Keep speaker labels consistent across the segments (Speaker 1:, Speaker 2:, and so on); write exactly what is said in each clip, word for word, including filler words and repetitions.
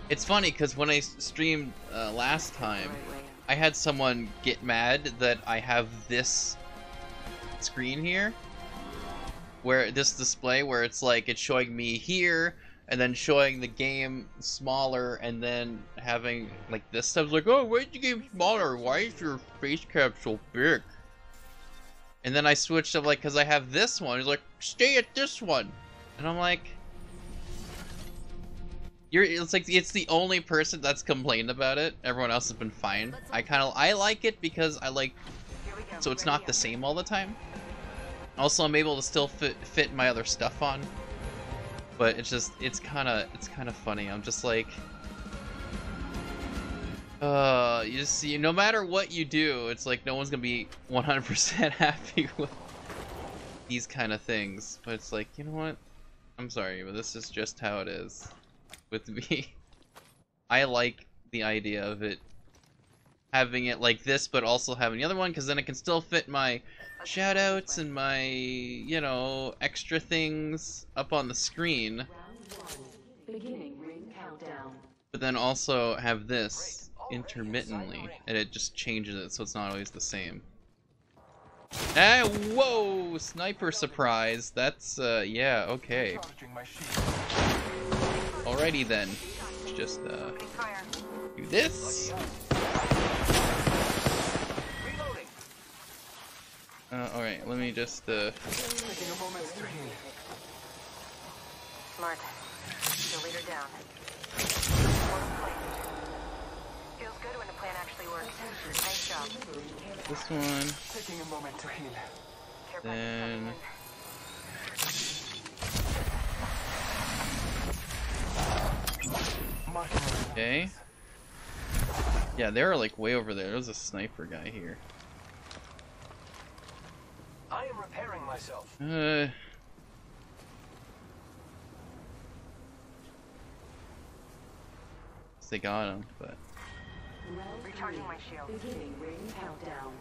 Speaker 1: It's funny because when I streamed uh, last time, I had someone get mad that I have this screen here, where this display where it's like it's showing me here and then showing the game smaller and then having like this stuff. It's like, oh, why'd you game smaller? Why is your face cap so big? And then I switched up like because I have this one. He's like, stay at this one, and I'm like, you're. It's like it's the only person that's complained about it. Everyone else has been fine. I kind of I like it because I like so it's not the same all the time. Also, I'm able to still fit fit my other stuff on, but it's just it's kind of it's kind of funny. I'm just like, uh, you see, no matter what you do, it's like no one's gonna be one hundred percent happy with these kind of things. But it's like, you know what? I'm sorry, but this is just how it is with me. I like the idea of it having it like this, but also having the other one, because then it can still fit my shoutouts and my, you know, extra things up on the screen.
Speaker 2: Beginning ring countdown.
Speaker 1: But then also have this intermittently, and it just changes it so it's not always the same. Ah, whoa! Sniper surprise. That's, uh, yeah, okay. Alrighty then. Let's just, uh, do this. Uh, alright, let me just, uh...
Speaker 3: Smart. The leader down. Feels good when the plan actually works. Nice job.
Speaker 1: this one.
Speaker 4: Taking a moment to heal.
Speaker 1: Then... Okay. Yeah, they're like way over there. There's a sniper guy here.
Speaker 4: I am repairing myself.
Speaker 1: Uh... They got him, but...
Speaker 3: Recharging my shield.
Speaker 2: Beginning ring countdown.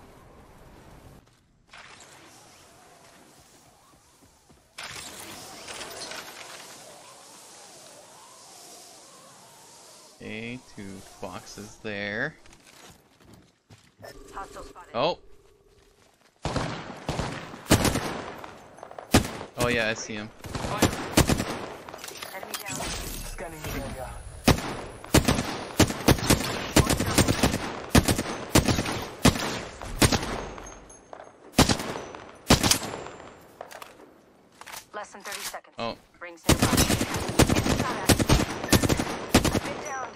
Speaker 1: Okay, two boxes there.
Speaker 3: Hostile spotted.
Speaker 1: Oh! Oh yeah, I see him.
Speaker 3: Enemy down.
Speaker 4: Scanning the area.
Speaker 3: Less than thirty seconds.
Speaker 1: Oh.
Speaker 3: Rings nearby. Get down.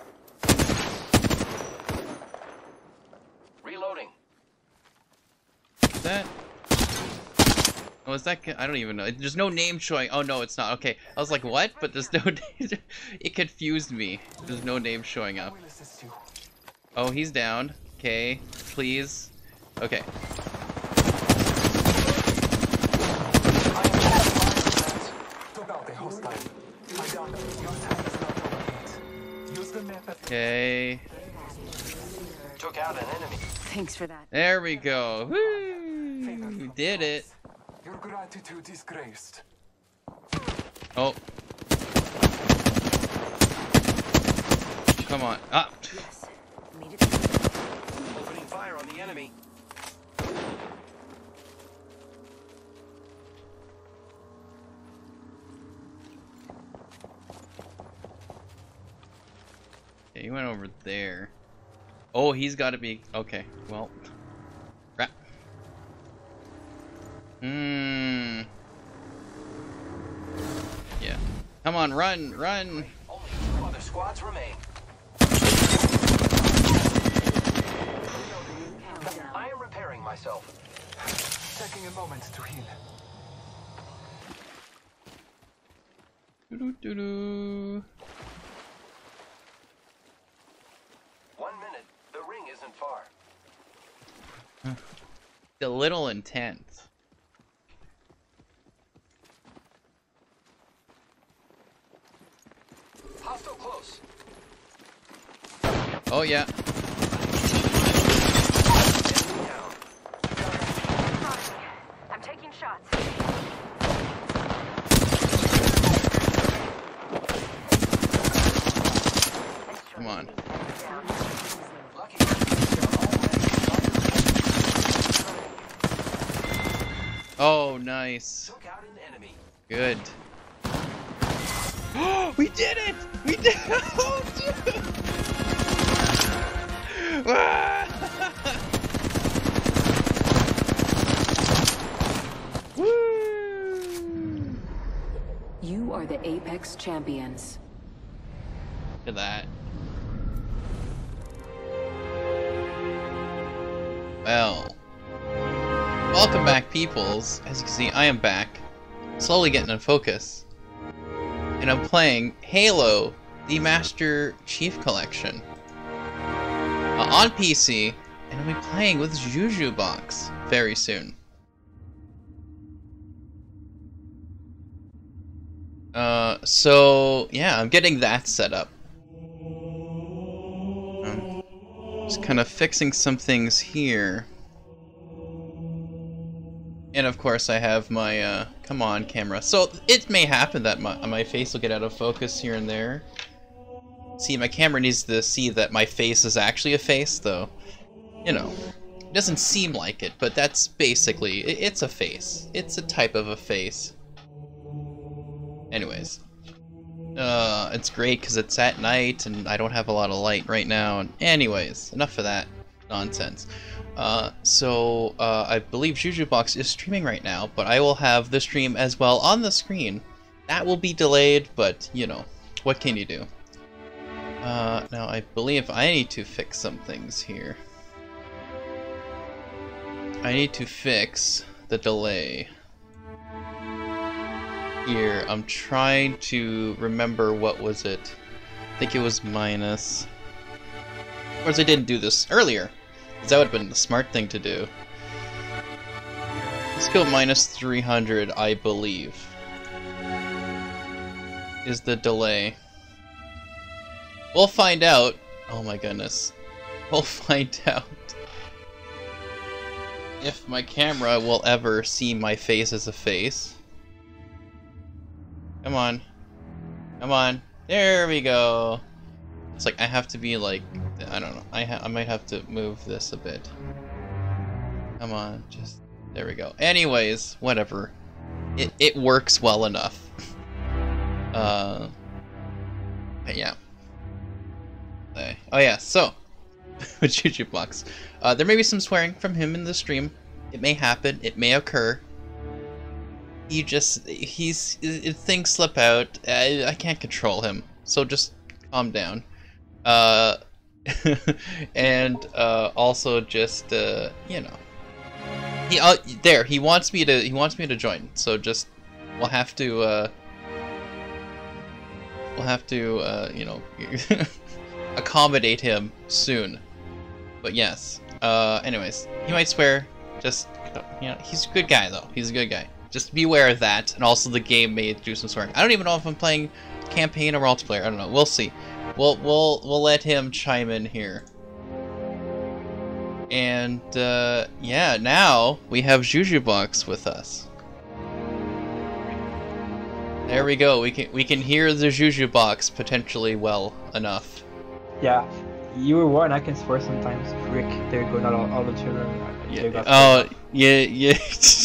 Speaker 4: Reloading.
Speaker 1: Is that... Oh, is that... I don't even know. There's no name showing. Oh, no, it's not. Okay. I was like, what? But there's no... It confused me. There's no name showing up.
Speaker 4: I will assist you.
Speaker 1: Oh, he's down. Okay. Please. Okay.
Speaker 4: Took out a hostile. I got them. Your time is not over yet. Use the method.
Speaker 1: Okay.
Speaker 4: Took out an enemy.
Speaker 3: Thanks for that.
Speaker 1: There we go. Woo! We did it.
Speaker 4: Your gratitude is graced.
Speaker 1: Oh. Come on. Ah.
Speaker 3: Yes. Made it.
Speaker 4: Opening fire on the enemy.
Speaker 1: Okay, he went over there. Oh, he's got to be... Okay, well... Crap. Hmm... Yeah. Come on, run, run!
Speaker 4: Only two other squads remain. I am repairing myself. Taking a moment to heal.
Speaker 1: Doo-doo-doo-doo.
Speaker 4: One minute. The ring isn't far.
Speaker 1: A little intense.
Speaker 4: Hostile close.
Speaker 1: Oh, yeah.
Speaker 4: Enemy down.
Speaker 3: I'm taking shots.
Speaker 1: Come on. Oh, nice. Good. We did it! We did it! Oh, dude! Ah! Woo!
Speaker 2: You are the Apex champions.
Speaker 1: Look at that. Well. Welcome back, peoples. As you can see, I am back. Slowly getting in focus. And I'm playing Halo, the Master Chief Collection. Uh, on P C, and I'll be playing with Jujubox very soon. Uh, so, yeah, I'm getting that set up. Um, just kind of fixing some things here. And of course I have my, uh, come on camera. So it may happen that my, my face will get out of focus here and there. See, my camera needs to see that my face is actually a face, though. You know, it doesn't seem like it, but that's basically, it, it's a face. It's a type of a face. Anyways. Uh, it's great because it's at night and I don't have a lot of light right now. And anyways, enough of that nonsense. Uh, so, uh, I believe Jujubox is streaming right now, but I will have the stream as well on the screen. That will be delayed, but, you know, what can you do? Uh, now I believe I need to fix some things here. I need to fix the delay. Here, I'm trying to remember what was it. I think it was minus. Of course I didn't do this earlier. Because that would have been the smart thing to do. Let's go minus three hundred, I believe. Is the delay. We'll find out. Oh my goodness. We'll find out if my camera will ever see my face as a face. Come on. Come on. There we go. It's like I have to be like, I don't know. I ha I might have to move this a bit. Come on, just there we go. Anyways, whatever. It it works well enough. uh. But yeah. Uh, oh yeah. So, with Jujubox, uh, there may be some swearing from him in the stream. It may happen. It may occur. He just he's if things slip out. I I can't control him. So just calm down. Uh, and uh, also just uh, you know, he uh, there he wants me to he wants me to join. So just we'll have to uh, we'll have to uh, you know accommodate him soon. But yes. Uh, anyways, he might swear. Just you know, he's a good guy though. He's a good guy. Just be aware of that, and also the game may do some swearing. I don't even know if I'm playing campaign or multiplayer. I don't know. We'll see. We'll we'll we'll let him chime in here. And uh, yeah, now we have Jujubox with us. There we go. We can we can hear the Jujubox potentially well enough.
Speaker 5: Yeah, you were warned. I can swear sometimes. Rick, there go not all, all the children.
Speaker 1: Yeah. Oh yeah yeah.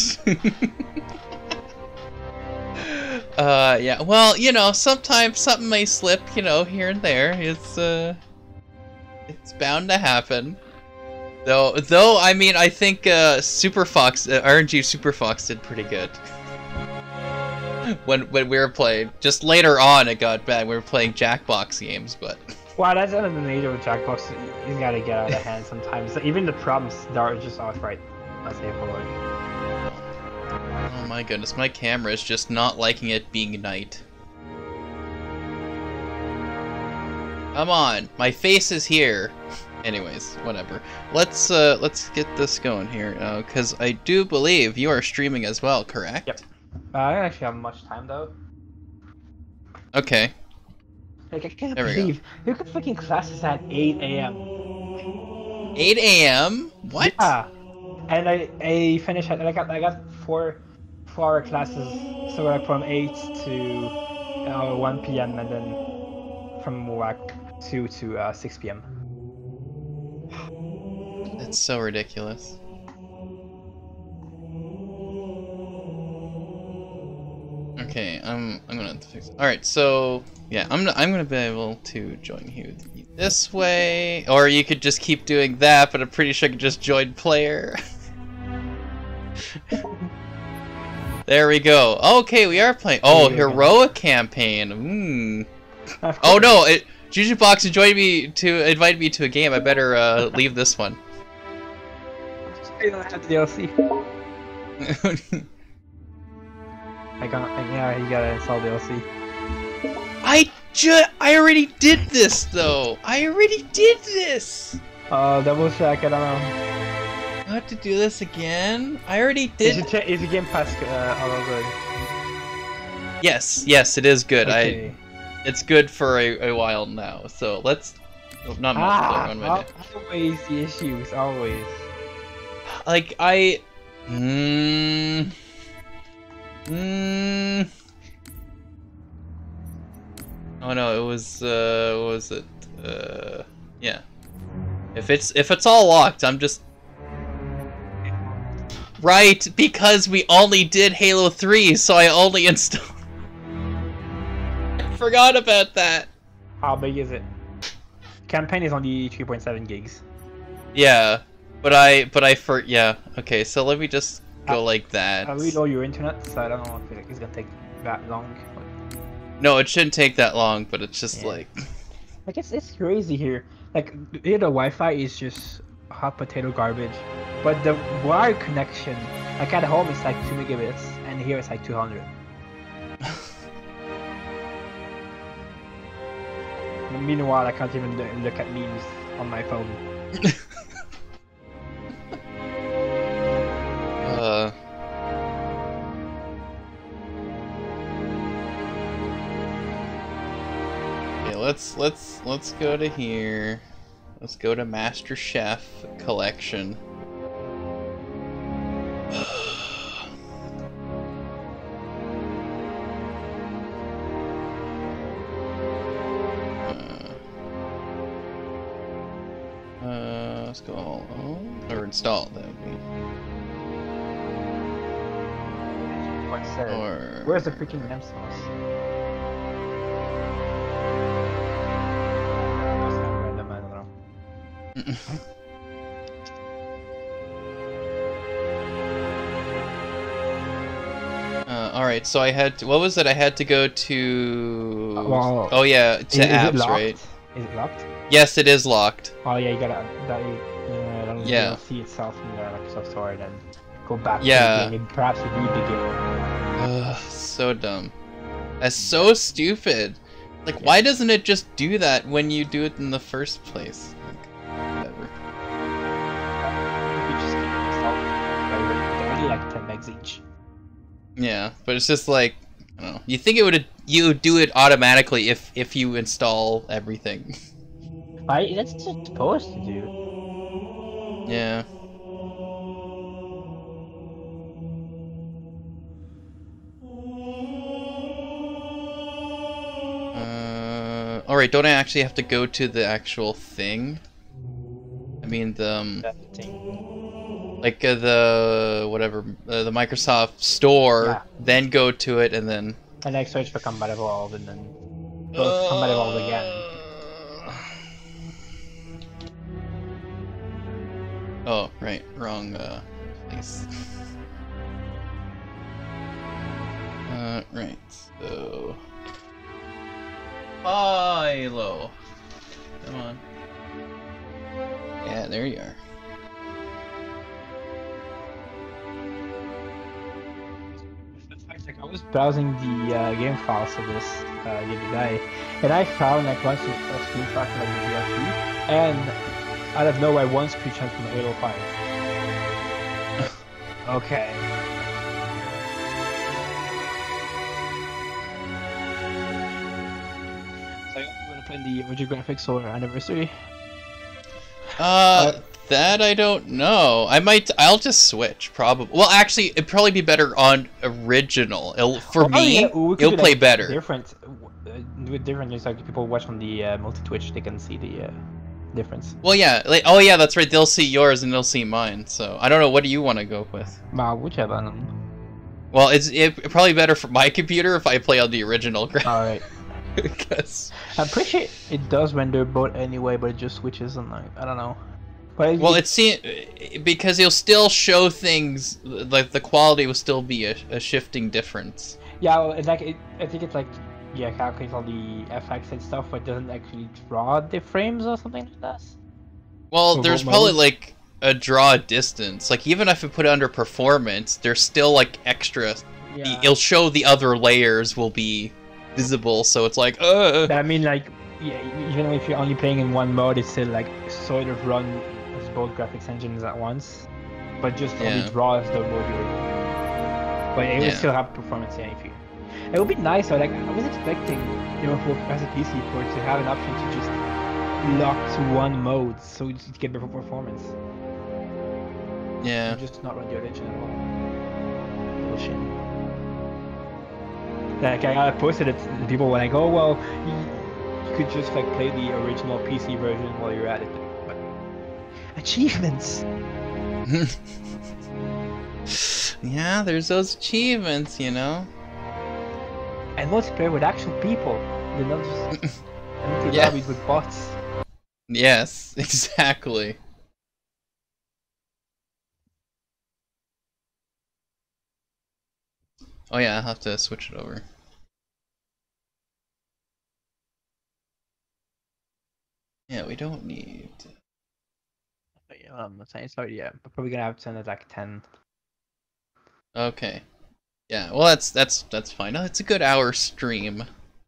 Speaker 1: Uh, yeah, well, you know, sometimes something may slip, you know, here and there. It's, uh, it's bound to happen. Though, though, I mean, I think, uh, Super Fox, uh, R N G Super Fox did pretty good. when, when we were playing. Just later on it got bad. We were playing Jackbox games, but...
Speaker 5: Wow, that's another nature of Jackbox. You gotta get out of hand sometimes. Even the prompts are just off right. Let's say for work.
Speaker 1: Oh my goodness, my camera is just not liking it being night. Come on, my face is here. Anyways, whatever. Let's uh, let's get this going here, because uh, I do believe you are streaming as well, correct?
Speaker 5: Yep. Uh, I don't actually have much time though.
Speaker 1: Okay.
Speaker 5: Like I can't
Speaker 1: there
Speaker 5: believe you could fucking classes at eight A M
Speaker 1: eight A M? What?
Speaker 5: Yeah. And I I finished at I got I got four four hour classes, so like from eight to uh, one P M and then from like two to uh, six p m
Speaker 1: It's so ridiculous. Okay, I'm I'm gonna have to fix it. All right, so yeah, I'm I'm gonna be able to join you this way, or you could just keep doing that. But I'm pretty sure I could just join player. There we go. Okay, we are playing. Oh, heroic campaign. Mm. Oh no, it, Jujutbox joined me to invite me to a game. I better uh, leave this one.
Speaker 5: I don't have the D L C. I got. Yeah, you gotta install D L C.
Speaker 1: I just. I already did this though. I already did this.
Speaker 5: Uh, double check. I don't know.
Speaker 1: I have to do this again. I already did.
Speaker 5: Is your, is your game pass uh, all good?
Speaker 1: Yes, yes, it is good.
Speaker 5: Okay.
Speaker 1: I. It's good for a, a while now. So let's. Oh, not
Speaker 5: ah,
Speaker 1: one minute.
Speaker 5: Always the issues. Always.
Speaker 1: Like I. Hmm. Hmm. Oh no! It was. Uh. What was it? Uh. Yeah. If it's if it's all locked, I'm just. Right, because we only did Halo three, so I only installed. I forgot about that.
Speaker 5: How big is it? Campaign is only three point seven gigs.
Speaker 1: Yeah, but I, but I for yeah. Okay, so let me just go
Speaker 5: uh,
Speaker 1: like that.
Speaker 5: I reload your internet, so I don't know if it's gonna take that long.
Speaker 1: No, it shouldn't take that long, but it's just
Speaker 5: yeah.
Speaker 1: like.
Speaker 5: I guess it's crazy here. Like here, the Wi-Fi is just hot potato garbage, but the wire connection, like at home, it's like two megabits, and here it's like two hundred. Meanwhile, I can't even look at memes on my phone.
Speaker 1: uh. Okay, let's let's let's go to here. Let's go to Master Chef Collection. Uh, let's go all home, or install, that would be.
Speaker 5: What's that?
Speaker 1: Or...
Speaker 5: Where's the freaking lamp sauce? Random, I don't know.
Speaker 1: uh, alright, so I had to, what was it? I had to go to...
Speaker 5: Uh, well,
Speaker 1: oh yeah, to
Speaker 5: is, is
Speaker 1: apps,
Speaker 5: it locked?
Speaker 1: right?
Speaker 5: Is it locked?
Speaker 1: Yes, it is locked.
Speaker 5: Oh yeah, you gotta that you uh,
Speaker 1: yeah.
Speaker 5: see itself in the Microsoft Store, then go back.
Speaker 1: Yeah.
Speaker 5: To the game. Perhaps reboot the game.
Speaker 1: Ugh, so dumb. That's so stupid. Like, yeah. Why doesn't it just do that when you do it in the first place? Like, whatever.
Speaker 5: You just install it. They're only like ten megs each.
Speaker 1: Yeah, but it's just like, I don't know. You think it would you would do it automatically if if you install everything.
Speaker 5: I that's what it's supposed to do.
Speaker 1: Yeah. Uh, all right. Don't I actually have to go to the actual thing? I mean the um, like uh, the whatever uh, the Microsoft Store. Yeah. Then go to it and then.
Speaker 5: And then search for Combat Evolved and then go to Combat Evolved again.
Speaker 1: Oh, right. Wrong, uh, place. uh, right. So... Hilo. Come on. Yeah, there you are.
Speaker 5: I was browsing the uh, game files for this uh, the other day, and I found like one screenshot from like the D L C, and out of nowhere, one screenshot from Halo five. Okay. So you want to play the O G graphics or anniversary?
Speaker 1: Uh, uh, that I don't know. I might. I'll just switch. Probably. Well, actually, it'd probably be better on original. It'll, for
Speaker 5: oh,
Speaker 1: me,
Speaker 5: yeah,
Speaker 1: it'll play
Speaker 5: like
Speaker 1: better.
Speaker 5: Different. We do it differently. It's like people watch on the uh, multi-Twitch, they can see the uh, difference.
Speaker 1: Well, yeah. Like, oh, yeah, that's right. They'll see yours and they'll see mine. So I don't know. What do you want to go with?
Speaker 5: Wow, whichever. Um...
Speaker 1: Well, it's it, probably better for my computer if I play on the original graphics.
Speaker 5: All right.
Speaker 1: Because
Speaker 5: I'm pretty sure it does render both anyway, but it just switches and like I don't know. But
Speaker 1: well, it's see because you'll still show things like the quality will still be a, a shifting difference.
Speaker 5: Yeah, well, it's like it, I think it's like yeah, calculates all the F X and stuff, but doesn't actually draw the frames or something like that.
Speaker 1: Well,
Speaker 5: For
Speaker 1: there's
Speaker 5: both
Speaker 1: probably
Speaker 5: modes?
Speaker 1: like a draw distance. Like even if I put it under performance, there's still like extra.
Speaker 5: Yeah.
Speaker 1: It'll show the other layers will be visible, so it's like uh.
Speaker 5: But I mean, like yeah, even if you're only playing in one mode, it's still like sort of run as both graphics engines at once, but just
Speaker 1: Yeah.
Speaker 5: only draws the mode you're in. But it would
Speaker 1: Yeah.
Speaker 5: still have performance, yeah. If you, it would be nice. Though, like I was expecting, you know, for as a P C port to have an option to just lock to one mode, so you just get better performance.
Speaker 1: Yeah.
Speaker 5: And just not run the other engine at all. Bullshit. Like I, I posted it, and people were like, "Oh well, you, you could just like play the original P C version while you're at it." But achievements.
Speaker 1: Yeah, there's those achievements, you know.
Speaker 5: And multiplayer with actual people. They're not just empty
Speaker 1: Yeah.
Speaker 5: lobbies with bots.
Speaker 1: Yes, exactly. Oh yeah, I'll have to switch it over. Yeah, we don't need.
Speaker 5: But yeah, well, I'm not saying sorry. Yeah, we're probably gonna have to send it like ten.
Speaker 1: Okay. Yeah, well that's that's that's fine. Oh, it's a good hour stream.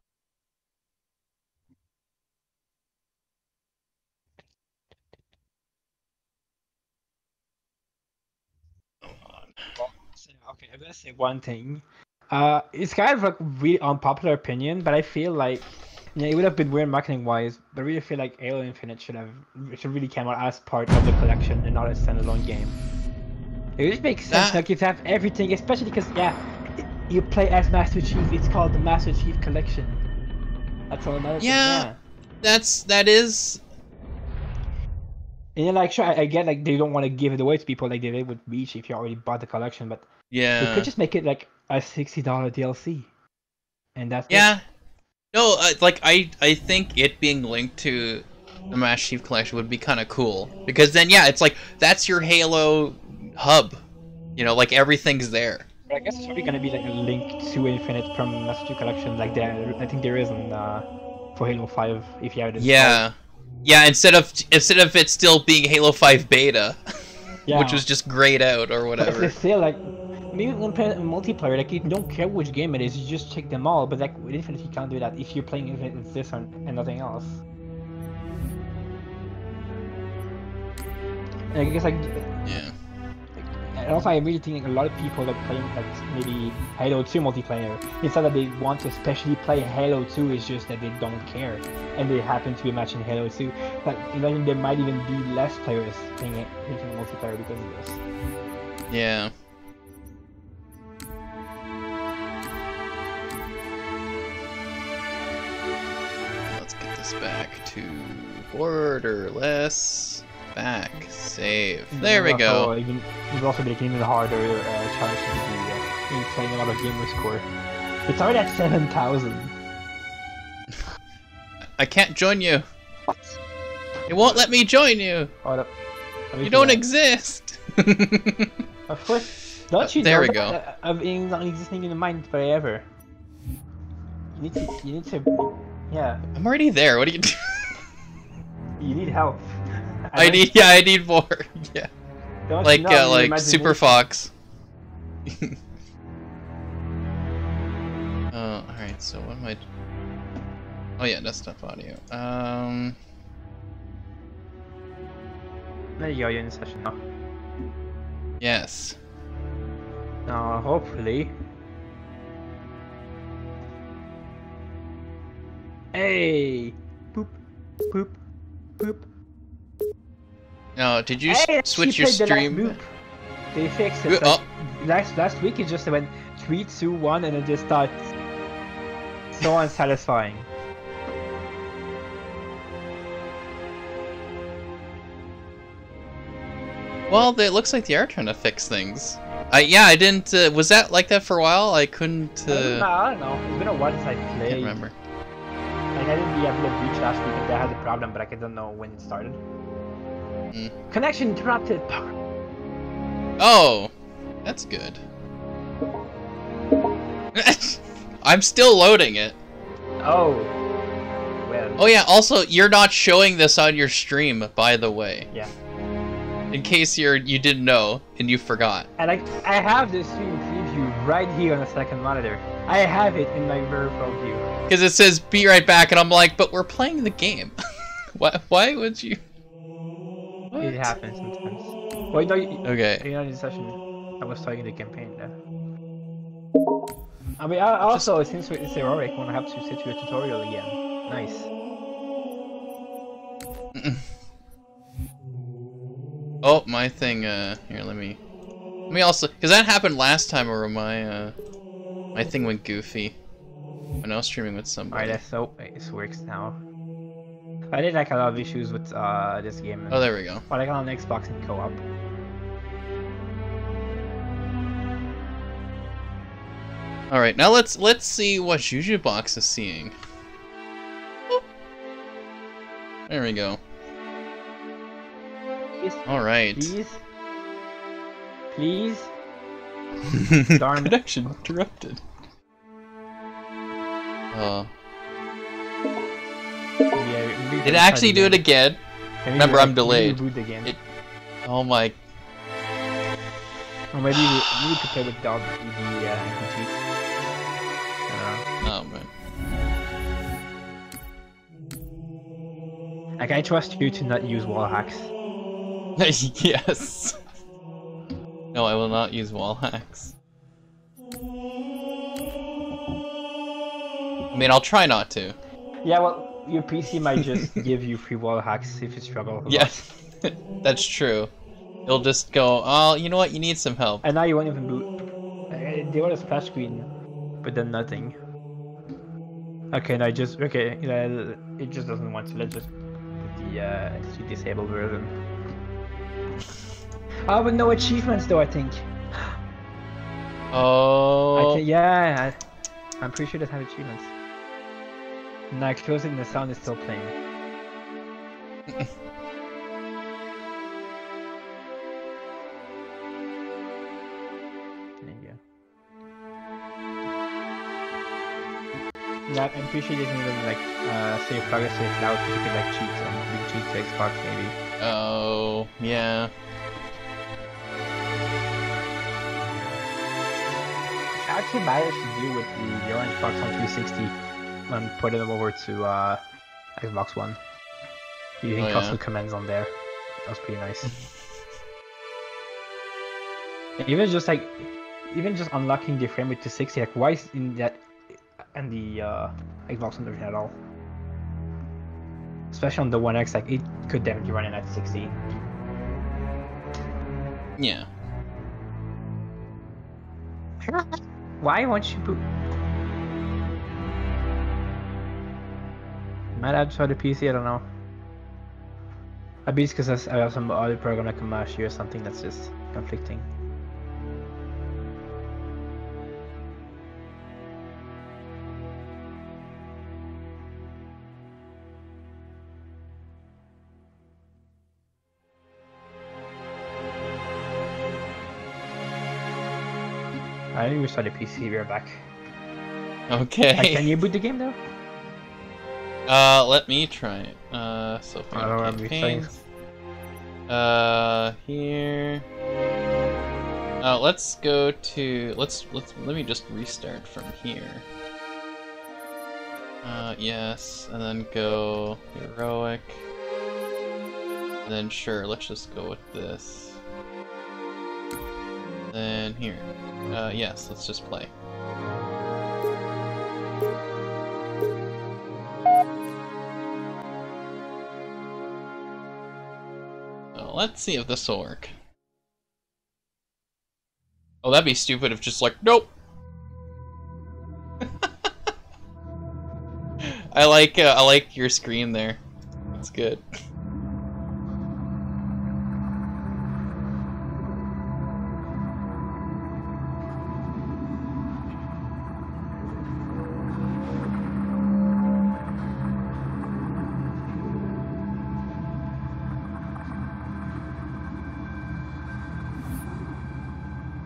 Speaker 5: Okay, I'm gonna say one thing. Uh, it's kind of like really unpopular opinion, but I feel like yeah, it would have been weird marketing wise. But I really feel like Halo Infinite should have it should really come out as part of the collection and not a standalone game. It just makes sense
Speaker 1: That-
Speaker 5: like you have everything, especially because yeah, it- you play as Master Chief. It's called the Master Chief Collection. That's all another
Speaker 1: Yeah.
Speaker 5: thing. Yeah.
Speaker 1: That's that is.
Speaker 5: And you're like, sure, I, I get like they don't want to give it away to people like they did with Reach if you already bought the collection, but you
Speaker 1: Yeah.
Speaker 5: could just make it like a sixty dollar D L C, and that's it.
Speaker 1: Yeah. No, uh, like I I think it being linked to the Master Chief Collection would be kind of cool because then yeah, it's like that's your Halo hub. You know, like everything's there.
Speaker 5: But I guess it's probably gonna be like a link to Infinite from Master Chief Collection, like there. I think there is in uh, for Halo Five if you have it. installed.
Speaker 1: Yeah. Yeah, instead of instead of it still being Halo five beta,
Speaker 5: Yeah.
Speaker 1: which was just grayed out or
Speaker 5: But if
Speaker 1: whatever.
Speaker 5: they still like, maybe when playing multiplayer, like you don't care which game it is, you just check them all. But like with Infinite, you can't do that. If you're playing Infinite, it's this and, and nothing else. And I guess like,
Speaker 1: Yeah.
Speaker 5: and also I really think like, a lot of people that play like maybe Halo two multiplayer, it's not that they want to especially play Halo two, it's just that they don't care, and they happen to be matching Halo two. But you know, there might even be less players playing it, playing multiplayer because of this.
Speaker 1: Yeah. Let's get this back to borderless. Back. Save. There we
Speaker 5: And also,
Speaker 1: go.
Speaker 5: Even, it's also making it harder uh, challenge to be uh, in playing a lot of gamer score. It's already at seven thousand.
Speaker 1: I can't join you.
Speaker 5: What?
Speaker 1: It won't let me join you.
Speaker 5: Hold up. Let me
Speaker 1: You
Speaker 5: see
Speaker 1: don't
Speaker 5: that.
Speaker 1: exist.
Speaker 5: Of course. Don't you
Speaker 1: Uh, there
Speaker 5: know
Speaker 1: we
Speaker 5: that,
Speaker 1: go.
Speaker 5: uh, I've been not existing in the mind forever. You need to. You need to. Yeah.
Speaker 1: I'm already there. What do you do?
Speaker 5: You need help.
Speaker 1: I need. Yeah, I need more. Yeah.
Speaker 5: Don't you
Speaker 1: Like
Speaker 5: know,
Speaker 1: uh,
Speaker 5: your
Speaker 1: like
Speaker 5: imagination-
Speaker 1: Super Fox. Oh, alright, so what am I... Oh yeah, desktop audio. Um...
Speaker 5: There you go, you're in session now.
Speaker 1: Yes.
Speaker 5: Now, hopefully... Hey! Boop, boop, boop.
Speaker 1: No, did you
Speaker 5: Hey,
Speaker 1: s- switch
Speaker 5: she
Speaker 1: your
Speaker 5: played the last
Speaker 1: stream?
Speaker 5: loop. They fixed
Speaker 1: Uh,
Speaker 5: it.
Speaker 1: oh.
Speaker 5: Like, last, last week it just went three, two, one, and it just starts so unsatisfying.
Speaker 1: Well, it looks like they are trying to fix things. I yeah, I didn't. Uh, was that like that for a while? I couldn't. Uh,
Speaker 5: I don't know. It's been a while since I played.
Speaker 1: I can't remember.
Speaker 5: Like, I did the Upload Breach last week, and they had a problem, but I don't know when it started.
Speaker 1: Mm.
Speaker 5: Connection interrupted.
Speaker 1: Oh, that's good. I'm still loading it.
Speaker 5: Oh. Well.
Speaker 1: Oh yeah. Also, you're not showing this on your stream, by the way.
Speaker 5: Yeah.
Speaker 1: In case you're you didn't know and you forgot.
Speaker 5: And I I have the stream preview right here on the second monitor. I have it in my vertical view.
Speaker 1: Because it says "be right back," and I'm like, but we're playing the game. why? Why would you? What?
Speaker 5: It happens sometimes. Wait, no. You,
Speaker 1: Okay.
Speaker 5: You're not in session. I was starting the campaign there. I mean, I, also Just... since it's heroic, I want to have to sit through a tutorial again. Nice.
Speaker 1: Oh, my thing. Uh, here, let me. Let me also, because that happened last time, where my uh, my thing went goofy when I was streaming with somebody.
Speaker 5: Alright, so it works now. I did like a lot of issues with uh this game.
Speaker 1: Oh, there we go.
Speaker 5: But I got on Xbox and co-op.
Speaker 1: All right, now let's let's see what Jujubox is seeing. There we go.
Speaker 5: Please,
Speaker 1: all right.
Speaker 5: Please. Please. Darn.
Speaker 1: Connection interrupted. Uh.
Speaker 5: Yeah,
Speaker 1: Did it actually do it again? Remember, I'm delayed.
Speaker 5: Reboot the game.
Speaker 1: It, oh my.
Speaker 5: Or maybe we, maybe we could play with dog the uh, cheats.
Speaker 1: Oh man.
Speaker 5: Like, I trust you to not use wall hacks.
Speaker 1: Yes. No, I will not use wall hacks. I mean, I'll try not to.
Speaker 5: Yeah, well, your P C might just give you free wall hacks if you struggle.
Speaker 1: Yeah, that's true. It'll just go, oh, you know what, you need some help.
Speaker 5: And now you won't even boot. Uh, they want a splash screen, but then nothing. Okay, no, just, okay, uh, it just doesn't want to. Let's just put the uh, disabled version. Oh, but no achievements though, I think.
Speaker 1: Oh.
Speaker 5: I can, yeah, I, I'm pretty sure they have achievements. Now I close it and the sound is still playing. There you go. Yeah, I'm pretty sure it doesn't even like uh, save progress save loud, because you could like cheat and you cheat to Xbox maybe.
Speaker 1: Oh, yeah.
Speaker 5: I actually managed to do with the, the Orange Box on three sixty and put them over to uh, Xbox One. Using
Speaker 1: oh,
Speaker 5: custom
Speaker 1: yeah.
Speaker 5: commands on there. That was pretty nice. Even just like, even just unlocking the frame rate to sixty, like why is in that and the uh, Xbox One version at all? Especially on the One X, like it could definitely run it at sixty.
Speaker 1: Yeah.
Speaker 5: Why won't you boot? Might have tried the P C, I don't know. Maybe it's because I have some other program like Kamashi or something that's just conflicting. I think we started P C, we're back.
Speaker 1: Okay.
Speaker 5: Uh, can you boot the game though?
Speaker 1: Uh, let me try it. Uh, so
Speaker 5: I don't remember
Speaker 1: campaigns. Uh, here. Uh, let's go to. Let's let's let me just restart from here. Uh, yes, and then go heroic. And then sure, let's just go with this. Then here. Uh, yes, let's just play. So let's see if this will work. Oh, that'd be stupid if just like, nope. I like uh, I like your screen there. It's good.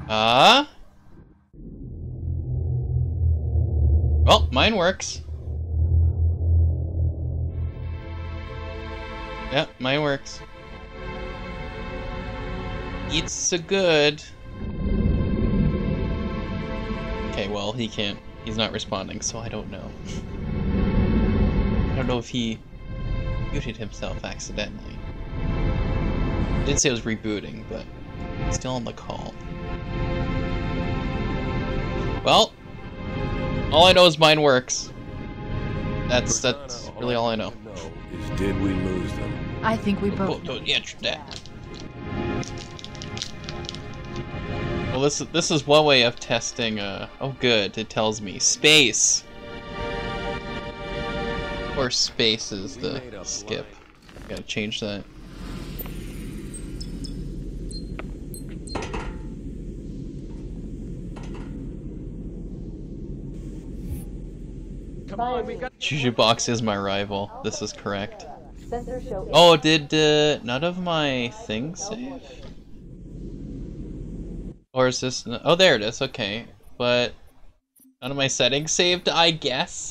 Speaker 1: Uh? Well, mine works. Yep, mine works. It's so good. Okay, well, he can't. He's not responding, so I don't know. I don't know if he muted himself accidentally. I did say it was rebooting, but he's still on the call. Well, all I know is mine works. That's that's really all I know.
Speaker 6: Is did we lose them?
Speaker 7: I think we both.
Speaker 1: Oh, don't answer that. Well, this this is one way of testing. Uh, oh, good. It tells me space. Or space is the skip. Gotta change that.
Speaker 7: Come on, we got.
Speaker 1: Jujubox is my rival. This is correct. Oh, did uh, none of my things save? Or is this... N oh, there it is. Okay. But none of my settings saved, I guess?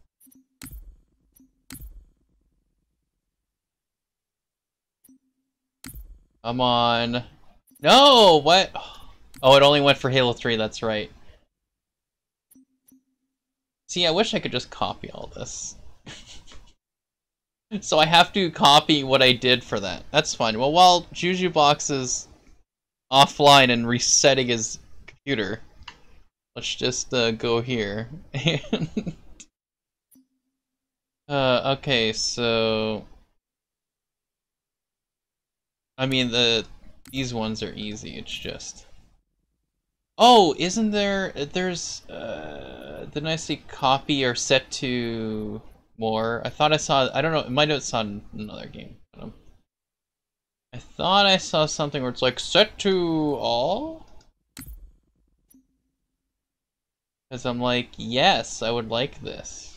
Speaker 1: Come on. No! What? Oh, it only went for Halo three. That's right. See, I wish I could just copy all this. So I have to copy what I did for that. That's fine. Well, while Jujubox is offline and resetting his computer, let's just uh, go here. And uh, okay, so I mean the these ones are easy. It's just oh, isn't there? There's uh, didn't I see copy or set to more? I thought I saw. I don't know. It might have saw another game. But, um, I thought I saw something where it's like set to all. Because I'm like, yes, I would like this.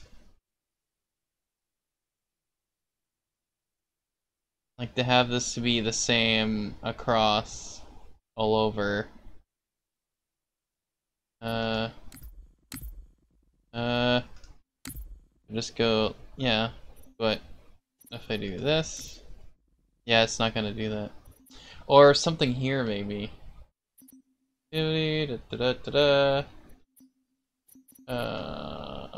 Speaker 1: Like to have this to be the same across all over. Uh. Uh. Just go, yeah, but if I do this, yeah, it's not gonna do that. Or something here, maybe. Da da da da da. Uh,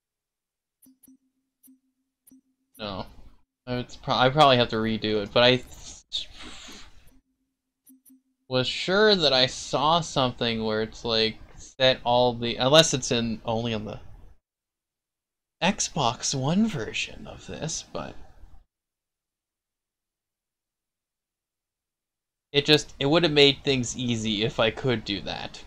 Speaker 1: no, it's pro I probably have to redo it, but I was sure that I saw something where it's like set all the, unless it's in only on the Xbox One version of this, but it just, it would have made things easy if I could do that.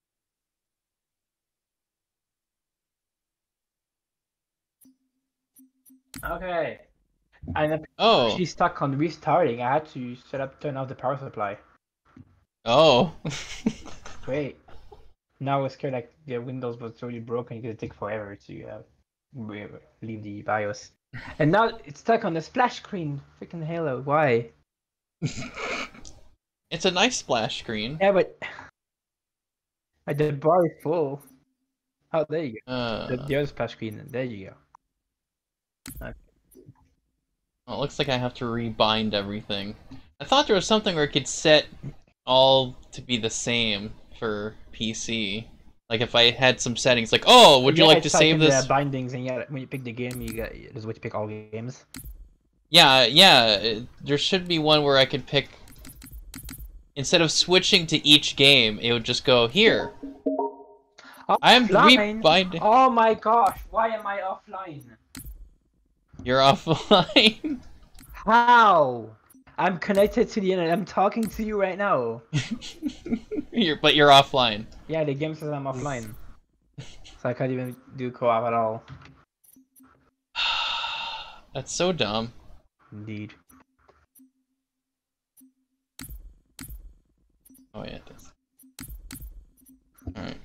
Speaker 5: Okay. And
Speaker 1: Oh.
Speaker 5: she's stuck on restarting. I had to set up, turn off the power supply.
Speaker 1: Oh.
Speaker 5: Great. Now I was scared like the Windows was totally broken. It could take forever to uh, leave the BIOS. And now it's stuck on the splash screen. Freaking Halo. Why?
Speaker 1: It's a nice splash screen.
Speaker 5: Yeah, but the bar is full. Oh, there you go.
Speaker 1: Uh,
Speaker 5: the, the other splash screen. There you go. Okay.
Speaker 1: Well, it looks like I have to rebind everything. I thought there was something where it could set all to be the same for P C. Like if I had some settings, like, oh, would you
Speaker 5: yeah,
Speaker 1: like to
Speaker 5: it's
Speaker 1: save
Speaker 5: like in
Speaker 1: this?
Speaker 5: the bindings, and yeah, when you pick the game, you got there's a way to pick all games.
Speaker 1: Yeah, yeah. it- There should be one where I could pick. Instead of switching to each game, it would just go here. I'm
Speaker 5: Offline?
Speaker 1: rebinding.
Speaker 5: Oh my gosh! Why am I offline?
Speaker 1: You're offline.
Speaker 5: How? I'm connected to the internet. I'm talking to you right now.
Speaker 1: you're, but you're offline.
Speaker 5: Yeah, the game says I'm offline, so I can't even do co-op at all.
Speaker 1: That's so dumb.
Speaker 5: Indeed.
Speaker 1: Oh yeah, it does. Alright.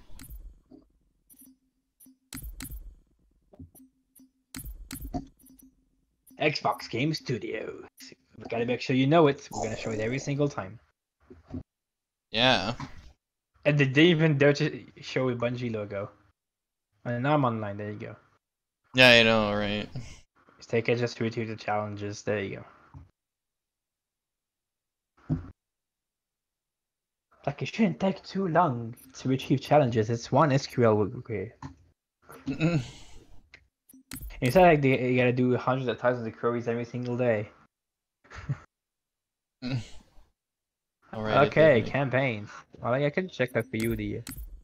Speaker 5: Xbox Game Studios. We gotta make sure you know it. We're gonna show it every single time.
Speaker 1: Yeah.
Speaker 5: And they didn't even dare to show a Bungie logo. And now I'm online. There you go.
Speaker 1: Yeah, I know, right?
Speaker 5: Take it just retweet the challenges. There you go. Like, it shouldn't take too long to retrieve challenges. It's one S Q L query. It's not like they, you gotta do hundreds of thousands of queries every single day.
Speaker 1: Alright.
Speaker 5: Okay, campaigns. Well, I can check that for you, the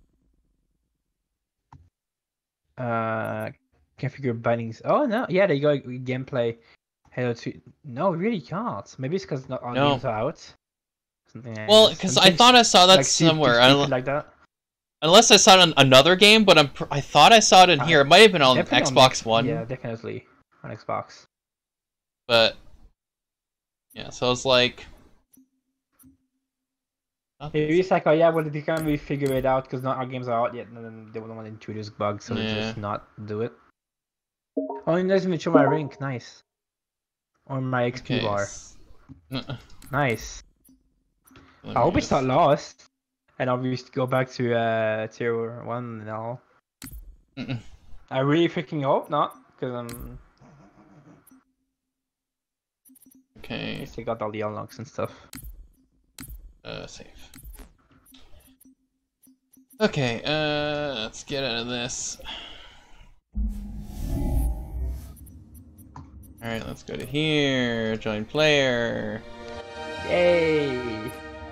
Speaker 5: uh configure bindings. Oh no, yeah, there you go. Gameplay. Halo two. No, we really can't. Maybe it's because not all
Speaker 1: No.
Speaker 5: games are out. Something like
Speaker 1: Well,
Speaker 5: that.
Speaker 1: because I
Speaker 5: Something
Speaker 1: thought I saw that
Speaker 5: like stupid-
Speaker 1: somewhere.
Speaker 5: stupid
Speaker 1: Unle-
Speaker 5: like that.
Speaker 1: Unless I saw it on another game, but I'm pr I thought I saw it in
Speaker 5: Uh,
Speaker 1: here. It might have been on
Speaker 5: Definitely
Speaker 1: Xbox
Speaker 5: X-
Speaker 1: One.
Speaker 5: Yeah, definitely on Xbox.
Speaker 1: But yeah, so it's like.
Speaker 5: Maybe it's like, oh yeah, well they can't really figure it out because not all games are out yet, and then they don't want to introduce bugs, so they
Speaker 1: Yeah.
Speaker 5: just not do it. Oh, it doesn't even show my rank. Nice. Or my X P
Speaker 1: Okay.
Speaker 5: bar.
Speaker 1: s- uh,
Speaker 5: Nice.
Speaker 1: let
Speaker 5: I
Speaker 1: me
Speaker 5: hope it's
Speaker 1: just-
Speaker 5: not lost. And I'll just go back to uh, tier one and all.
Speaker 1: Mm-mm.
Speaker 5: I really freaking hope not, because I'm. I
Speaker 1: Okay.
Speaker 5: guess I got all the unlocks and stuff.
Speaker 1: Uh, save. Okay, uh, let's get out of this. Alright, let's go to here, join player.
Speaker 5: Yay!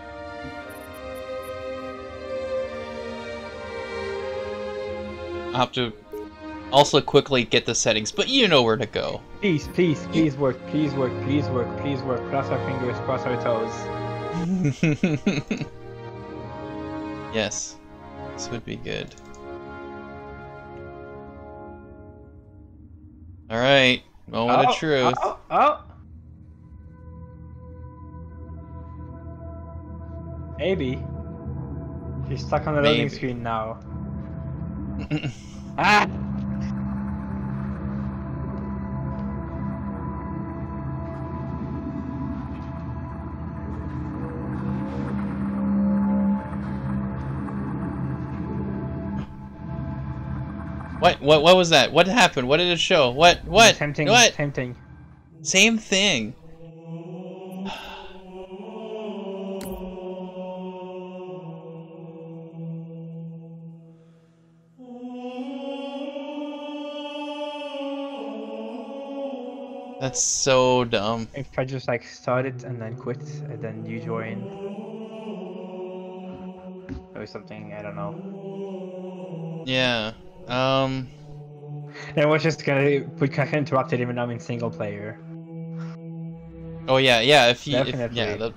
Speaker 1: I'll have to also quickly get the settings, but you know where to go.
Speaker 5: Please, please, please work, please work, please work, please work. Cross our fingers, cross our toes.
Speaker 1: Yes, this would be good. Alright, moment
Speaker 5: oh,
Speaker 1: of truth.
Speaker 5: Oh, oh. Maybe. She's stuck on the loading
Speaker 1: Maybe.
Speaker 5: screen now. Ah!
Speaker 1: What? What? What was that? What happened? What did it show? What? What?
Speaker 5: Same thing.
Speaker 1: What?
Speaker 5: Same thing.
Speaker 1: Same thing. That's so dumb.
Speaker 5: If I just like start it and then quit and then you join. Or something, I don't know.
Speaker 1: Yeah. Um.
Speaker 5: Then we're just gonna put Kaka interrupted even though I'm in single player.
Speaker 1: Oh yeah, yeah. If you, if,
Speaker 5: Definitely.
Speaker 1: yeah. The...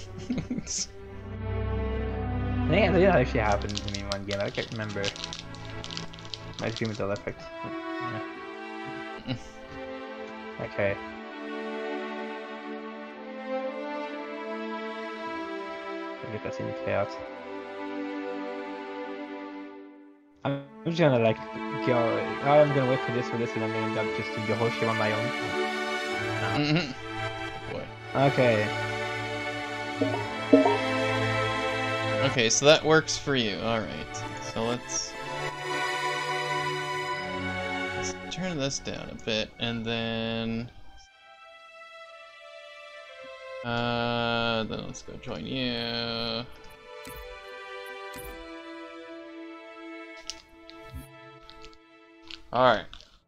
Speaker 5: Yeah, that actually happened to me in one game. I can't remember. My stream with effect. Yeah. Okay. I guess that's in the chaos. I'm just gonna like go. I'm gonna wait for this, for this, and I'm gonna end up just do the whole shit on my own.
Speaker 1: Mhm. Boy.
Speaker 5: Okay.
Speaker 1: Okay, so that works for you. All right. So let's let's turn this down a bit, and then uh, then let's go join you. All right.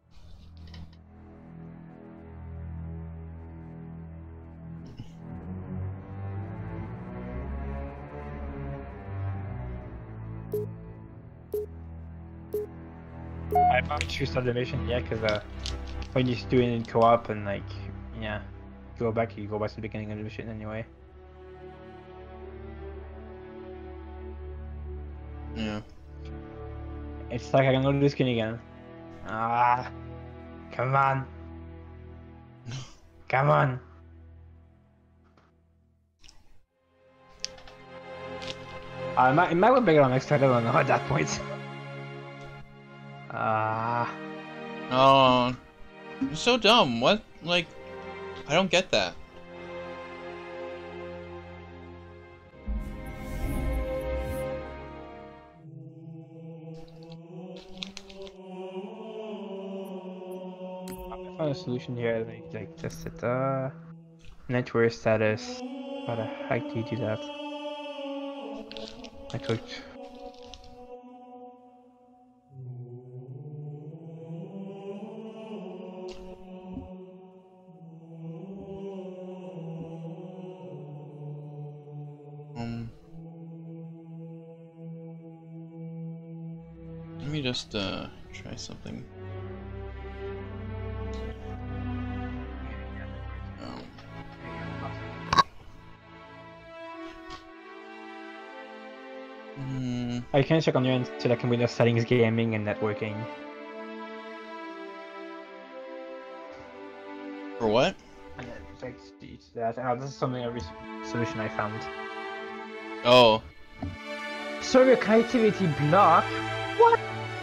Speaker 5: I might choose start the mission, yeah, because uh, when you're doing it in co-op and like, yeah, go back, you go back to the beginning of the mission anyway.
Speaker 1: Yeah.
Speaker 5: It's like I can go to the skin again. Ah, come on, come on. Uh, it might, it might be bigger on next time. I don't know at that point. Ah.
Speaker 1: Oh, you're so dumb. What? Like, I don't get that.
Speaker 5: a solution here. Like, like just set uh network status. How the heck do you do that? I clicked.
Speaker 1: Um, let me just uh try something. Um, hmm.
Speaker 5: I can check on your end so I can Windows settings, gaming, and networking.
Speaker 1: For what?
Speaker 5: And then, like, that. Oh, this is something every solution I found.
Speaker 1: Oh.
Speaker 5: Server connectivity block? What?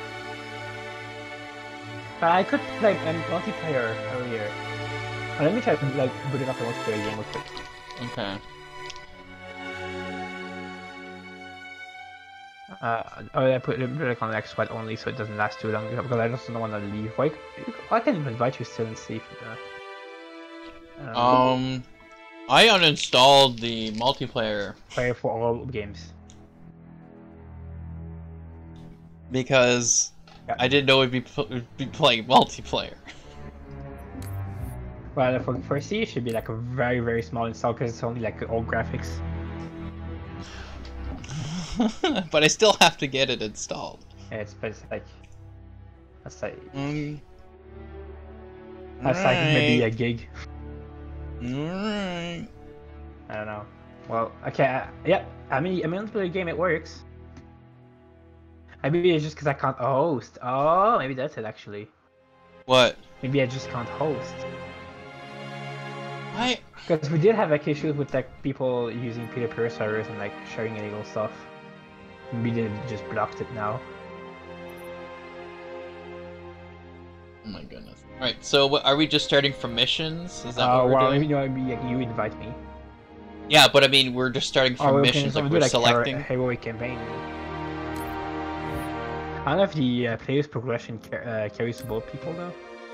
Speaker 5: Uh, I could play um, multiplayer earlier. Uh, let me try to like boot it up a multiplayer game real quick.
Speaker 1: Okay.
Speaker 5: Uh, oh, I put it like on X SWAT only so it doesn't last too long because I just don't want to leave. Why? I can invite you still and see if it, uh,
Speaker 1: Um, I uninstalled the multiplayer
Speaker 5: play for all games.
Speaker 1: because
Speaker 5: Yeah.
Speaker 1: I didn't know we'd be, pl we'd be playing multiplayer.
Speaker 5: Well, for for C, it should be like a very very small install because it's only like all graphics.
Speaker 1: But I still have to get it installed.
Speaker 5: Yeah, it's, but it's like that's like
Speaker 1: Um,
Speaker 5: that's like maybe a gig.
Speaker 1: Alright.
Speaker 5: I don't know. Well, okay, uh, yeah. I mean, I mean, for the game it works. Maybe it's just because I can't host. Oh, maybe that's it actually.
Speaker 1: What?
Speaker 5: Maybe I just can't host.
Speaker 1: I.
Speaker 5: Because we did have like issues with like people using peer-to-peer servers and like sharing illegal stuff. Maybe they just blocked it now.
Speaker 1: Oh my goodness. Alright, so what, are we just starting from missions? Is that
Speaker 5: Uh,
Speaker 1: what we're
Speaker 5: well,
Speaker 1: doing?
Speaker 5: you know, maybe like, you invite me.
Speaker 1: Yeah, but I mean, we're just starting from
Speaker 5: Or we
Speaker 1: missions,
Speaker 5: can
Speaker 1: like
Speaker 5: do
Speaker 1: we're
Speaker 5: like
Speaker 1: selecting.
Speaker 5: a heroic campaign. I don't know if the uh, player's progression ca uh, carries to both people though.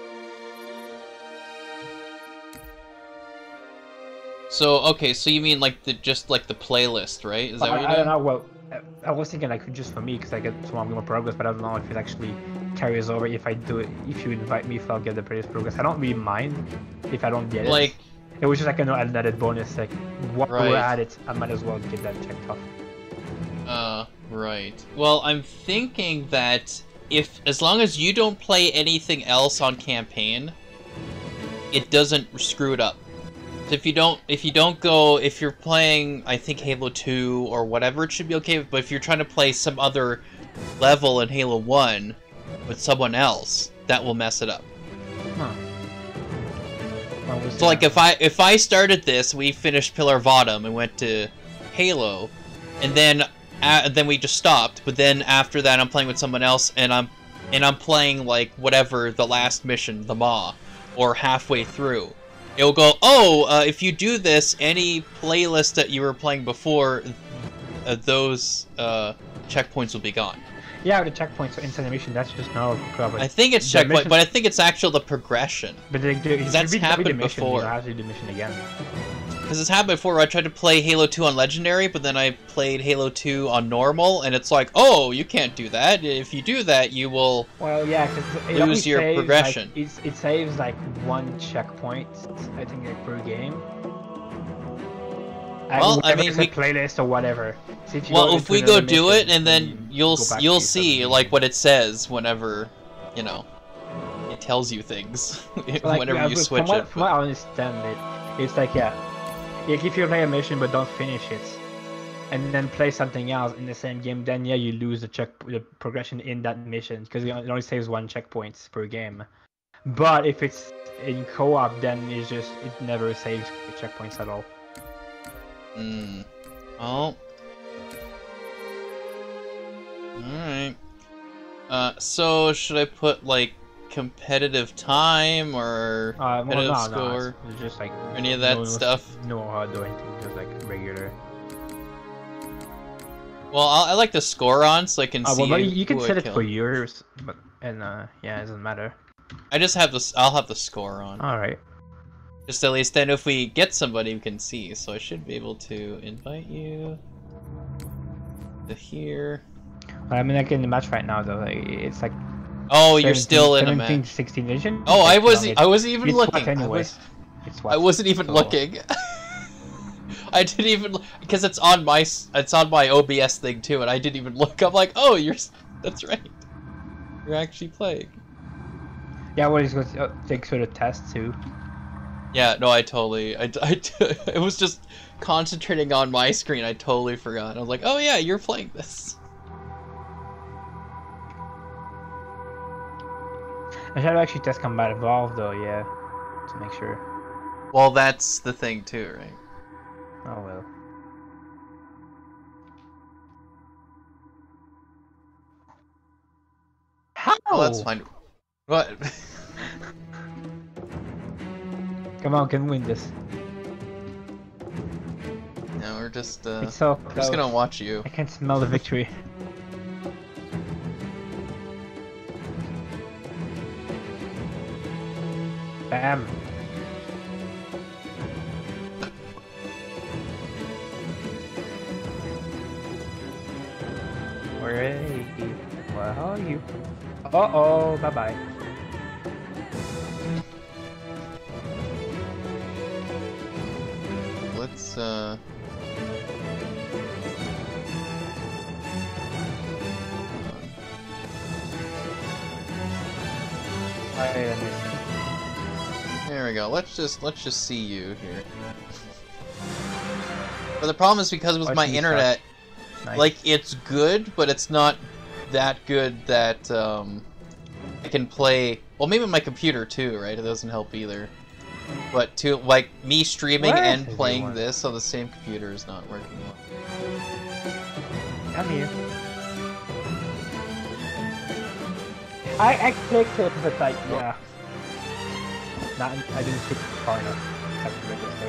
Speaker 1: So, okay, so you mean like the just like the playlist, right? Is that
Speaker 5: I,
Speaker 1: what you're
Speaker 5: I
Speaker 1: doing?
Speaker 5: don't know. Well, I was thinking like just for me because I get some more progress, but I don't know if it actually carries over if I do it. If you invite me, if I'll get the player's progress, I don't really mind if I don't get it.
Speaker 1: Like,
Speaker 5: it was just like an added bonus. Like, while
Speaker 1: Right.
Speaker 5: we're at it, I might as well get that checked off.
Speaker 1: uh, right. Well, I'm thinking that if, as long as you don't play anything else on campaign, it doesn't screw it up. So if you don't, if you don't go, if you're playing, I think Halo two or whatever, it should be okay. But if you're trying to play some other level in Halo one with someone else, that will mess it up.
Speaker 5: Huh. What was
Speaker 1: So like
Speaker 5: that?
Speaker 1: if I if I started this, we finished Pillar of Autumn and went to Halo, and then uh, then we just stopped. But then after that, I'm playing with someone else, and I'm and I'm playing like whatever the last mission, the Maw, or halfway through. It'll go, oh, uh, if you do this, any playlist that you were playing before, uh, those uh, checkpoints will be gone.
Speaker 5: Yeah, the checkpoints for inside the mission. That's just no cover.
Speaker 1: I think it's
Speaker 5: The
Speaker 1: checkpoint,
Speaker 5: mission-
Speaker 1: but I think it's actual the progression.
Speaker 5: But they do. If
Speaker 1: that's
Speaker 5: you beat-
Speaker 1: happened
Speaker 5: beat the mission,
Speaker 1: before.
Speaker 5: You have to do the mission again.
Speaker 1: Because it's happened before where I tried to play Halo two on Legendary, but then I played Halo two on Normal, and it's like, oh, you can't do that. If you do that, you will...
Speaker 5: Well, yeah, because it
Speaker 1: Lose
Speaker 5: only
Speaker 1: your
Speaker 5: saves,
Speaker 1: progression.
Speaker 5: Like, it's, it saves like one checkpoint, I think, like, per game. And
Speaker 1: Well, I
Speaker 5: whatever
Speaker 1: mean,
Speaker 5: is a
Speaker 1: we-
Speaker 5: playlist or whatever. So if you
Speaker 1: Well,
Speaker 5: go
Speaker 1: if
Speaker 5: into
Speaker 1: we go
Speaker 5: another
Speaker 1: do it,
Speaker 5: mission,
Speaker 1: and then you'll
Speaker 5: go
Speaker 1: s-
Speaker 5: back
Speaker 1: you'll
Speaker 5: to
Speaker 1: see,
Speaker 5: something.
Speaker 1: like, what it says whenever, you know, it tells you things.
Speaker 5: Like,
Speaker 1: whenever
Speaker 5: yeah,
Speaker 1: you
Speaker 5: but
Speaker 1: switch
Speaker 5: from what,
Speaker 1: it.
Speaker 5: From what I understand it, it's like, yeah, like if you play a mission but don't finish it, and then play something else in the same game, then yeah, you lose the check the progression in that mission because it only saves one checkpoint per game. But if it's in co-op, then it's just it never saves checkpoints at all.
Speaker 1: Mm. Oh. Alright. Uh, so should I put, like, competitive time, or
Speaker 5: Uh, well,
Speaker 1: competitive
Speaker 5: no,
Speaker 1: score?
Speaker 5: no, it's, it's just like
Speaker 1: Any of that
Speaker 5: no,
Speaker 1: stuff?
Speaker 5: No hard or anything, just like regular.
Speaker 1: Well, I'll, I like the score on, so I can
Speaker 5: Uh,
Speaker 1: see
Speaker 5: well, but you, you can
Speaker 1: who I
Speaker 5: set it
Speaker 1: killed.
Speaker 5: for yours, but and uh, yeah, it doesn't matter.
Speaker 1: I just have this. I'll have the score on.
Speaker 5: All right.
Speaker 1: Just at least then, if we get somebody, we can see. So I should be able to invite you to here.
Speaker 5: I'm like in the match right now though. Like, it's like.
Speaker 1: Oh, you're still in a match.
Speaker 5: seventeen, sixteen vision.
Speaker 1: Oh, I
Speaker 5: Like,
Speaker 1: wasn't.
Speaker 5: you know,
Speaker 1: I wasn't even
Speaker 5: it's
Speaker 1: looking.
Speaker 5: SWAT anyway.
Speaker 1: I, was,
Speaker 5: It's SWAT.
Speaker 1: I wasn't even
Speaker 5: So-
Speaker 1: looking. I didn't even because it's on my s- it's on my O B S thing too, and I didn't even look. I'm like, oh, you're. s- That's right. You're actually playing.
Speaker 5: Yeah, well, he's going to take sort of test too.
Speaker 1: Yeah, no, I totally, I, I, it was just concentrating on my screen. I totally forgot. I was like, oh yeah, you're playing this.
Speaker 5: I should actually test Combat Evolved though, yeah, to make sure.
Speaker 1: Well, that's the thing too, right?
Speaker 5: Oh well. How?
Speaker 1: Oh, that's fine. What?
Speaker 5: Come on, can we win this?
Speaker 1: No, we're just, uh,
Speaker 5: It's so
Speaker 1: we're just
Speaker 5: close.
Speaker 1: gonna watch you.
Speaker 5: I can smell the victory. Bam. Where Where are you? Uh oh, bye bye.
Speaker 1: Let's, uh...
Speaker 5: I understand.
Speaker 1: There we go. Let's just let's just see you here. But the problem is because with
Speaker 5: Watch
Speaker 1: my
Speaker 5: me
Speaker 1: internet,
Speaker 5: Nice.
Speaker 1: like it's good, but it's not that good that um, I can play. Well, maybe my computer too, right? It doesn't help either. But to like me streaming
Speaker 5: Where
Speaker 1: and
Speaker 5: is
Speaker 1: playing
Speaker 5: everyone?
Speaker 1: this on the same computer is not working well.
Speaker 5: I'm here. I I clicked it, but like yeah. Not I didn't click far enough. Have to register.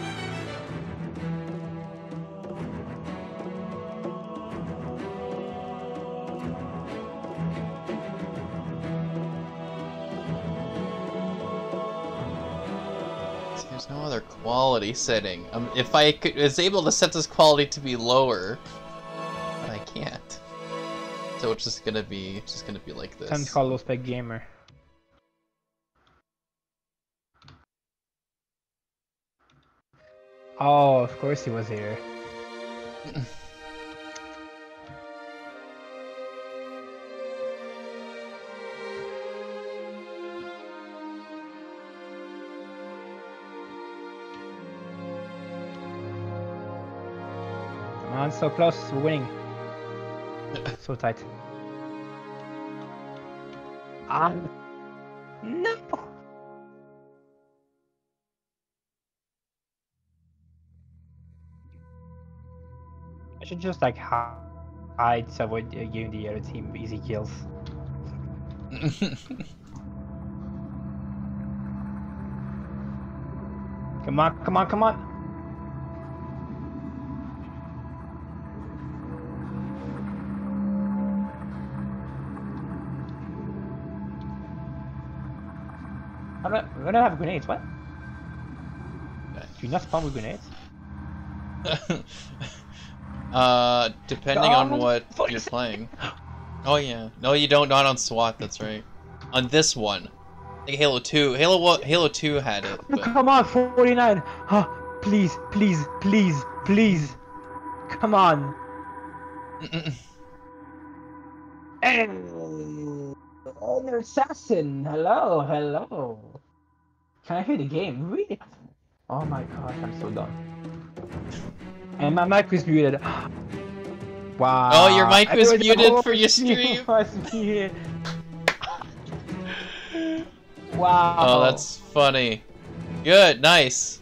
Speaker 1: There's no other quality setting. Um, if I could, was able to set this quality to be lower, but I can't. So it's just gonna be, it's just gonna be like this.
Speaker 5: Time to call Low Spec Gamer. Oh, of course he was here. Come on, so close, we're winning. So tight. Ah, no! I should just like hi- hide so avoid uh, giving the other team easy kills. Come on, come on, come on! I don't, we don't have grenades, what? Do you not spawn with grenades?
Speaker 1: uh, depending on
Speaker 5: God,
Speaker 1: what
Speaker 5: forty
Speaker 1: you're
Speaker 5: seconds.
Speaker 1: playing. Oh yeah, no, you don't. Not on SWAT. That's right. On this one, I think Halo two. Halo what? Halo two had it. But...
Speaker 5: Come on, forty-nine! Oh, please, please, please, please! Come on! Oh, an assassin! Hello, hello! Can I hear the game? Really? Oh my gosh, I'm so done. And my mic was muted. Wow.
Speaker 1: Oh, your mic
Speaker 5: I
Speaker 1: was
Speaker 5: was-
Speaker 1: muted
Speaker 5: oh,
Speaker 1: for your
Speaker 5: it
Speaker 1: stream.
Speaker 5: was muted. Wow.
Speaker 1: Oh, that's funny. Good, nice.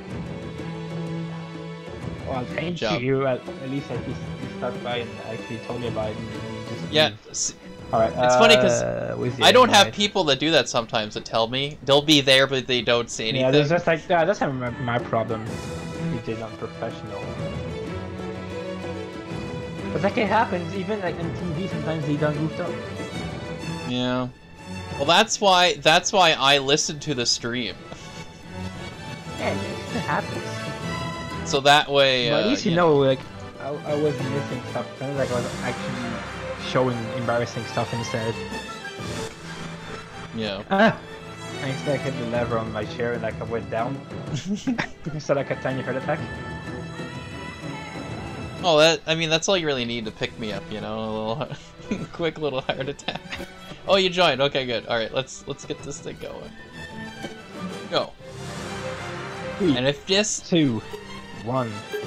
Speaker 5: Well, thank
Speaker 1: job.
Speaker 5: you. At, at least like, he, he stopped by and actually told me about it. And he just
Speaker 1: Yeah,
Speaker 5: leave.
Speaker 1: s-
Speaker 5: Alright,
Speaker 1: it's funny 'cause
Speaker 5: uh, where's the
Speaker 1: I don't
Speaker 5: other
Speaker 1: have
Speaker 5: guy?
Speaker 1: people that do that sometimes that tell me. They'll be there, but they don't say anything.
Speaker 5: Yeah, there's just like, yeah, that's my, my problem. We did unprofessional. But like it happens, even like on T V sometimes they done goofed up.
Speaker 1: Yeah. Well, that's why that's why I listened to the stream.
Speaker 5: Yeah, it happens.
Speaker 1: So that way,
Speaker 5: But at
Speaker 1: uh,
Speaker 5: least you
Speaker 1: yeah.
Speaker 5: know, like, I, I wasn't missing stuff. Kind of like I was actually showing embarrassing stuff instead.
Speaker 1: Yeah.
Speaker 5: Ah! I instead hit the lever on my chair and like I went down. Instead like a tiny heart attack.
Speaker 1: Oh, that I mean that's all you really need to pick me up, you know, a little quick little heart attack. Oh, you joined. Okay, good. All right, let's let's get this thing going. Go.
Speaker 5: Three,
Speaker 1: And if this
Speaker 5: two, one.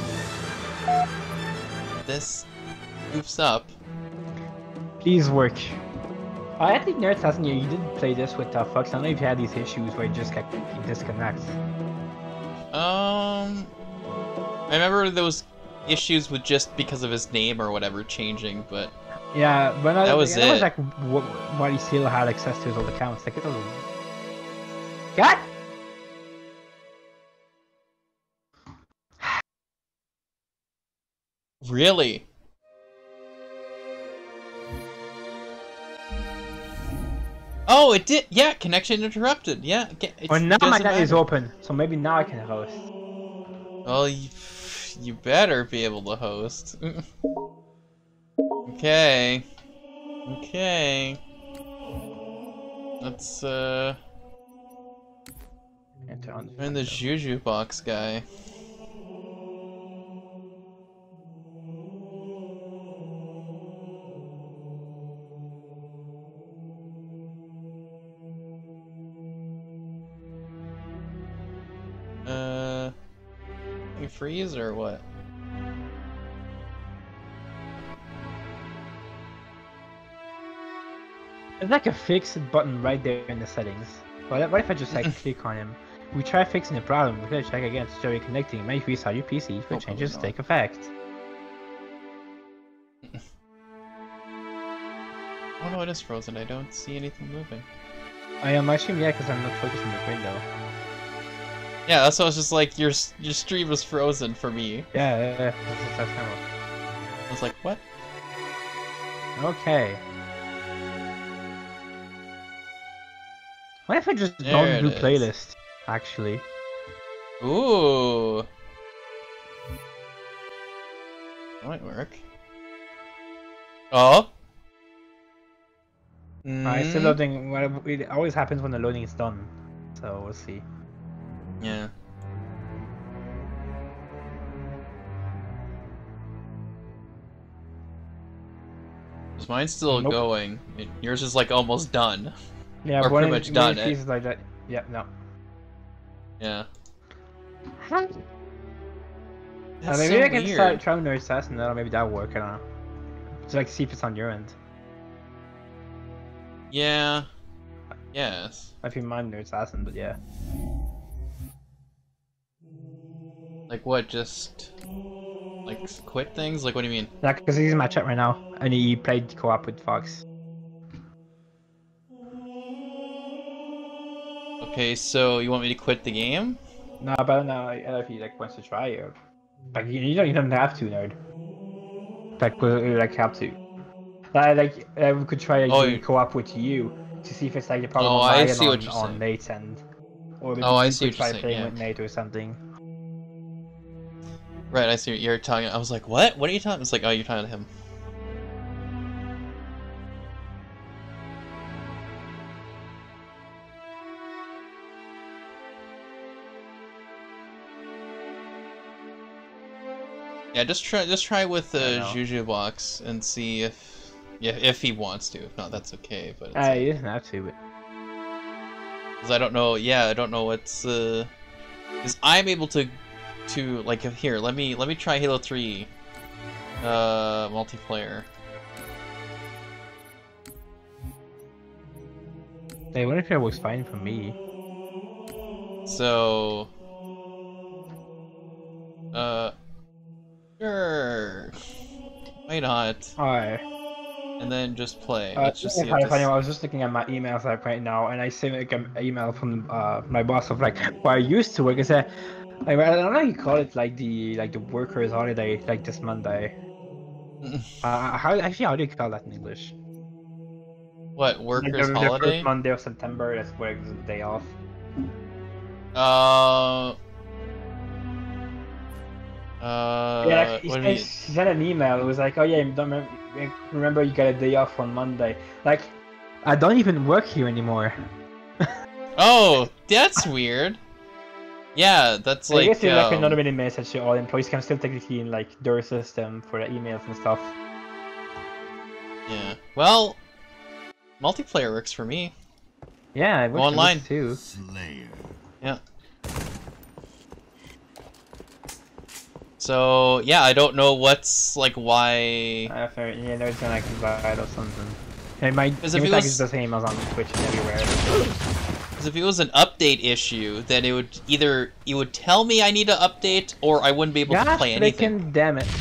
Speaker 1: this goofs up,
Speaker 5: Please work. I think Nerds hasn't you. You didn't play this with uh, Fox. I don't know if you had these issues where you just get you disconnect.
Speaker 1: um, I remember those issues with just because of his name or whatever changing, but
Speaker 5: Yeah, but I,
Speaker 1: That was
Speaker 5: that was
Speaker 1: it.
Speaker 5: like wh- why he still had access to his old accounts. Like it doesn't. God.
Speaker 1: really. Oh, it did. Yeah, connection interrupted. Yeah. It, it's-
Speaker 5: Well, now
Speaker 1: it
Speaker 5: my
Speaker 1: doesn't
Speaker 5: net is
Speaker 1: matter.
Speaker 5: open, so maybe now I can host.
Speaker 1: Well, you, you better be able to host. Okay. Okay. Let's, uh...
Speaker 5: Enter on
Speaker 1: find the Juju box guy. Uh... You freeze or what?
Speaker 5: There's like a fix it button right there in the settings. What, what if I just like click on him? We try fixing the problem. We gotta check again to show you connecting. Maybe restart your P C for
Speaker 1: Oh,
Speaker 5: changes to
Speaker 1: probably
Speaker 5: take effect.
Speaker 1: Oh no, it is frozen. I don't see anything moving.
Speaker 5: I am my stream, yeah, because I'm not focusing the window.
Speaker 1: Yeah, that's why I was just like, your your stream was frozen for me.
Speaker 5: Yeah, yeah, yeah. That's, that's kind
Speaker 1: I was like, what?
Speaker 5: of... Okay. What if I just
Speaker 1: There
Speaker 5: don't
Speaker 1: it
Speaker 5: do
Speaker 1: is.
Speaker 5: playlist? Actually,
Speaker 1: Ooh. That might work. Oh.
Speaker 5: I still
Speaker 1: Mm.
Speaker 5: loading. Well, it always happens when the loading is done. So we'll see.
Speaker 1: Yeah. Is mine still
Speaker 5: Nope.
Speaker 1: going? It- yours is like almost done.
Speaker 5: Yeah,
Speaker 1: We're
Speaker 5: one
Speaker 1: pretty
Speaker 5: in-
Speaker 1: much
Speaker 5: one
Speaker 1: done,
Speaker 5: in
Speaker 1: eh?
Speaker 5: pieces like that. Yeah, no.
Speaker 1: Yeah.
Speaker 5: Uh,
Speaker 1: That's
Speaker 5: maybe
Speaker 1: so
Speaker 5: I can
Speaker 1: weird.
Speaker 5: start trying to assassin that, or maybe that'll work. I don't know. Just like see if it's on your end.
Speaker 1: Yeah. Yes.
Speaker 5: If you mind your assassin, but yeah.
Speaker 1: Like what? Just like quit things? Like what do you mean?
Speaker 5: Yeah, because he's in my chat right now, and he played co-op with Fox.
Speaker 1: Okay, so you want me to quit the game?
Speaker 5: No, but I don't know if he like wants to try or like you, you don't even have to, nerd. Like we like have to. Like, like uh, we could try
Speaker 1: Oh,
Speaker 5: doing
Speaker 1: you-
Speaker 5: co-op with you to see if it's like the problem
Speaker 1: Oh,
Speaker 5: on
Speaker 1: I
Speaker 5: my end
Speaker 1: see
Speaker 5: on,
Speaker 1: what you're
Speaker 5: on
Speaker 1: saying.
Speaker 5: Nate's end. Or maybe
Speaker 1: Oh, I
Speaker 5: you
Speaker 1: see
Speaker 5: could
Speaker 1: what
Speaker 5: try
Speaker 1: you're saying,
Speaker 5: playing
Speaker 1: yeah.
Speaker 5: with Nate or something.
Speaker 1: Right, I see what you're talking. I was like, what? What are you talking? It's like, oh, you're talking to him. Yeah, just try, just try with
Speaker 5: I
Speaker 1: the
Speaker 5: know.
Speaker 1: Juju box and see if, yeah, if he wants to. If not, that's okay. But it's
Speaker 5: Uh,
Speaker 1: like-
Speaker 5: he doesn't have to, but
Speaker 1: Because I don't know, yeah, I don't know what's, uh... Because I'm able to, to, like, here, let me, let me try Halo three, uh, multiplayer.
Speaker 5: hey, what if it works fine for me?
Speaker 1: So... Uh... Sure! Why not?
Speaker 5: Alright.
Speaker 1: And then just play.
Speaker 5: Uh,
Speaker 1: Let's just see
Speaker 5: if
Speaker 1: if
Speaker 5: I,
Speaker 1: this...
Speaker 5: funny, I was just looking at my emails like right now, and I see like an email from uh, my boss of like where I used to work. I said, like, I don't know how you call it, like the like the workers' holiday, like this Monday. uh, how actually how do you call that in English?
Speaker 1: What,
Speaker 5: Like
Speaker 1: workers'
Speaker 5: the, the
Speaker 1: holiday?
Speaker 5: first Monday of September, that's work's day off.
Speaker 1: Uh. Uh.
Speaker 5: Yeah, like, he,
Speaker 1: what do you
Speaker 5: sent,
Speaker 1: mean?
Speaker 5: he sent an email. It was like, oh yeah, you don't remember, remember you got a day off on Monday. Like, I don't even work here anymore.
Speaker 1: Oh, that's weird. Yeah, that's
Speaker 5: I
Speaker 1: like.
Speaker 5: guess it's like
Speaker 1: um,
Speaker 5: another mini message to all employees can still technically in like their system for the emails and stuff.
Speaker 1: Yeah. Well, multiplayer works for me.
Speaker 5: Yeah, it
Speaker 1: Go
Speaker 5: works for me
Speaker 1: online.
Speaker 5: too.
Speaker 6: Slayer.
Speaker 1: Yeah. So yeah, I don't know what's like why.
Speaker 5: Uh, fair, yeah, there's an like invite or something. It might.
Speaker 1: Because
Speaker 5: It
Speaker 1: if it
Speaker 5: like
Speaker 1: was-
Speaker 5: it's the same as on Twitch and everywhere.
Speaker 1: Because if it was an update issue, then it would either it would tell me I need to update, or I wouldn't be able to
Speaker 5: Gosh,
Speaker 1: play
Speaker 5: they
Speaker 1: anything.
Speaker 5: can damn it.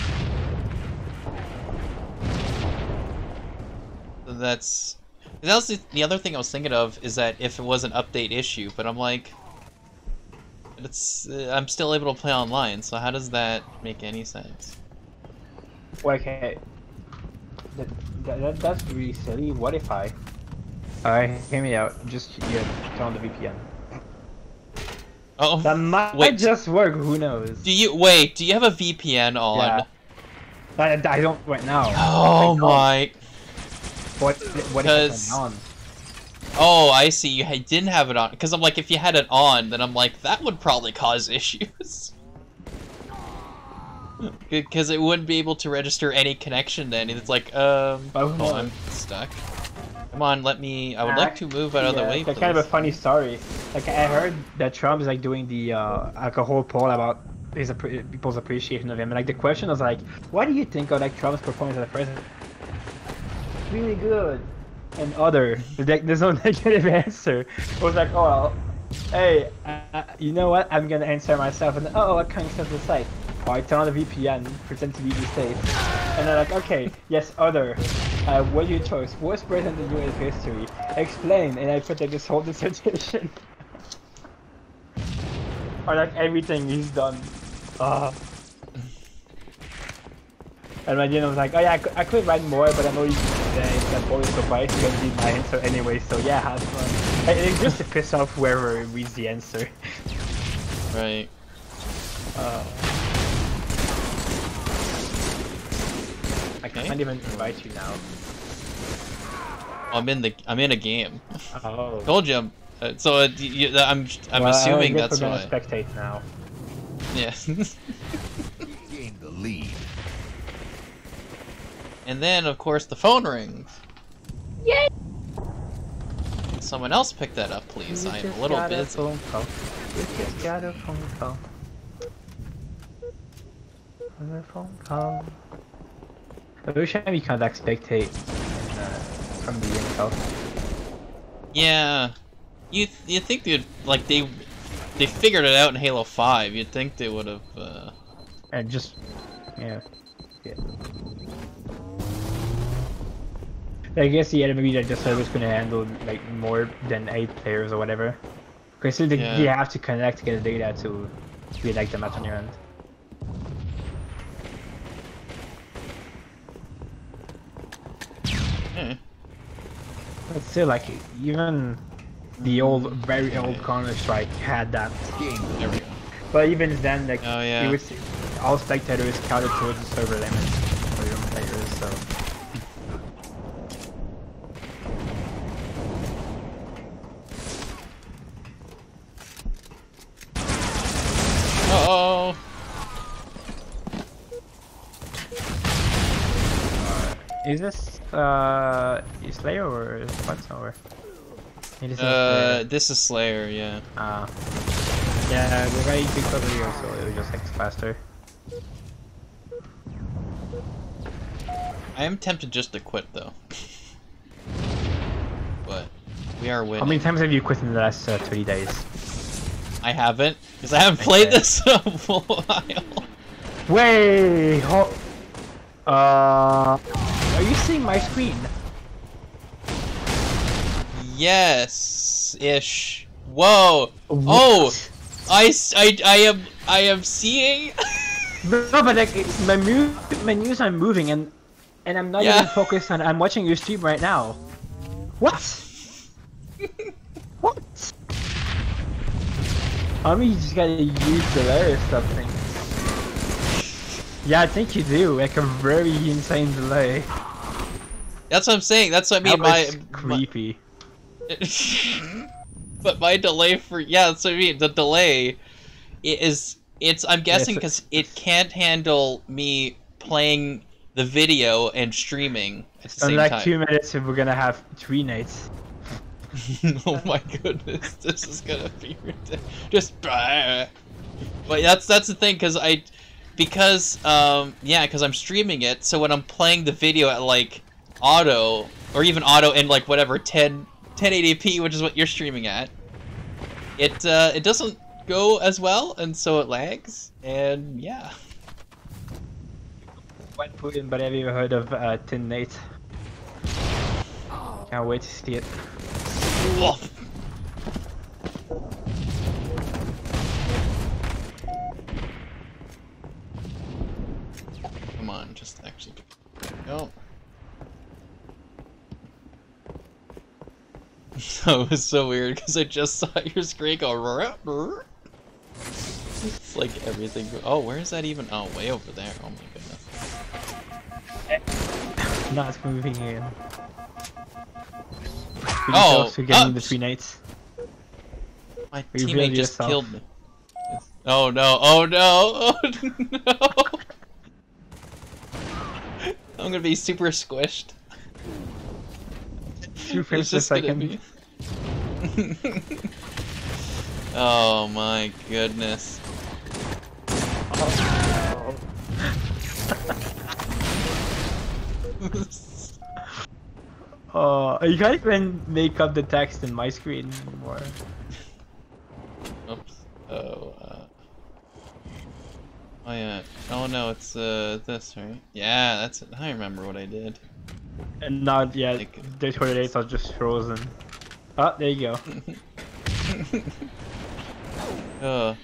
Speaker 1: That's that was the, the other thing I was thinking of is that if it was an update issue, but I'm like, it's uh, I'm still able to play online, so how does that make any sense?
Speaker 5: Well, okay. That, that, that, that's really silly. What if I? Alright, hear me out. Just yeah, turn on the V P N.
Speaker 1: Oh,
Speaker 5: That might
Speaker 1: wait.
Speaker 5: just work. Who knows?
Speaker 1: Do you wait? Do you have a V P N on?
Speaker 5: Yeah. I, I don't right now.
Speaker 1: Oh
Speaker 5: I don't.
Speaker 1: my!
Speaker 5: What? What
Speaker 1: Because-
Speaker 5: if I'm on?
Speaker 1: Oh, I see. You ha- didn't have it on. Because I'm like, if you had it on, then I'm like, that would probably cause issues. Because it wouldn't be able to register any connection then. It's like, um,
Speaker 5: Oh,
Speaker 1: oh,
Speaker 5: no.
Speaker 1: I'm stuck. Come on, let me. I would like to move out of the
Speaker 5: Yeah,
Speaker 1: way,
Speaker 5: that's
Speaker 1: please.
Speaker 5: kind of a funny story. Like I heard that Trump is like doing the uh, like a whole poll about his appre- people's appreciation of him. And like the question was like, what do you think of like Trump's performance as a president? Really good. And other, like, there's no negative answer. It was like, oh, well, hey, uh, you know what? I'm gonna answer myself. And oh, what kind of stuff to say? Oh, I turn on the V P N, pretend to be the States. And they're like, okay, yes, other. Uh, what do you choose? Worst president in U S history. Explain. And I put like this whole dissertation. Or like everything he's done. Uh. And my dinner was like, oh yeah, I could, I could write more, but I know you uh, it's that boy so biased, you're gonna read my answer anyway, so yeah, have fun. And it's just to piss off whoever reads the answer.
Speaker 1: Right.
Speaker 5: Uh, I
Speaker 1: Okay.
Speaker 5: can't even invite you now.
Speaker 1: I'm in the. I'm in a game.
Speaker 5: Oh.
Speaker 1: Told you. I'm, uh, so uh, you, I'm. I'm
Speaker 5: Well,
Speaker 1: assuming
Speaker 5: I guess
Speaker 1: that's
Speaker 5: we're
Speaker 1: why.
Speaker 5: gonna spectate now.
Speaker 1: Yeah.
Speaker 6: Gain the lead.
Speaker 1: And then, of course, the phone rings. Yay! Someone else pick that up, please. I'm a little busy.
Speaker 5: Phone call. We just got a phone call. A phone call. I wish I can't like spectate uh, from the info.
Speaker 1: Yeah. You th you think they'd like they they figured it out in Halo five? You'd think they would have. Uh...
Speaker 5: And just yeah. Yeah. I guess yeah, maybe that the server's gonna handle like more than eight players or whatever. Because they,
Speaker 1: Yeah.
Speaker 5: you have to connect to get the data to be like the match on your end.
Speaker 1: Hmm.
Speaker 5: But still, like even the old, very old Counter Strike had that.
Speaker 6: Gain the
Speaker 1: There we go.
Speaker 5: But even then, like
Speaker 1: Oh, yeah.
Speaker 5: you would see all spectators counted towards the server limit for your players. So.
Speaker 1: Uh oh.
Speaker 5: Is this uh Slayer or is what or? It is
Speaker 1: Uh, this is Slayer. Yeah.
Speaker 5: Ah. Yeah, they're very big over here, so it was just like faster.
Speaker 1: I am tempted just to quit though. But we are winning.
Speaker 5: How many times have you quit in the last uh, thirty days?
Speaker 1: I haven't, because I haven't played
Speaker 5: Okay.
Speaker 1: this in a while.
Speaker 5: Wait, ho uh, are you seeing my screen?
Speaker 1: Yes, ish. Whoa.
Speaker 5: What?
Speaker 1: Oh, I, s- I, I am I am seeing.
Speaker 5: No, but like it's, my mu menus are moving and and I'm not
Speaker 1: Yeah.
Speaker 5: even focused on. I'm watching your stream right now. What? What? I mean, you just gotta use delay or something. Yeah, I think you do. Like a very insane delay.
Speaker 1: That's what I'm saying. That's what I mean.
Speaker 5: That
Speaker 1: My
Speaker 5: was creepy.
Speaker 1: My, but my delay for yeah, that's what I mean. The delay is it's. I'm guessing because it can't handle me playing the video and streaming at the
Speaker 5: In
Speaker 1: same
Speaker 5: like
Speaker 1: time.
Speaker 5: two minutes, we're gonna have three nights.
Speaker 1: Oh my goodness, this is gonna be ridiculous. Just but that's that's the thing because I because um yeah because I'm streaming it, so when I'm playing the video at like auto or even auto in like whatever ten eighty p, which is what you're streaming at, it uh it doesn't go as well, and so it lags, and yeah.
Speaker 5: One Putin, but have you heard of uh, Tin Nate? Can't wait to see it.
Speaker 1: Oh. Come on, just actually go. So it was so weird because I just saw your screen go. Rrr, rrr. It's like everything. Oh, where is that even? Oh, way over there. Oh my goodness.
Speaker 5: No, it's moving in.
Speaker 1: Oh,
Speaker 5: so getting
Speaker 1: oh,
Speaker 5: the three nights.
Speaker 1: My
Speaker 5: Reveal
Speaker 1: teammate just
Speaker 5: yourself.
Speaker 1: killed me. Oh no! Oh no! Oh no! I'm gonna be super squished.
Speaker 5: Two frames
Speaker 1: It's
Speaker 5: per
Speaker 1: just gonna
Speaker 5: second.
Speaker 1: be- Oh my goodness.
Speaker 5: Oh, you can't even make up the text in my screen anymore.
Speaker 1: Oops. Oh, uh... Oh yeah. Oh no, it's uh this, right? Yeah, that's it. I remember what I did.
Speaker 5: And not yet.
Speaker 1: Like-
Speaker 5: The twenty-eights are just frozen. Oh, there you go.
Speaker 1: Uh.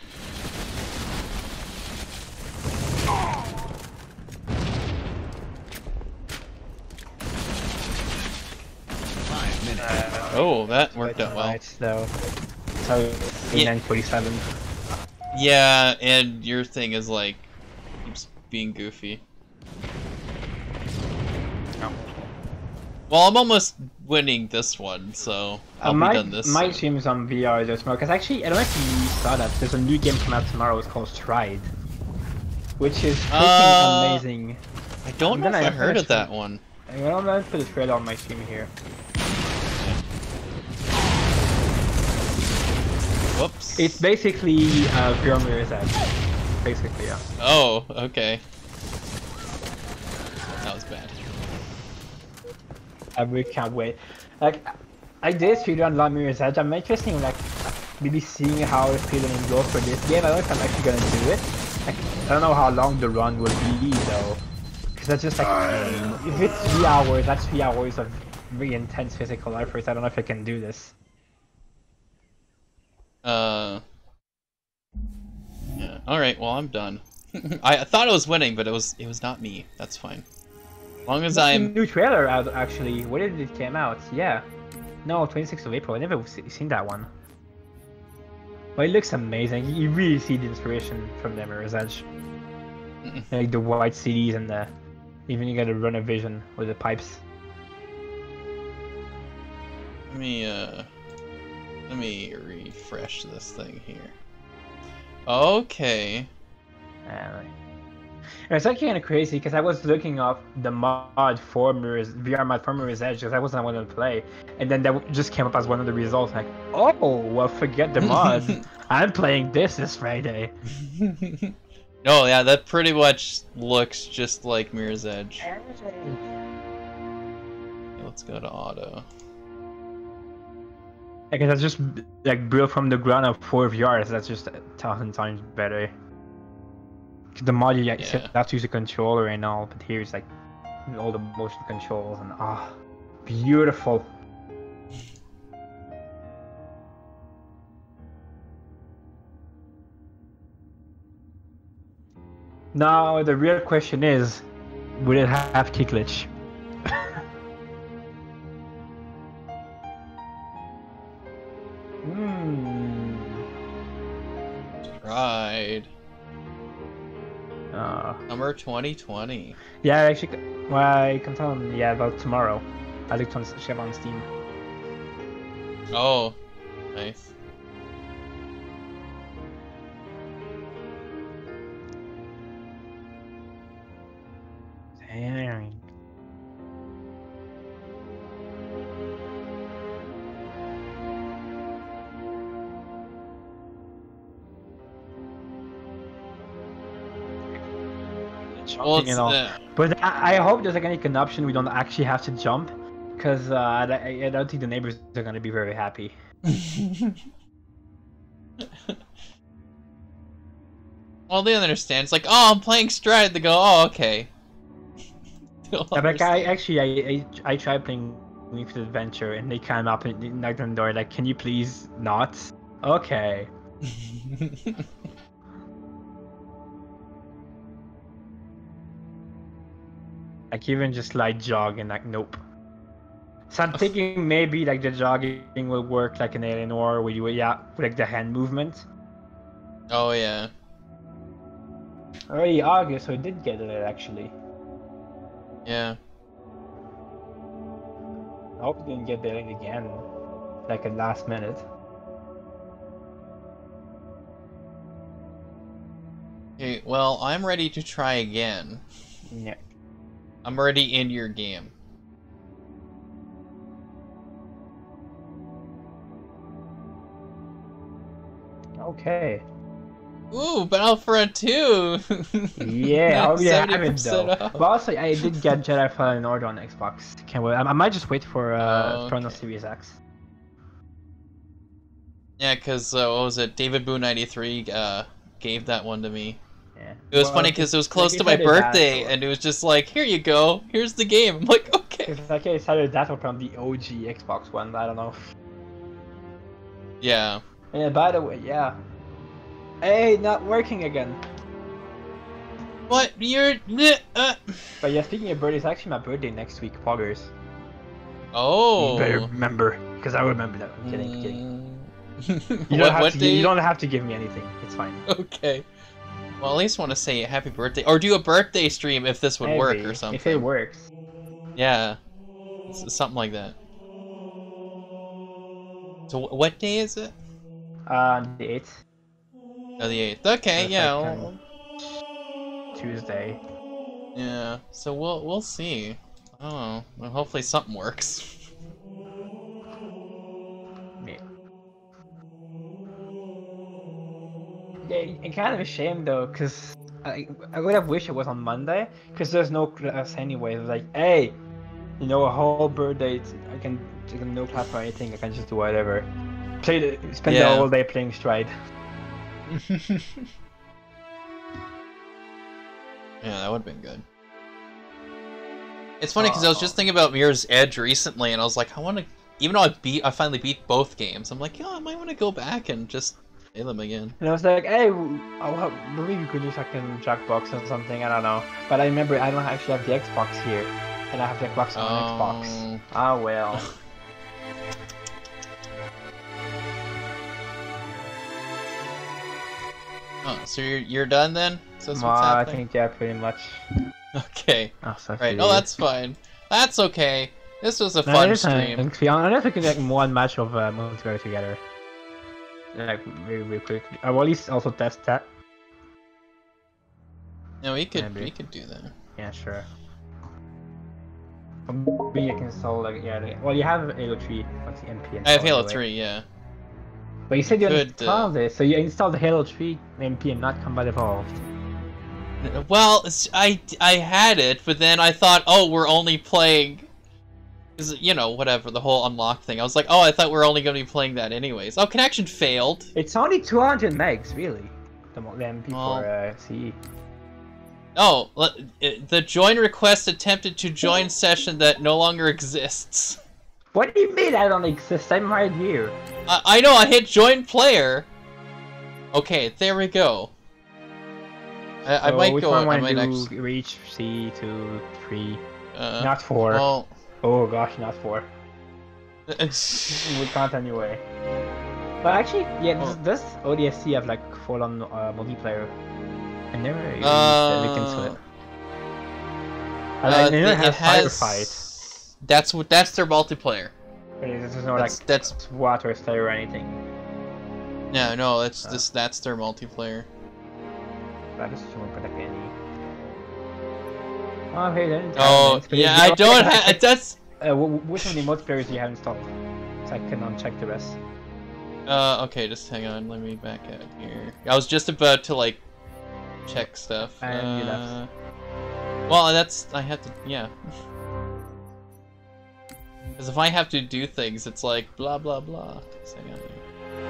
Speaker 6: Five minutes.
Speaker 1: Oh, that worked out well.
Speaker 5: Right, so, so
Speaker 1: Yeah.
Speaker 5: nine forty-seven.
Speaker 1: Yeah, and your thing is like keeps being goofy. Well, I'm almost winning this one, so I'll
Speaker 5: Uh,
Speaker 1: be
Speaker 5: my
Speaker 1: done this.
Speaker 5: my
Speaker 1: soon.
Speaker 5: stream is on V R just now because actually I don't know if you saw that there's a new game coming out tomorrow. It's called Stride, which is freaking
Speaker 1: Uh,
Speaker 5: amazing.
Speaker 1: I don't
Speaker 5: I'm
Speaker 1: know if
Speaker 5: gonna
Speaker 1: I heard of
Speaker 5: actually-
Speaker 1: that one.
Speaker 5: I'm gonna put a trailer on my stream here.
Speaker 1: Whoops.
Speaker 5: It's basically uh, V R Mirror's Edge. Basically, yeah.
Speaker 1: Oh, okay. That was bad.
Speaker 5: I really can't wait. Like, I did speedrun Live Mirror's Edge. I'm interested in like maybe seeing how the speedrunning goes for this game. I don't know if I'm actually gonna do it. Like, I don't know how long the run will be though. Because that's just like, if it's three hours, that's three hours of really intense physical effort. I don't know if I can do this.
Speaker 1: Uh. Yeah. All right. Well, I'm done. I, I thought I was winning, but it was it was not me. That's fine. As long as
Speaker 5: There's a
Speaker 1: I'm.
Speaker 5: new trailer out actually. When did it came out? Yeah. No, twenty-sixth of April. I never se- seen that one. But it looks amazing. You really see the inspiration from the Mirror's Edge.
Speaker 1: Mm-mm.
Speaker 5: Like the white C Ds and the even you got a runner vision with the pipes.
Speaker 1: Let me uh. Let me refresh this thing here. Okay.
Speaker 5: And it's actually kind of crazy because I was looking up the mod for Mirror's V R mod for Mirror's Edge because I wasn't wanting to play, and then that just came up as one of the results. Like, oh, well, forget the mod. I'm playing this this Friday.
Speaker 1: Oh yeah, that pretty much looks just like Mirror's Edge. Okay, let's go to auto.
Speaker 5: Because that's just like built from the ground up for V R. So that's just a thousand times better. The mod you
Speaker 1: Yeah.
Speaker 5: have to use a controller and all, but here it's like all the motion controls and ah, beautiful. Now the real question is, will it have kick glitch?
Speaker 1: Stride.
Speaker 5: Uh,
Speaker 1: Summer twenty twenty.
Speaker 5: yeah, actually, well, I can tell them, yeah, about tomorrow. I looked on check on Steam.
Speaker 1: Oh, nice.
Speaker 5: Dang.
Speaker 1: Well,
Speaker 5: You know,
Speaker 1: uh,
Speaker 5: but I, I hope there's like any an option we don't actually have to jump, because uh, I, I don't think the neighbors are gonna be very happy.
Speaker 1: well, they understand. It's like, oh, I'm playing Stride. They go, oh, okay. They'll
Speaker 5: Yeah, like I
Speaker 1: understand.
Speaker 5: actually I I, I tried playing Link's Adventure and they came up and knocked on the door like, can you please not? Okay. Like even just like jogging, like nope. So I'm thinking maybe like the jogging will work like an Alienware where you yeah, with like the hand movement.
Speaker 1: oh yeah.
Speaker 5: Already August, so I did get it actually.
Speaker 1: Yeah.
Speaker 5: I hope it didn't get there again, like at last minute.
Speaker 1: Okay, well, I'm ready to try again.
Speaker 5: Yeah.
Speaker 1: I'm already in your game.
Speaker 5: Okay.
Speaker 1: Ooh, Battlefront two!
Speaker 5: Yeah, I'll be
Speaker 1: seventy
Speaker 5: having
Speaker 1: percent
Speaker 5: though.
Speaker 1: off.
Speaker 5: But also, I did get Jedi Fallen Order on Xbox. Can't wait. I, I might just wait for uh,
Speaker 1: Oh,
Speaker 5: Chrono
Speaker 1: okay.
Speaker 5: Series X.
Speaker 1: Yeah, because, uh, what was it, David Boo ninety-three uh, gave that one to me.
Speaker 5: Yeah.
Speaker 1: It was
Speaker 5: Well,
Speaker 1: funny because it was close
Speaker 5: like
Speaker 1: to
Speaker 5: I
Speaker 1: my
Speaker 5: said, it has
Speaker 1: birthday,
Speaker 5: to-
Speaker 1: and it was just like, here you go, here's the game. I'm like, okay.
Speaker 5: It's like I decided that from the O G Xbox One. I don't know.
Speaker 1: Yeah.
Speaker 5: Yeah. By the way, yeah. Hey, not working again.
Speaker 1: What? You're... Uh...
Speaker 5: But yeah, speaking of birthdays, it's actually my birthday next week, Poggers.
Speaker 1: Oh.
Speaker 5: You better remember, because I remember that. I'm kidding, I'm kidding.
Speaker 1: Mm.
Speaker 5: You don't
Speaker 1: what,
Speaker 5: have
Speaker 1: what
Speaker 5: to.
Speaker 1: day?
Speaker 5: You don't have to give me anything. It's fine.
Speaker 1: Okay. Well, at least want to say happy birthday, or do a birthday stream if this would work
Speaker 5: Maybe,
Speaker 1: or something.
Speaker 5: If it works.
Speaker 1: Yeah, S- something like that. So wh- what day is it?
Speaker 5: Uh, the eighth.
Speaker 1: Oh, the eighth. Okay,
Speaker 5: That's
Speaker 1: yeah,
Speaker 5: like,
Speaker 1: well,
Speaker 5: Tuesday.
Speaker 1: yeah. So we'll we'll see. I don't know. Well, hopefully something works.
Speaker 5: Yeah. Yeah, it's kind of a shame though, cause I I would have wished it was on Monday, cause there's no class anyway. It's like, hey, you know, a whole birthday. It's, I can I can no class or anything. I can just do whatever. Play the spend
Speaker 1: Yeah.
Speaker 5: the whole day playing Stride.
Speaker 1: Yeah, that would have been good. It's funny because I was just thinking about Mirror's Edge recently, and I was like, I want to, even though I beat, I finally beat both games. I'm like, yeah, I might want to go back and just play them again.
Speaker 5: And I was like, hey, I'll have, maybe we could do like a Jackbox or something. I don't know. But I remember I don't actually have the Xbox here, and I have the Xbox on
Speaker 1: Oh.
Speaker 5: Xbox. Ah well.
Speaker 1: Oh, so you're you're done then? So that's
Speaker 5: Well,
Speaker 1: what's
Speaker 5: I
Speaker 1: happening?
Speaker 5: think yeah, pretty much.
Speaker 1: Okay.
Speaker 5: Oh, so
Speaker 1: Right. Oh, that's fine. That's okay. This was a
Speaker 5: No,
Speaker 1: fun
Speaker 5: it is fine.
Speaker 1: stream.
Speaker 5: And to be honest, I don't think we can like one match of uh, multiplayer together. Like very, very quickly. I will at least also test that.
Speaker 1: No, we could
Speaker 5: Maybe.
Speaker 1: we could do that.
Speaker 5: Yeah, sure. Maybe I can install like yeah. Like, well, you have Halo three. What's the N P?
Speaker 1: I have
Speaker 5: installed
Speaker 1: Halo
Speaker 5: anyway.
Speaker 1: three, yeah.
Speaker 5: But you said you
Speaker 1: Could,
Speaker 5: installed it, so you installed the Halo three N P and not Combat Evolved.
Speaker 1: Well, it's, I I had it, but then I thought, oh, we're only playing, is you know whatever the whole unlock thing. I was like, oh, I thought we were only going to be playing that anyways. Oh, connection failed.
Speaker 5: It's only two hundred megs, really. The, mo- the M P
Speaker 1: Well-
Speaker 5: for uh, C E.
Speaker 1: Oh, le- it- the join request attempted to join session that no longer exists.
Speaker 5: What do you mean I don't exist? I'm right here.
Speaker 1: I, I know, I hit join player. Okay, there we go. I, I
Speaker 5: So
Speaker 1: might
Speaker 5: which
Speaker 1: go.
Speaker 5: one
Speaker 1: I
Speaker 5: want
Speaker 1: might
Speaker 5: to
Speaker 1: actually.
Speaker 5: do? Reach C two, three,
Speaker 1: Uh,
Speaker 5: not four.
Speaker 1: Well,
Speaker 5: Oh gosh, not four.
Speaker 1: it's-
Speaker 5: We can't anyway. But actually, yeah,
Speaker 1: Oh.
Speaker 5: does, does O D S T have like full-on uh, multiplayer? I never really
Speaker 1: Uh,
Speaker 5: looked into it. I
Speaker 1: Uh,
Speaker 5: like, they
Speaker 1: th-
Speaker 5: don't have
Speaker 1: it has.
Speaker 5: Firefight.
Speaker 1: That's what. That's their multiplayer.
Speaker 5: But there's no
Speaker 1: That's
Speaker 5: like
Speaker 1: that's.
Speaker 5: SWAT or Slayer or anything.
Speaker 1: No, no. That's
Speaker 5: Uh.
Speaker 1: this. That's their multiplayer.
Speaker 5: That is too much like any. Oh, hey, then.
Speaker 1: Oh, yeah. I don't have. That's.
Speaker 5: Uh, wh- which of the multiplayers do you have installed? So I can uncheck the rest.
Speaker 1: Uh. Okay. Just hang on. Let me back out here. I was just about to like check stuff.
Speaker 5: And you left.
Speaker 1: uh, Well, that's. I have to. Yeah. Because if I have to do things, it's like blah blah blah. Just hang on here.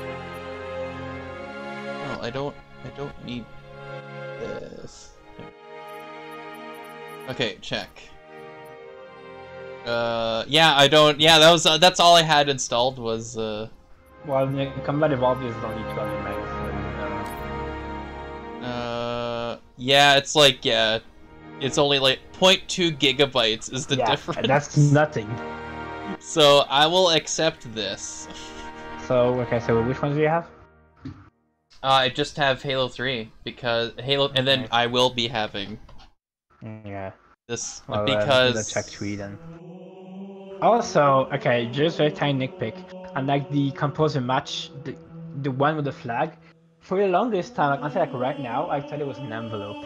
Speaker 1: No, I don't. I don't need this. Okay, check. Uh, yeah, I don't. Yeah, that was. Uh, that's all I had installed was. Uh,
Speaker 5: Well, the Combat Evolved is only two hundred megs. So,
Speaker 1: uh, yeah, it's like yeah, it's only like zero point two gigabytes is the
Speaker 5: yeah,
Speaker 1: difference.
Speaker 5: that's nothing.
Speaker 1: So I will accept this.
Speaker 5: So, okay, so which ones do you have?
Speaker 1: Uh, I just have Halo three because Halo, and then
Speaker 5: Okay.
Speaker 1: I will be having
Speaker 5: Yeah.
Speaker 1: this
Speaker 5: Well,
Speaker 1: because.
Speaker 5: uh, check tweet then. Also, okay, just a tiny nitpick. And like the composer match, the the one with the flag, for the longest time, like I feel like right now, I thought it was an envelope.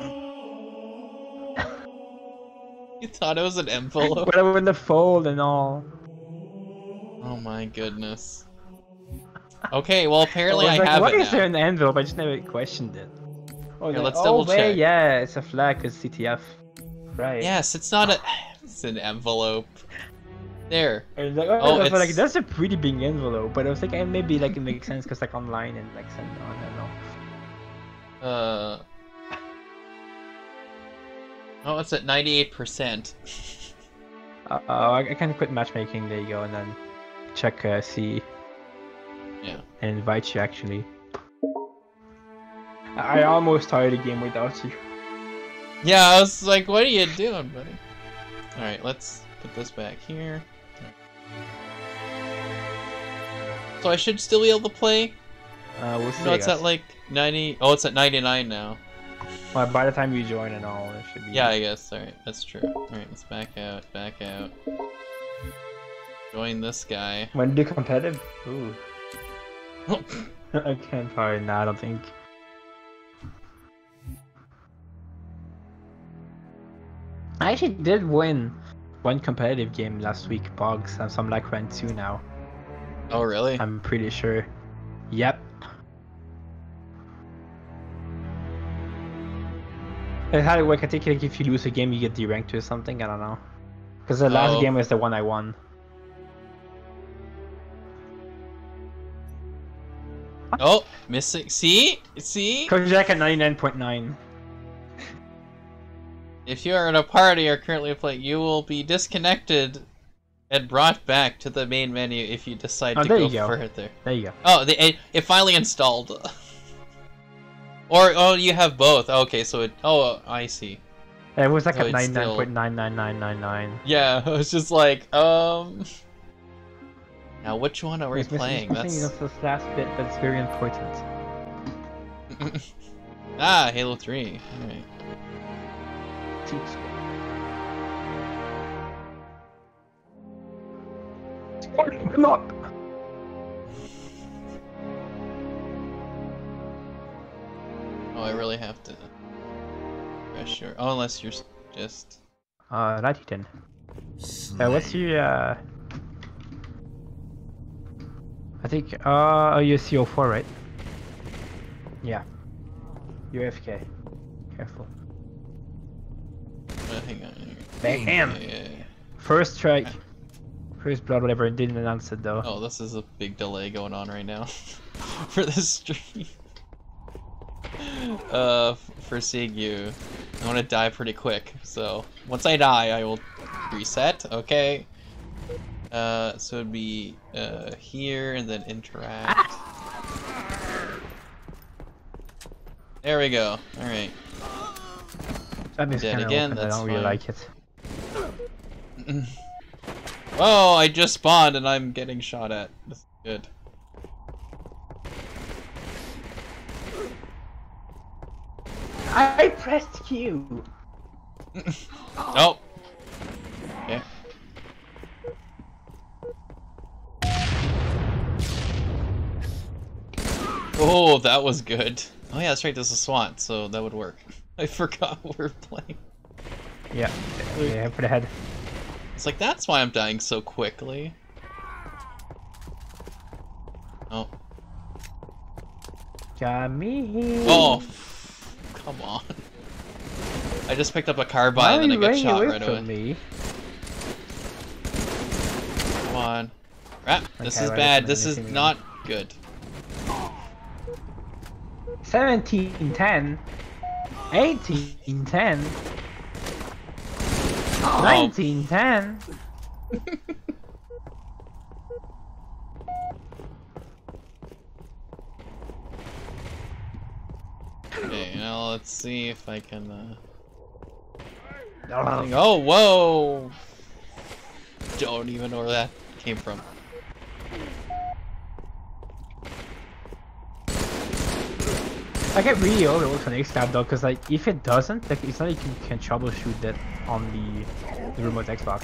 Speaker 1: You thought it was an envelope?
Speaker 5: But with the fold and all.
Speaker 1: Oh my goodness. Okay, well apparently
Speaker 5: I
Speaker 1: I,
Speaker 5: was like,
Speaker 1: have
Speaker 5: why
Speaker 1: it
Speaker 5: is
Speaker 1: now.
Speaker 5: there an envelope? I just never questioned it. Oh,
Speaker 1: Here,
Speaker 5: like,
Speaker 1: let's
Speaker 5: oh,
Speaker 1: double
Speaker 5: wait,
Speaker 1: check.
Speaker 5: yeah, it's a flag, it's C T F. Right.
Speaker 1: Yes, it's not a. It's an envelope. There.
Speaker 5: I was like, oh,
Speaker 1: Oh,
Speaker 5: I was like,
Speaker 1: it's-
Speaker 5: that's a pretty big envelope, but I was like, eh, maybe like it makes sense because like online and like send on, I don't know.
Speaker 1: Uh. Oh, it's at ninety-eight percent.
Speaker 5: Uh, uh, I I can quit matchmaking. There you go, and then check uh, C.
Speaker 1: Yeah.
Speaker 5: And invite you actually. I I almost started the game without you.
Speaker 1: Yeah, I was like, what are you doing, buddy? Alright, let's put this back here. So I should still be able to play?
Speaker 5: Uh, we'll see.
Speaker 1: No,
Speaker 5: I
Speaker 1: it's
Speaker 5: guess.
Speaker 1: at like ninety. Oh, it's at ninety-nine now.
Speaker 5: Well, by the time you join and all, it should be.
Speaker 1: Yeah, I guess. Alright, that's true. Alright, let's back out, back out. Join this guy.
Speaker 5: When do competitive? Ooh. I can't probably. No, I don't think. I actually did win one competitive game last week, Pogs, and so I'm like rank two now.
Speaker 1: Oh, really?
Speaker 5: I'm pretty sure. Yep. It had like I think like if you lose a game you get deranked or something, I don't know. Because the last
Speaker 1: Oh.
Speaker 5: game was the one I won.
Speaker 1: Oh, missing. See? See?
Speaker 5: Kojak at ninety-nine point nine.
Speaker 1: If you are in a party or currently playing, you will be disconnected and brought back to the main menu if you decide
Speaker 5: Oh,
Speaker 1: to
Speaker 5: there
Speaker 1: go,
Speaker 5: you go.
Speaker 1: further.
Speaker 5: There you go.
Speaker 1: Oh, the, it, it finally installed. Or, oh, you have both. Okay, so it, oh, I see.
Speaker 5: It was like
Speaker 1: So
Speaker 5: at
Speaker 1: it's
Speaker 5: ninety-nine
Speaker 1: still-
Speaker 5: point nine nine nine nine nine.
Speaker 1: Yeah, I was just like, um... Now, which one are we playing? That's...
Speaker 5: That's the last bit that's very important.
Speaker 1: Ah, Halo three. Alright.
Speaker 5: Come up!
Speaker 1: Oh, I really have to... press your... Oh, unless you're s- just...
Speaker 5: Uh, righty then. Uh, what's your, uh... I think, uh, you're C O four, right? Yeah. You're F K. Careful.
Speaker 1: Uh, hang on here.
Speaker 5: Bam!
Speaker 1: Yeah, yeah, yeah.
Speaker 5: First strike. First blood, whatever, it didn't announce it though.
Speaker 1: Oh, this is a big delay going on right now for this stream. Uh, f- for seeing you, I want to die pretty quick. So once I die, I will reset. Okay. Uh, so it'd be uh here and then interact. There we go. All right.
Speaker 5: That is
Speaker 1: Dead
Speaker 5: kind of
Speaker 1: again,
Speaker 5: open, I
Speaker 1: that's
Speaker 5: don't really
Speaker 1: fine.
Speaker 5: like it.
Speaker 1: Whoa! I just spawned and I'm getting shot at. This is good.
Speaker 5: I pressed Q.
Speaker 1: Oh. Okay. Oh, that was good. Oh yeah, that's right, this is SWAT, so that would work. I forgot we were playing.
Speaker 5: Yeah, yeah, for the head.
Speaker 1: It's like, that's why I'm dying so quickly. Oh.
Speaker 5: Got me.
Speaker 1: Oh, come on. I just picked up a carbine and I got shot right away.
Speaker 5: Me?
Speaker 1: Come on. Crap, this
Speaker 5: Okay,
Speaker 1: is
Speaker 5: right,
Speaker 1: bad,
Speaker 5: right,
Speaker 1: this is
Speaker 5: right.
Speaker 1: not good.
Speaker 5: seventeen ten. eighteen ten.
Speaker 1: Oh.
Speaker 5: nineteen ten.
Speaker 1: Okay, now let's see if I can, uh...
Speaker 5: Oh.
Speaker 1: Oh, whoa! Don't even know where that came from.
Speaker 5: I get really overlooked on X-Tab though, because like if it doesn't, like it's not like you can troubleshoot that on the the remote Xbox.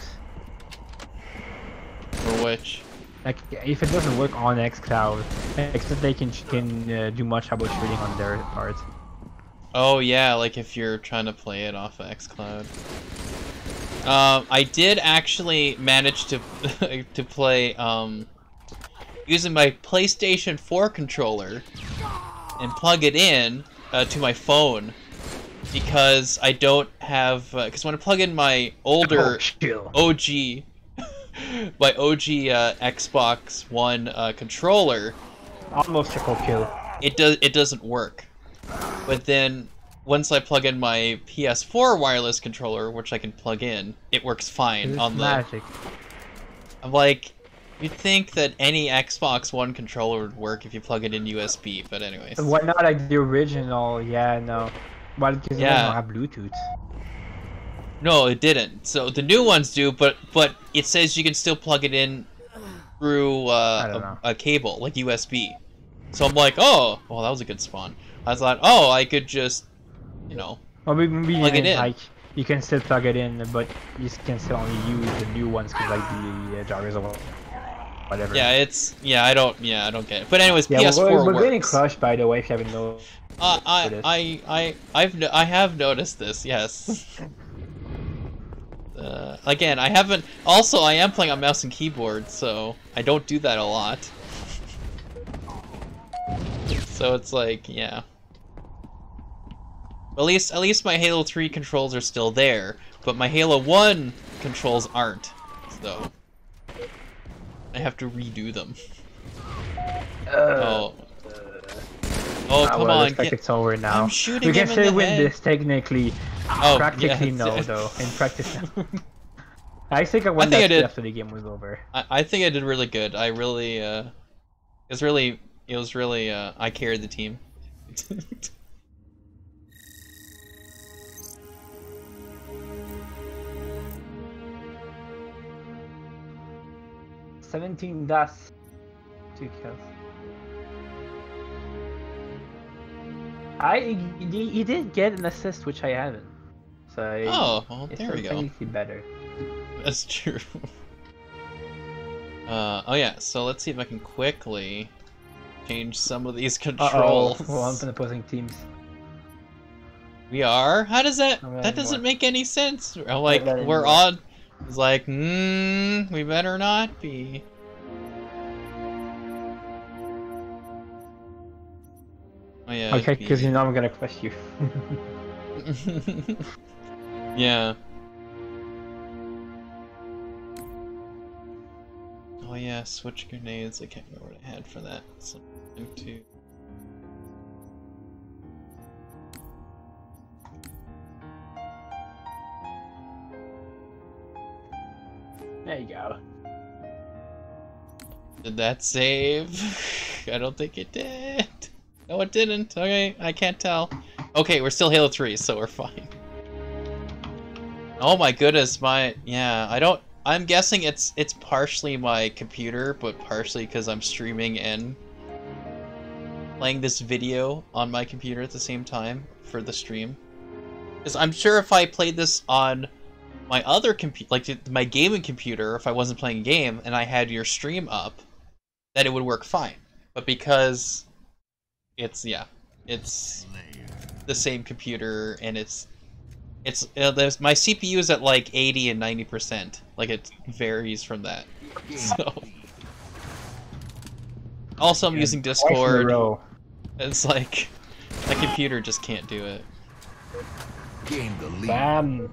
Speaker 1: For which?
Speaker 5: Like if it doesn't work on xCloud, except they can can uh, do much troubleshooting on their part.
Speaker 1: Oh yeah, like if you're trying to play it off of xCloud. Um, I did actually manage to to play um, using my PlayStation four controller and plug it in uh, to my phone because I don't have because uh, when I plug in my older
Speaker 5: oh,
Speaker 1: O G my O G uh, Xbox One uh, controller,
Speaker 5: almost triple kill.
Speaker 1: It does it doesn't work. But then once I plug in my P S four wireless controller, which I can plug in, it works fine
Speaker 5: It's
Speaker 1: on the.
Speaker 5: magic.
Speaker 1: I'm like, you'd think that any Xbox One controller would work if you plug it in U S B, but anyways.
Speaker 5: Why not like the original? Yeah, no. Well, because
Speaker 1: Yeah.
Speaker 5: they don't have Bluetooth.
Speaker 1: No, it didn't. So the new ones do, but but it says you can still plug it in through
Speaker 5: I don't
Speaker 1: uh,
Speaker 5: know.
Speaker 1: a, a cable, like U S B. So I'm like, oh, well, that was a good spawn. I thought, oh, I could just, you know,
Speaker 5: Well, maybe
Speaker 1: plug it in.
Speaker 5: like you can still plug it in, but you can still only use the new ones because like the uh, drivers or whatever.
Speaker 1: yeah, it's yeah, I don't, yeah, I don't get it. But anyways,
Speaker 5: Yeah,
Speaker 1: P S four
Speaker 5: we're, we're
Speaker 1: works.
Speaker 5: getting crushed by the way. If you haven't known.
Speaker 1: Uh,
Speaker 5: for
Speaker 1: I,
Speaker 5: this.
Speaker 1: I, I, I've, no, I have noticed this. Yes. uh, again, I haven't. Also, I am playing on mouse and keyboard, so I don't do that a lot. So it's like, yeah. At least, at least my Halo three controls are still there, but my Halo one controls aren't. So I have to redo them.
Speaker 5: Uh,
Speaker 1: oh. Oh,
Speaker 5: ah,
Speaker 1: come
Speaker 5: well,
Speaker 1: on,
Speaker 5: looks like
Speaker 1: get...
Speaker 5: it's over now.
Speaker 1: I'm shooting
Speaker 5: we can
Speaker 1: him in
Speaker 5: still
Speaker 1: the
Speaker 5: win
Speaker 1: head.
Speaker 5: this technically.
Speaker 1: Oh,
Speaker 5: Practically
Speaker 1: yeah.
Speaker 5: no, though. In practice, no. I think I won
Speaker 1: I think I
Speaker 5: that
Speaker 1: did.
Speaker 5: after the game was over.
Speaker 1: I, I think I did really good. I really, uh... It was really... It was really, uh... I carried the team.
Speaker 5: seventeen deaths. Two kills. I he, he did get an assist, which I haven't. So I,
Speaker 1: Oh, well,
Speaker 5: it's
Speaker 1: there we go.
Speaker 5: technically better.
Speaker 1: That's true. Uh, oh yeah, so let's see if I can quickly change some of these controls.
Speaker 5: Uh oh, well, I'm from opposing teams.
Speaker 1: We are? How does that...
Speaker 5: I'm
Speaker 1: That doesn't
Speaker 5: more.
Speaker 1: make any sense. I'm like,
Speaker 5: Not
Speaker 1: we're
Speaker 5: anymore.
Speaker 1: on... It's like, hmm, we better not be. Oh yeah.
Speaker 5: Okay,
Speaker 1: it'd
Speaker 5: because
Speaker 1: be-
Speaker 5: you know I'm gonna crush you.
Speaker 1: Yeah. Oh yeah, switch grenades. I can't remember what I had for that. Something to.
Speaker 5: There you go.
Speaker 1: Did that save? I don't think it did. No, it didn't. Okay, I can't tell. Okay, we're still Halo three, so we're fine. Oh my goodness, my yeah. I don't. I'm guessing it's it's partially my computer, but partially because I'm streaming in. playing this video on my computer at the same time for the stream. Because I'm sure if I played this on my other computer, like my gaming computer, if I wasn't playing a game and I had your stream up, that it would work fine. But because it's, yeah, it's the same computer and it's, it's, uh, there's, my C P U is at like eighty and ninety percent. Like it varies from that. So. Also, I'm
Speaker 5: Yeah,
Speaker 1: using
Speaker 5: twice in a
Speaker 1: Discord.
Speaker 5: row.
Speaker 1: It's like, my computer just can't do it.
Speaker 6: Gain the lead.
Speaker 5: Bam.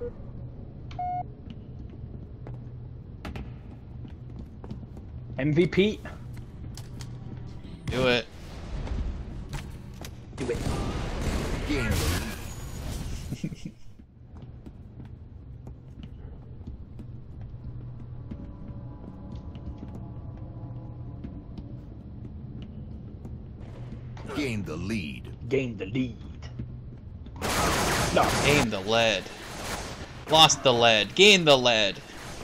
Speaker 5: M V P.
Speaker 1: Do it.
Speaker 5: Do it.
Speaker 6: Gain the lead. Gain the lead.
Speaker 5: Gain the lead. No.
Speaker 1: Gain the lead. Lost the lead. Gain the lead.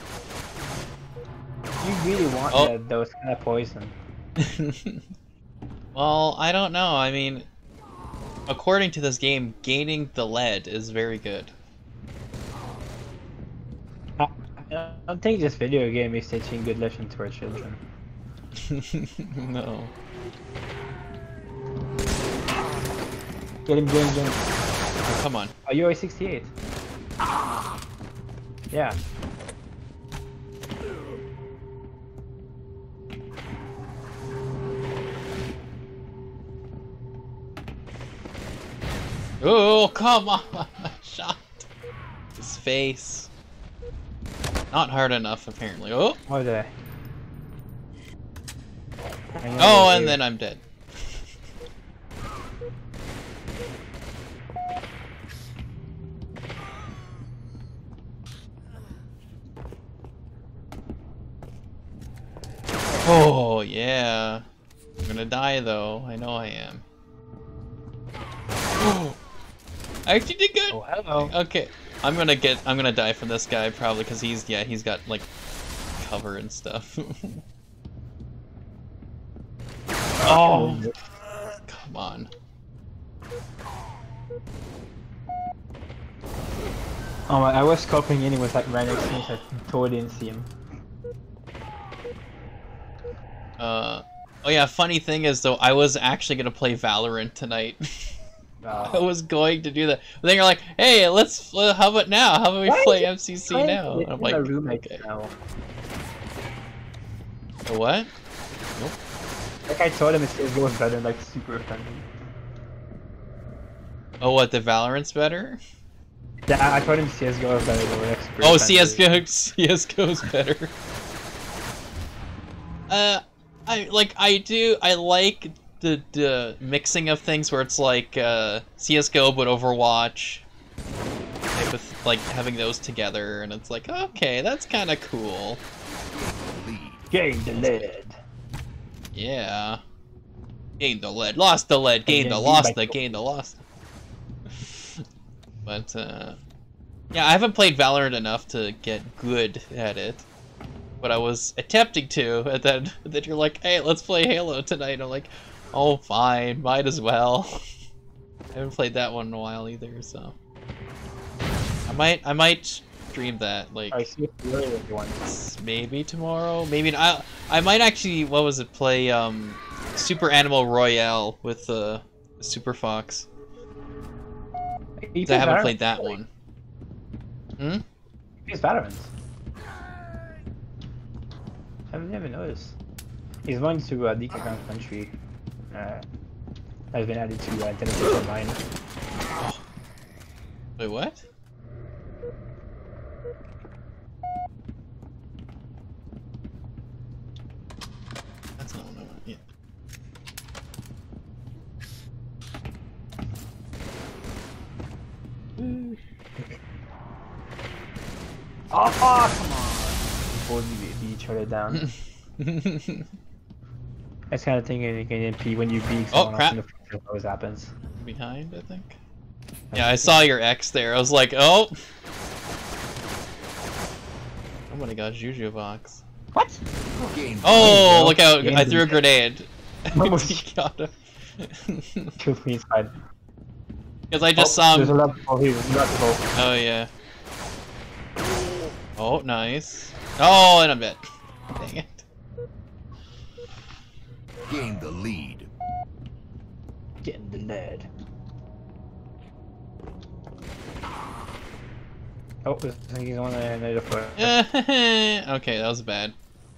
Speaker 5: You really want
Speaker 1: Oh.
Speaker 5: that, those kind of poison.
Speaker 1: Well, I don't know. I mean, according to this game, gaining the lead is very good.
Speaker 5: I, I don't think this video game is teaching good lessons to our children.
Speaker 1: No.
Speaker 5: Get him, get him, get him.
Speaker 1: Oh, come on.
Speaker 5: Oh, you're a sixty-eight. Yeah.
Speaker 1: Oh, come on! Shot. His face. Not hard enough, apparently. Oh!
Speaker 5: What the?
Speaker 1: Oh, and then I'm dead. Oh, yeah. I'm gonna die, though. I know I am. Oh! I actually did good!
Speaker 5: Oh, hello.
Speaker 1: Okay, I'm gonna get- I'm gonna die from this guy, probably, because he's- yeah, he's got, like, cover and stuff. Oh! Come on.
Speaker 5: Oh, I was scoping in, it was like right next to me, so I totally didn't see him.
Speaker 1: Uh, oh yeah, funny thing is, though, I was actually gonna play Valorant tonight. I
Speaker 5: Uh,
Speaker 1: was going to do that. But then you're like, hey, let's, uh, how about now? How about we
Speaker 5: Why
Speaker 1: play
Speaker 5: is it
Speaker 1: M C C
Speaker 5: trying to
Speaker 1: now?
Speaker 5: get
Speaker 1: And I'm
Speaker 5: in
Speaker 1: like,
Speaker 5: my room like
Speaker 1: okay.
Speaker 5: now?
Speaker 1: The what?
Speaker 5: Like I told him, it was better, like super offended.
Speaker 1: Oh, what, the Valorant's better?
Speaker 5: Yeah, I I told him C S G O was better, but like super
Speaker 1: Oh,
Speaker 5: offended.
Speaker 1: C S G O, C S G O's better. Uh, I, like, I do, I like the, the mixing of things where it's like, uh, C S G O but Overwatch. Type of, like, having those together, and it's like, okay, that's kind of cool.
Speaker 6: Lead.
Speaker 5: Gain the lead.
Speaker 1: Yeah. Gained the lead, lost the lead, gained the,
Speaker 5: Again,
Speaker 1: lost
Speaker 5: you
Speaker 1: the,
Speaker 5: might-
Speaker 1: gained the, lost. But, uh, yeah, I haven't played Valorant enough to get good at it. But I was attempting to, and then, then you're like, hey, let's play Halo tonight. I'm like, oh, fine, might as well. I haven't played that one in a while either, so. I might, I might stream that, like,
Speaker 5: I see really one.
Speaker 1: maybe tomorrow, maybe I, I might actually, what was it, play, um, Super Animal Royale with, uh, Super Fox.
Speaker 5: He
Speaker 1: 'Cause I haven't
Speaker 5: Valorant.
Speaker 1: played that one. Hmm?
Speaker 5: He's Valorant. I've never noticed. He's going to uh, Decca Crown Country. Uh, has been added to uh, Tennessee Online.
Speaker 1: Wait, what? That's not what I want, yeah.
Speaker 5: Oh, come on! Before we beat each other down. That's kind of thing in N P when you beat
Speaker 1: Oh,
Speaker 5: someone
Speaker 1: crap.
Speaker 5: else in the future, it always happens.
Speaker 1: Behind, I think. Yeah, I saw your X there. I was like, oh! Somebody got Juju box.
Speaker 5: What?
Speaker 6: Gain.
Speaker 1: Oh,
Speaker 5: go.
Speaker 1: look out!
Speaker 5: Gained
Speaker 1: I
Speaker 5: the
Speaker 1: threw a
Speaker 5: lead.
Speaker 1: grenade.
Speaker 5: Almost.
Speaker 1: Got him.
Speaker 5: Two queens fine.
Speaker 1: Because I just
Speaker 5: oh,
Speaker 1: saw
Speaker 5: There's a
Speaker 1: him.
Speaker 5: lot of people here. There's a lot of people.
Speaker 1: Oh yeah. Oh, nice. Oh, and I'm dead. Dang it.
Speaker 6: Gain the lead.
Speaker 5: Getting the lead. Oh, there's he's on another foot.
Speaker 1: Okay, that was bad.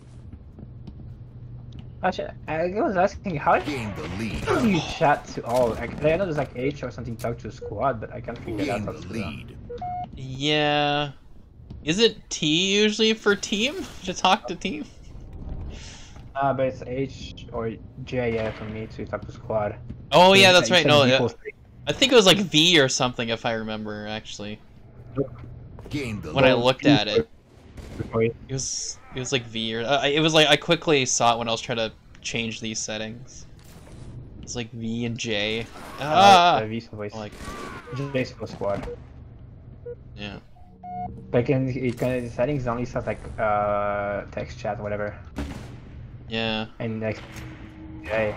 Speaker 5: Actually, I was asking, how
Speaker 6: Gain the lead.
Speaker 5: do you chat to all? Like, I know there's like H or something talk to squad, but I can't figure
Speaker 6: Gain
Speaker 5: that
Speaker 6: the
Speaker 5: out.
Speaker 6: lead.
Speaker 1: Yeah. Is it T usually for team? To talk to team?
Speaker 5: Uh, but it's H or J, yeah, for me to talk to squad.
Speaker 1: Oh
Speaker 5: So
Speaker 1: yeah,
Speaker 5: you
Speaker 1: that's
Speaker 5: said-
Speaker 1: right.
Speaker 5: you
Speaker 1: No,
Speaker 5: said
Speaker 1: yeah.
Speaker 5: default state.
Speaker 1: I think it was like V or something if I remember actually.
Speaker 6: Gain the
Speaker 1: When I
Speaker 6: lead.
Speaker 1: looked at it,
Speaker 5: Before you-
Speaker 1: it was it was like V or uh, it was like I quickly saw it when I was trying to change these settings. It's like V and J. Ah.
Speaker 5: Uh, V's voice.
Speaker 1: Like
Speaker 5: J's for squad.
Speaker 1: yeah.
Speaker 5: Like in, it can, the settings only says like uh text chat or whatever,
Speaker 1: Yeah.
Speaker 5: and like J.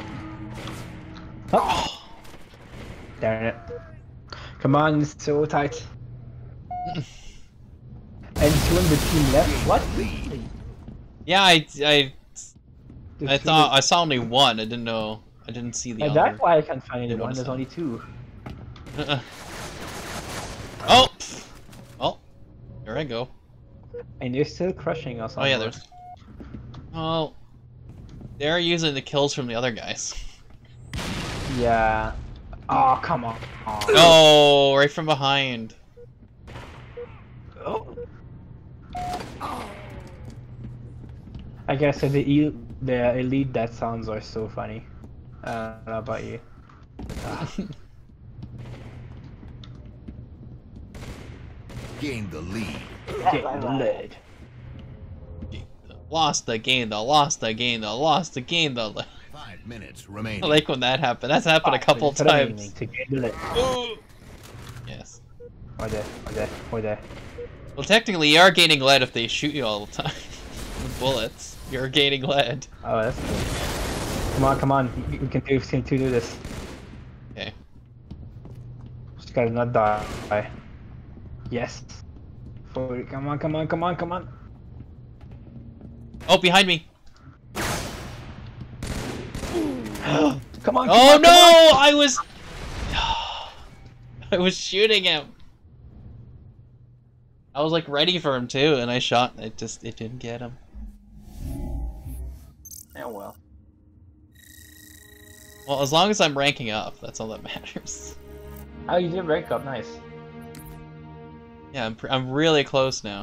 Speaker 5: Oh, darn it! Come on, it's so tight. And two in the team left. What?
Speaker 6: Lead.
Speaker 1: Yeah, I I
Speaker 5: There's
Speaker 1: I
Speaker 5: two
Speaker 1: thought
Speaker 5: in
Speaker 1: I saw only one. I didn't know. I didn't see the
Speaker 5: the- and
Speaker 1: other.
Speaker 5: that's why I can't find
Speaker 1: Didn't
Speaker 5: anyone. There's
Speaker 1: notice
Speaker 5: only two.
Speaker 1: Uh-uh. Oh. pff. Well, here I go.
Speaker 5: And you're still crushing us.
Speaker 1: Oh
Speaker 5: on
Speaker 1: yeah,
Speaker 5: board.
Speaker 1: there's. Oh, they're using the kills from the other guys.
Speaker 5: Yeah. Oh come on.
Speaker 1: No, right from behind.
Speaker 5: Oh. I guess the e the elite death sounds are so funny. Uh, I don't know about you. Ah.
Speaker 6: Gain the lead.
Speaker 5: Get the lead.
Speaker 1: Lost the game, though. Lost the game, though. Lost the game, though.
Speaker 6: Five minutes remaining.
Speaker 1: I like when that happened. That's happened a couple
Speaker 5: Instead of aiming
Speaker 1: times.
Speaker 5: To get the lead.
Speaker 1: Yes.
Speaker 5: Or there, or there, or there.
Speaker 1: Well, technically, you are gaining lead if they shoot you all the time. With bullets. You're gaining lead.
Speaker 5: Oh, that's cool. Come on, come on. We we can do, we can do this.
Speaker 1: Okay.
Speaker 5: Just gotta not die. Yes. Forward. Come on, come on, come on, come on.
Speaker 1: Oh, behind me.
Speaker 5: Come on. Come
Speaker 1: Oh
Speaker 5: on,
Speaker 1: no!
Speaker 5: come on.
Speaker 1: I was. I was shooting him. I was like ready for him too, and I shot. It just it didn't get him.
Speaker 5: Oh well.
Speaker 1: Well, as long as I'm ranking up, that's all that matters.
Speaker 5: Oh, you did rank up. Nice.
Speaker 1: Yeah, I'm pr I'm really close now.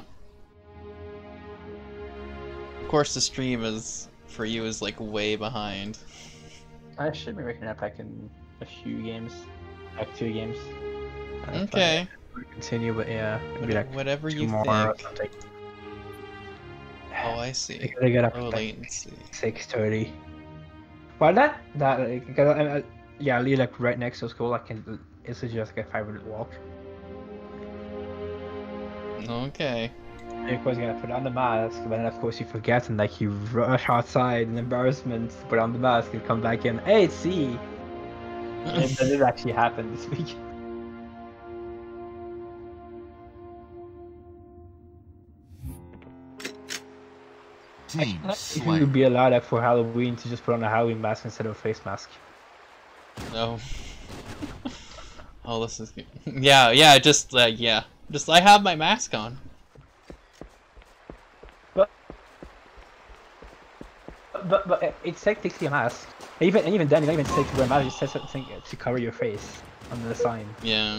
Speaker 1: Of course, the stream is for you is like way behind.
Speaker 5: I should be ranking up back in a few games, like two games. Uh, if
Speaker 1: Okay.
Speaker 5: I Continue, but yeah, maybe like
Speaker 1: Whatever
Speaker 5: two
Speaker 1: you
Speaker 5: more
Speaker 1: think.
Speaker 5: or something.
Speaker 1: Oh, I see.
Speaker 5: Because I got up
Speaker 1: Oh,
Speaker 5: like
Speaker 1: latency.
Speaker 5: six thirty. Well, that that like, because I, I, yeah, I live like right next to school. I can. It's just like a five minute walk.
Speaker 1: Okay.
Speaker 5: And of course, you gotta put on the mask, but then of course you forget and like you rush outside in embarrassment, put on the mask, and come back in. Hey, it's C. And that did actually happen this week.
Speaker 6: Team
Speaker 5: If you
Speaker 6: slain.
Speaker 5: would be allowed like, for Halloween to just put on a Halloween mask instead of a face mask.
Speaker 1: No. Oh, this is good. Yeah, yeah, just like uh, yeah, just I have my mask on.
Speaker 5: But but but it's like takes a mask. Even and even then, you don't even take to wear a mask. It says something to cover your face on the sign.
Speaker 1: Yeah.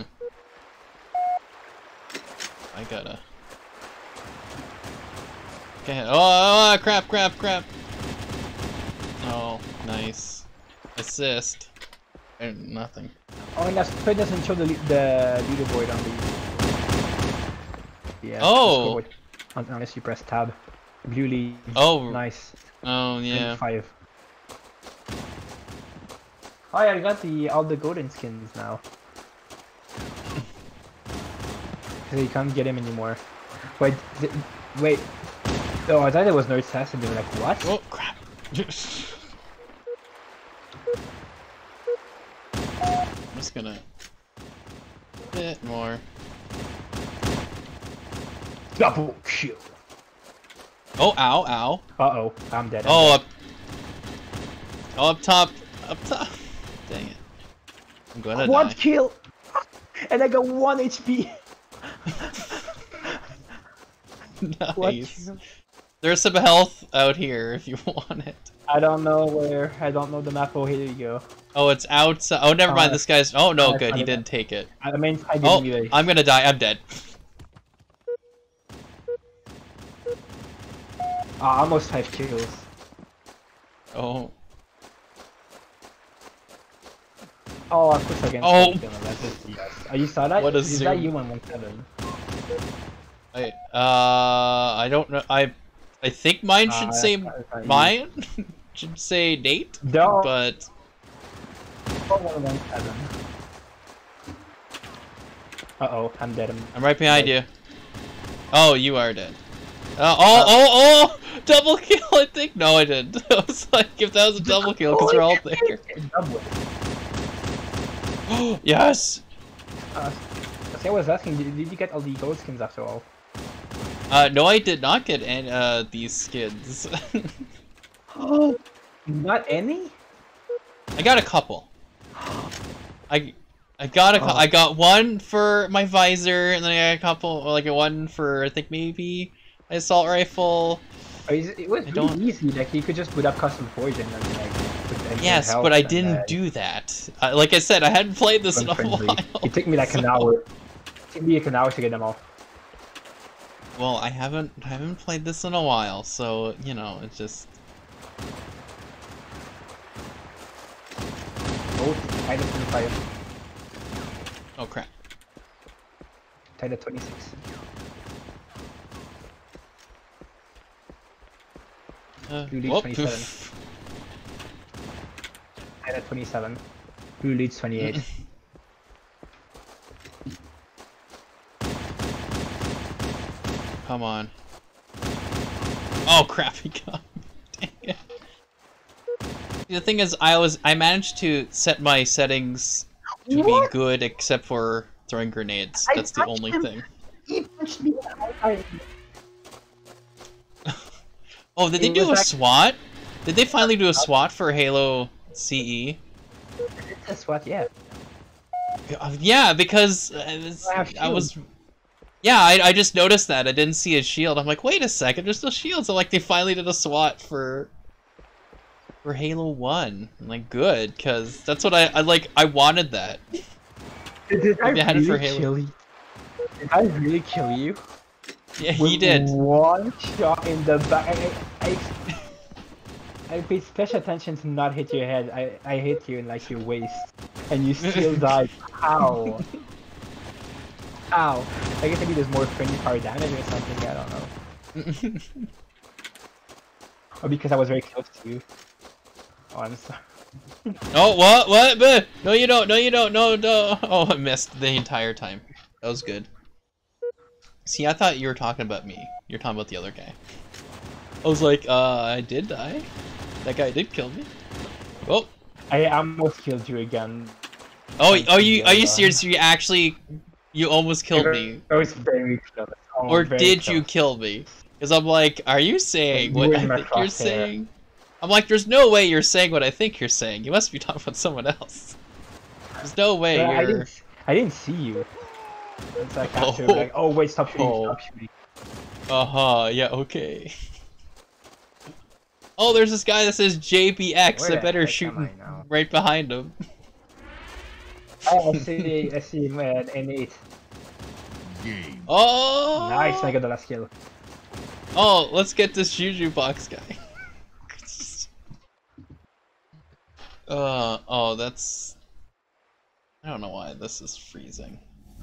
Speaker 1: I gotta. Okay. Oh, oh, crap! Crap! Crap! Oh, nice. Assist. And nothing.
Speaker 5: Oh, and that's it doesn't show the le- the leaderboard on the. Yeah.
Speaker 1: Oh!
Speaker 5: the scoreboard, un- unless you press tab. Blue lead.
Speaker 1: Oh.
Speaker 5: Nice.
Speaker 1: Oh yeah.
Speaker 5: Five. Oh yeah, I got the all the golden skins now. So you can't get him anymore. Wait, th wait. Oh, I thought it was Nerd Assassin. They were like, what?
Speaker 1: Oh crap! bit more.
Speaker 5: Double kill.
Speaker 1: Oh, ow, ow.
Speaker 5: Uh-oh, I'm dead. I'm
Speaker 1: Oh,
Speaker 5: dead.
Speaker 1: up. Oh, up top. Up top. Dang it. I'm gonna
Speaker 5: One
Speaker 1: die.
Speaker 5: kill! And I got one H P!
Speaker 1: Nice. There's some health out here if you want it.
Speaker 5: I don't know where. I don't know the map. Oh, here you go.
Speaker 1: Oh, it's outside. Oh, never mind.
Speaker 5: Uh,
Speaker 1: This guy's. Oh, no,
Speaker 5: I
Speaker 1: good. He
Speaker 5: found it.
Speaker 1: didn't take it.
Speaker 5: I mean, I didn't
Speaker 1: Oh,
Speaker 5: either.
Speaker 1: I'm gonna die. I'm dead.
Speaker 5: Ah, almost five kills.
Speaker 1: Oh.
Speaker 5: Oh, I pushed against
Speaker 1: Oh.
Speaker 5: the Yes. Oh, you saw that?
Speaker 1: What a
Speaker 5: Is that
Speaker 1: zoom.
Speaker 5: you on one seven?
Speaker 1: I, uh, I don't know. I, I think mine should
Speaker 5: Uh,
Speaker 1: say
Speaker 5: that's not you.
Speaker 1: mine should say Nate,
Speaker 5: No.
Speaker 1: but
Speaker 5: Oh, one one seven. Uh oh, I'm dead. I'm...
Speaker 1: I'm right behind you. Oh, you are dead. Uh, oh, oh, oh! Double kill, I think. No, I didn't. I was like, if that was a double kill, because we're all there.
Speaker 5: Double.
Speaker 1: Yes.
Speaker 5: Uh, I was asking, did, did you get all the gold skins after all?
Speaker 1: Uh, no, I did not get any, uh, these skins.
Speaker 5: Oh, not any?
Speaker 1: I got a couple. I, I got a, cou-
Speaker 5: Oh.
Speaker 1: I got one for my visor, and then I got a couple, like a one for I think maybe my assault rifle.
Speaker 5: Oh, is it, it was
Speaker 1: I
Speaker 5: really
Speaker 1: don't-
Speaker 5: easy. Like you could just put up custom forge and then like. Put anything
Speaker 1: Yes,
Speaker 5: health
Speaker 1: but I
Speaker 5: and
Speaker 1: didn't
Speaker 5: then
Speaker 1: do that. Uh, like I said, I hadn't played this in a
Speaker 5: unfriendly.
Speaker 1: while.
Speaker 5: It took me like an
Speaker 1: so-
Speaker 5: hour. It took me like an hour to get them all.
Speaker 1: Well, I haven't, I haven't played this in a while, so you know, it's just.
Speaker 5: Oh, tied at twenty-five.
Speaker 1: Oh crap.
Speaker 5: Tied at twenty-six.
Speaker 1: Uh,
Speaker 5: Blue leads
Speaker 1: whoop.
Speaker 5: twenty-seven. Tied at twenty-seven. Blue leads twenty-eight.
Speaker 1: Come on. Oh crap, he got me. Dang it. The thing is, I was I managed to set my settings to
Speaker 5: What?
Speaker 1: be good except for throwing grenades.
Speaker 5: I
Speaker 1: That's the
Speaker 5: touched
Speaker 1: only
Speaker 5: him.
Speaker 1: thing.
Speaker 5: He punched me. I,
Speaker 1: Oh, did they
Speaker 5: It
Speaker 1: do a
Speaker 5: was act-
Speaker 1: SWAT? Did they finally do a SWAT for Halo C E?
Speaker 5: That's what, yeah.
Speaker 1: Uh, Yeah, because uh, it's-
Speaker 5: I have
Speaker 1: I was. Yeah, I, I just noticed that. I didn't see a shield. I'm like, wait a second, there's no shields. So like they finally did a SWAT for for Halo one. I'm like, good, because that's what I, I like. I wanted that.
Speaker 5: Did, did I
Speaker 1: They had it
Speaker 5: really
Speaker 1: for Halo.
Speaker 5: kill you? Did I really kill you?
Speaker 1: Yeah,
Speaker 5: With
Speaker 1: he did.
Speaker 5: one shot in the back. I, I, I, I paid special attention to not hit your head. I, I hit you in like your waist, and you still died. How? Ow. I guess maybe there's more friendly power damage or something. I don't know. Or because I was very close to you. Oh, I'm sorry.
Speaker 1: Oh, what? What? Bah! No, you don't. No, you don't. No, no. Oh, I missed the entire time. That was good. See, I thought you were talking about me. You're talking about the other guy. I was like, uh, I did die. That guy did kill me. Oh.
Speaker 5: I almost killed you again.
Speaker 1: Oh, oh, you are you
Speaker 5: Yeah.
Speaker 1: serious? You actually, you almost killed me,
Speaker 5: I was very close. Oh,
Speaker 1: or
Speaker 5: very
Speaker 1: did you
Speaker 5: close.
Speaker 1: kill me? Because I'm like, are you saying
Speaker 5: You
Speaker 1: what
Speaker 5: were
Speaker 1: I
Speaker 5: in my
Speaker 1: think you're
Speaker 5: crosshair.
Speaker 1: saying? I'm like, there's no way you're saying what I think you're saying. You must be talking about someone else. There's no way
Speaker 5: Yeah, I
Speaker 1: you're.
Speaker 5: didn't, I didn't see you. It's like after,
Speaker 1: Oh.
Speaker 5: like, oh wait, stop shooting,
Speaker 1: Oh.
Speaker 5: stop shooting.
Speaker 1: Uh huh. Yeah. Okay. Oh, there's this guy that says J B X.
Speaker 5: Where
Speaker 1: I
Speaker 5: the
Speaker 1: better
Speaker 5: heck
Speaker 1: shoot
Speaker 5: am I
Speaker 1: him
Speaker 5: now?
Speaker 1: right behind him.
Speaker 5: Oh, I see, I see him at N eight.
Speaker 6: Game.
Speaker 1: Oh.
Speaker 5: Nice, I got the last kill.
Speaker 1: Oh, let's get this Juju box guy. uh oh, that's. I don't know why this is freezing.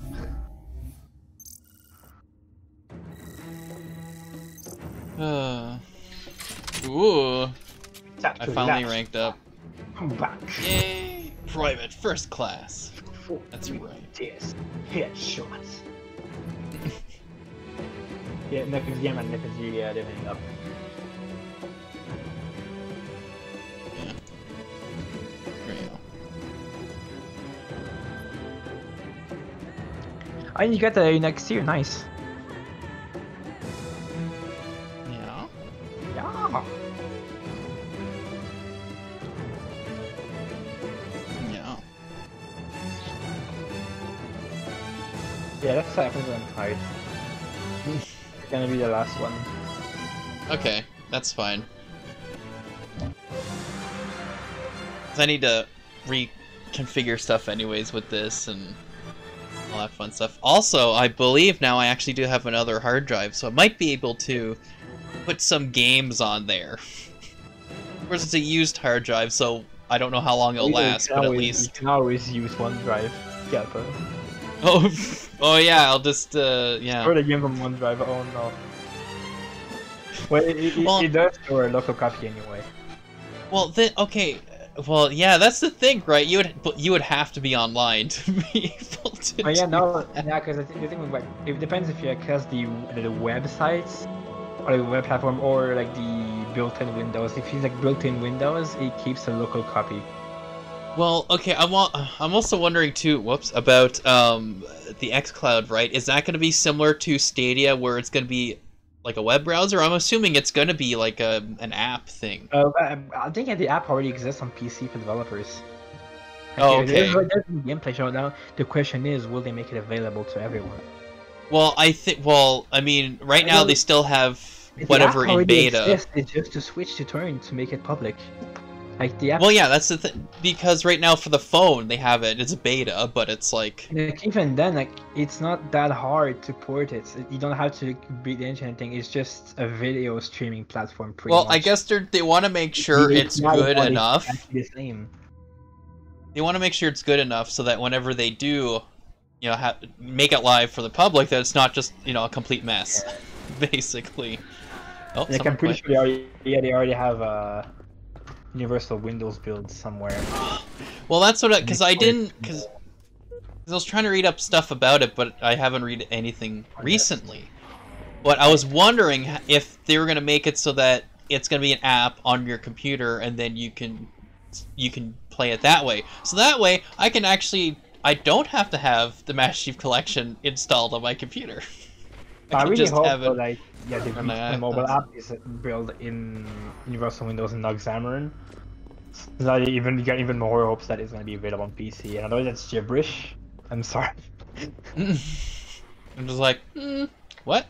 Speaker 1: Uh. Ooh.
Speaker 5: Tap
Speaker 1: I
Speaker 5: to
Speaker 1: finally
Speaker 5: left.
Speaker 1: ranked up.
Speaker 5: I'm back.
Speaker 1: Yay! Private first class.
Speaker 5: Four,
Speaker 1: That's
Speaker 5: three,
Speaker 1: right.
Speaker 5: Yes. Headshots. Yeah, next game and next year, uh, leveling up.
Speaker 1: Yeah. There you go.
Speaker 5: And you got the next tier, nice.
Speaker 1: Yeah.
Speaker 5: Yeah.
Speaker 1: Yeah.
Speaker 5: Yeah, that's happens on tight. It's gonna be the last one.
Speaker 1: Okay, that's fine. 'Cause I need to reconfigure stuff anyways with this and all that fun stuff. Also, I believe now I actually do have another hard drive, so I might be able to put some games on there. Of course, it's a used hard drive, so I don't know how long it'll
Speaker 5: You
Speaker 1: last,
Speaker 5: can
Speaker 1: but at
Speaker 5: always-
Speaker 1: least...
Speaker 5: You can always use OneDrive. Yeah, but...
Speaker 1: Oh, oh yeah, I'll just, uh, yeah.
Speaker 5: Or the game from OneDrive, oh no. Well, it, it,
Speaker 1: Well-
Speaker 5: it does store a local copy anyway.
Speaker 1: Well, then, okay, well, yeah, that's the thing, right? You would, but you would have to be online to be able to.
Speaker 5: Oh yeah,
Speaker 1: do
Speaker 5: no,
Speaker 1: that.
Speaker 5: yeah, because I think the thing with like, it depends if you access the the websites or the web platform or like the built-in Windows. If you like built-in Windows, it keeps a local copy.
Speaker 1: Well, okay, I'm al I'm also wondering too. Whoops, about um the xCloud, right? Is that going to be similar to Stadia, where it's going to be like a web browser? I'm assuming it's going to be like a an app thing.
Speaker 5: Uh, I I think the app already exists on P C for developers.
Speaker 1: Oh, okay.
Speaker 5: There's, there's a gameplay show now. The question is, will they make it available to everyone?
Speaker 1: Well, I think. Well, I mean, right now they still have
Speaker 5: The
Speaker 1: whatever
Speaker 5: app
Speaker 1: in
Speaker 5: already
Speaker 1: beta.
Speaker 5: exists, it's just to switch to turn to make it public. Like the app.
Speaker 1: Well, yeah, that's the thing. Because right now for the phone they have it. It's a beta, but it's like.
Speaker 5: Like, even then, like it's not that hard to port it. You don't have to beat the internet thing. It's just a video streaming platform. Pretty
Speaker 1: Well,
Speaker 5: much.
Speaker 1: I guess they they want to make sure it's
Speaker 5: not
Speaker 1: good
Speaker 5: what is
Speaker 1: enough.
Speaker 5: exactly the same.
Speaker 1: They want to make sure it's good enough so that whenever they do, you know, ha make it live for the public, that it's not just, you know, a complete mess, basically. Oh,
Speaker 5: Like
Speaker 1: someone
Speaker 5: I'm pretty
Speaker 1: quit.
Speaker 5: sure they already, yeah, they already have a universal Windows build somewhere.
Speaker 1: Well, that's what I, because I
Speaker 5: Quit.
Speaker 1: didn't, because I was trying to read up stuff about it, but I haven't read anything recently. But I was wondering if they were going to make it so that it's going to be an app on your computer, and then you can you can play it that way. So that way, I can actually, I don't have to have the Master Chief Collection installed on my computer. I
Speaker 5: I
Speaker 1: can
Speaker 5: really
Speaker 1: just
Speaker 5: hope
Speaker 1: have
Speaker 5: though,
Speaker 1: it.
Speaker 5: like yeah, the,
Speaker 1: on my
Speaker 5: the mobile
Speaker 1: iPads.
Speaker 5: app is built in Universal Windows and Nux Xamarin. So that even you got even more hopes that it's going to be available on P C. And I know that's gibberish. I'm sorry.
Speaker 1: I'm just like, mm, what?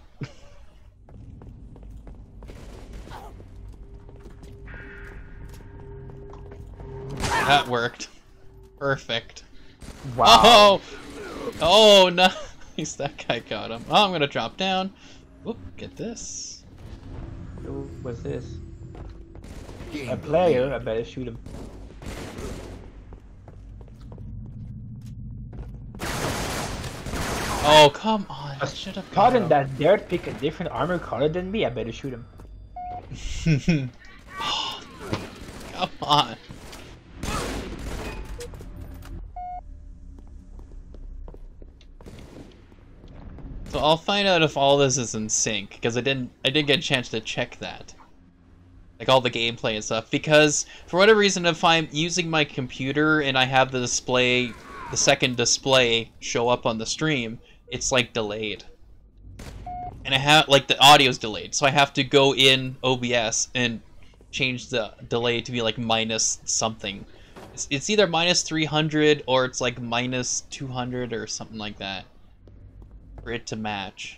Speaker 1: That worked. Perfect.
Speaker 5: Wow.
Speaker 1: Oh! Oh, nice! That guy got him. Oh, I'm gonna drop down. Whoop, get this.
Speaker 5: Who was this?
Speaker 6: Game
Speaker 5: A player? I better shoot him.
Speaker 1: Oh, come on. I should have got
Speaker 5: Cotton that dared pick a different armor color than me, I better shoot him.
Speaker 1: him. Come on. So I'll find out if all this is in sync, because I didn't I didn't get a chance to check that. Like all the gameplay and stuff, because for whatever reason, if I'm using my computer and I have the display, the second display show up on the stream, it's like delayed. And I have, like, the audio's delayed, so I have to go in O B S and change the delay to be like minus something. It's, it's either minus three hundred or it's like minus two hundred or something like that for it to match.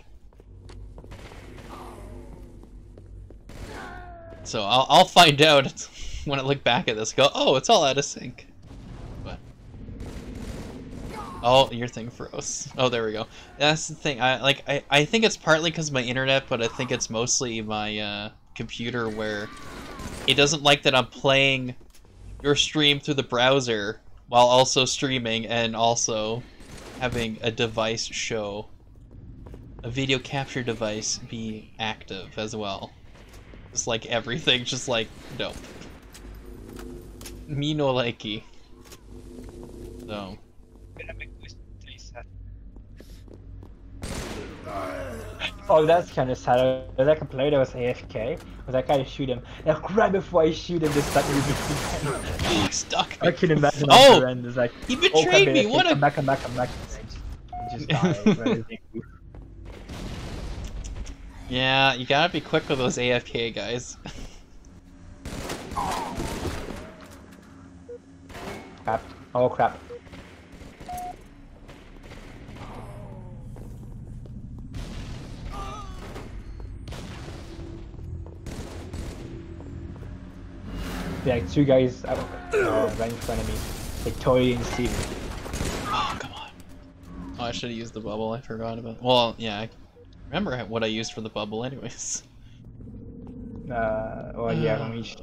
Speaker 1: So I'll, I'll find out when I look back at this. Go, oh, it's all out of sync. But oh, your thing froze. Oh, there we go. That's the thing. I like. I I think it's partly because of my internet, but I think it's mostly my uh, computer where it doesn't like that I'm playing your stream through the browser while also streaming and also having a device show, a video capture device be active as well. Just like everything, just like, nope. Me no likey. So.
Speaker 5: Oh, that's kind of sad. I was like a player that was A F K. I was like, I shoot him. Like, right before I shoot him, they stuck me with
Speaker 1: He stuck me.
Speaker 5: I can imagine
Speaker 1: Oh!
Speaker 5: on the end. It's like,
Speaker 1: He
Speaker 5: oh, come
Speaker 1: betrayed
Speaker 5: back,
Speaker 1: me! What
Speaker 5: come
Speaker 1: a...
Speaker 5: back, come back, come back. just die. rather than you.
Speaker 1: Yeah, you gotta be quick with those A F K guys.
Speaker 5: Crap. Oh crap. Like two guys out, uh, right in front of me, like Tori and Steven.
Speaker 1: Oh, come on. Oh, I should have used the bubble. I forgot about. Well, yeah, I remember what I used for the bubble, anyways.
Speaker 5: Uh, well, yeah, when we each.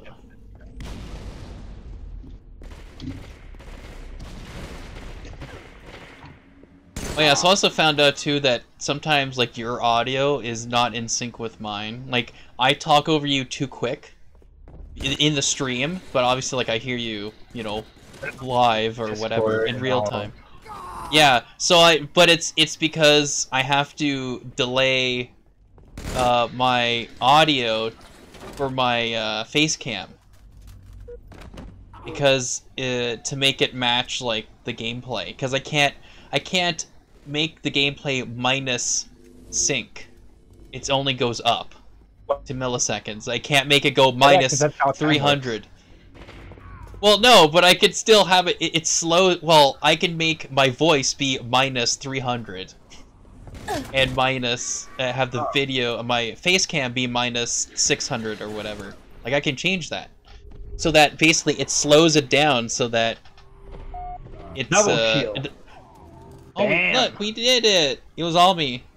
Speaker 1: Oh yeah, so I also found out too that sometimes like your audio is not in sync with mine. Like I talk over you too quick in, in the stream, but obviously like I hear you, you know, live or whatever in real time. Yeah, so I but it's it's because I have to delay uh, my audio for my uh, face cam because uh, to make it match like the gameplay, because I can't I can't make the gameplay minus sync. It only goes up to milliseconds. I can't make it go minus
Speaker 5: yeah,
Speaker 1: three hundred. Well, no, but I could still have it, it. It's slow. Well, I can make my voice be minus three hundred, and minus uh, have the video, my face cam be minus six hundred or whatever. Like I can change that, so that basically it slows it down so that it's.
Speaker 5: Double
Speaker 1: uh,
Speaker 5: kill.
Speaker 1: it, Oh,
Speaker 5: Damn.
Speaker 1: look, we did it! It was all me.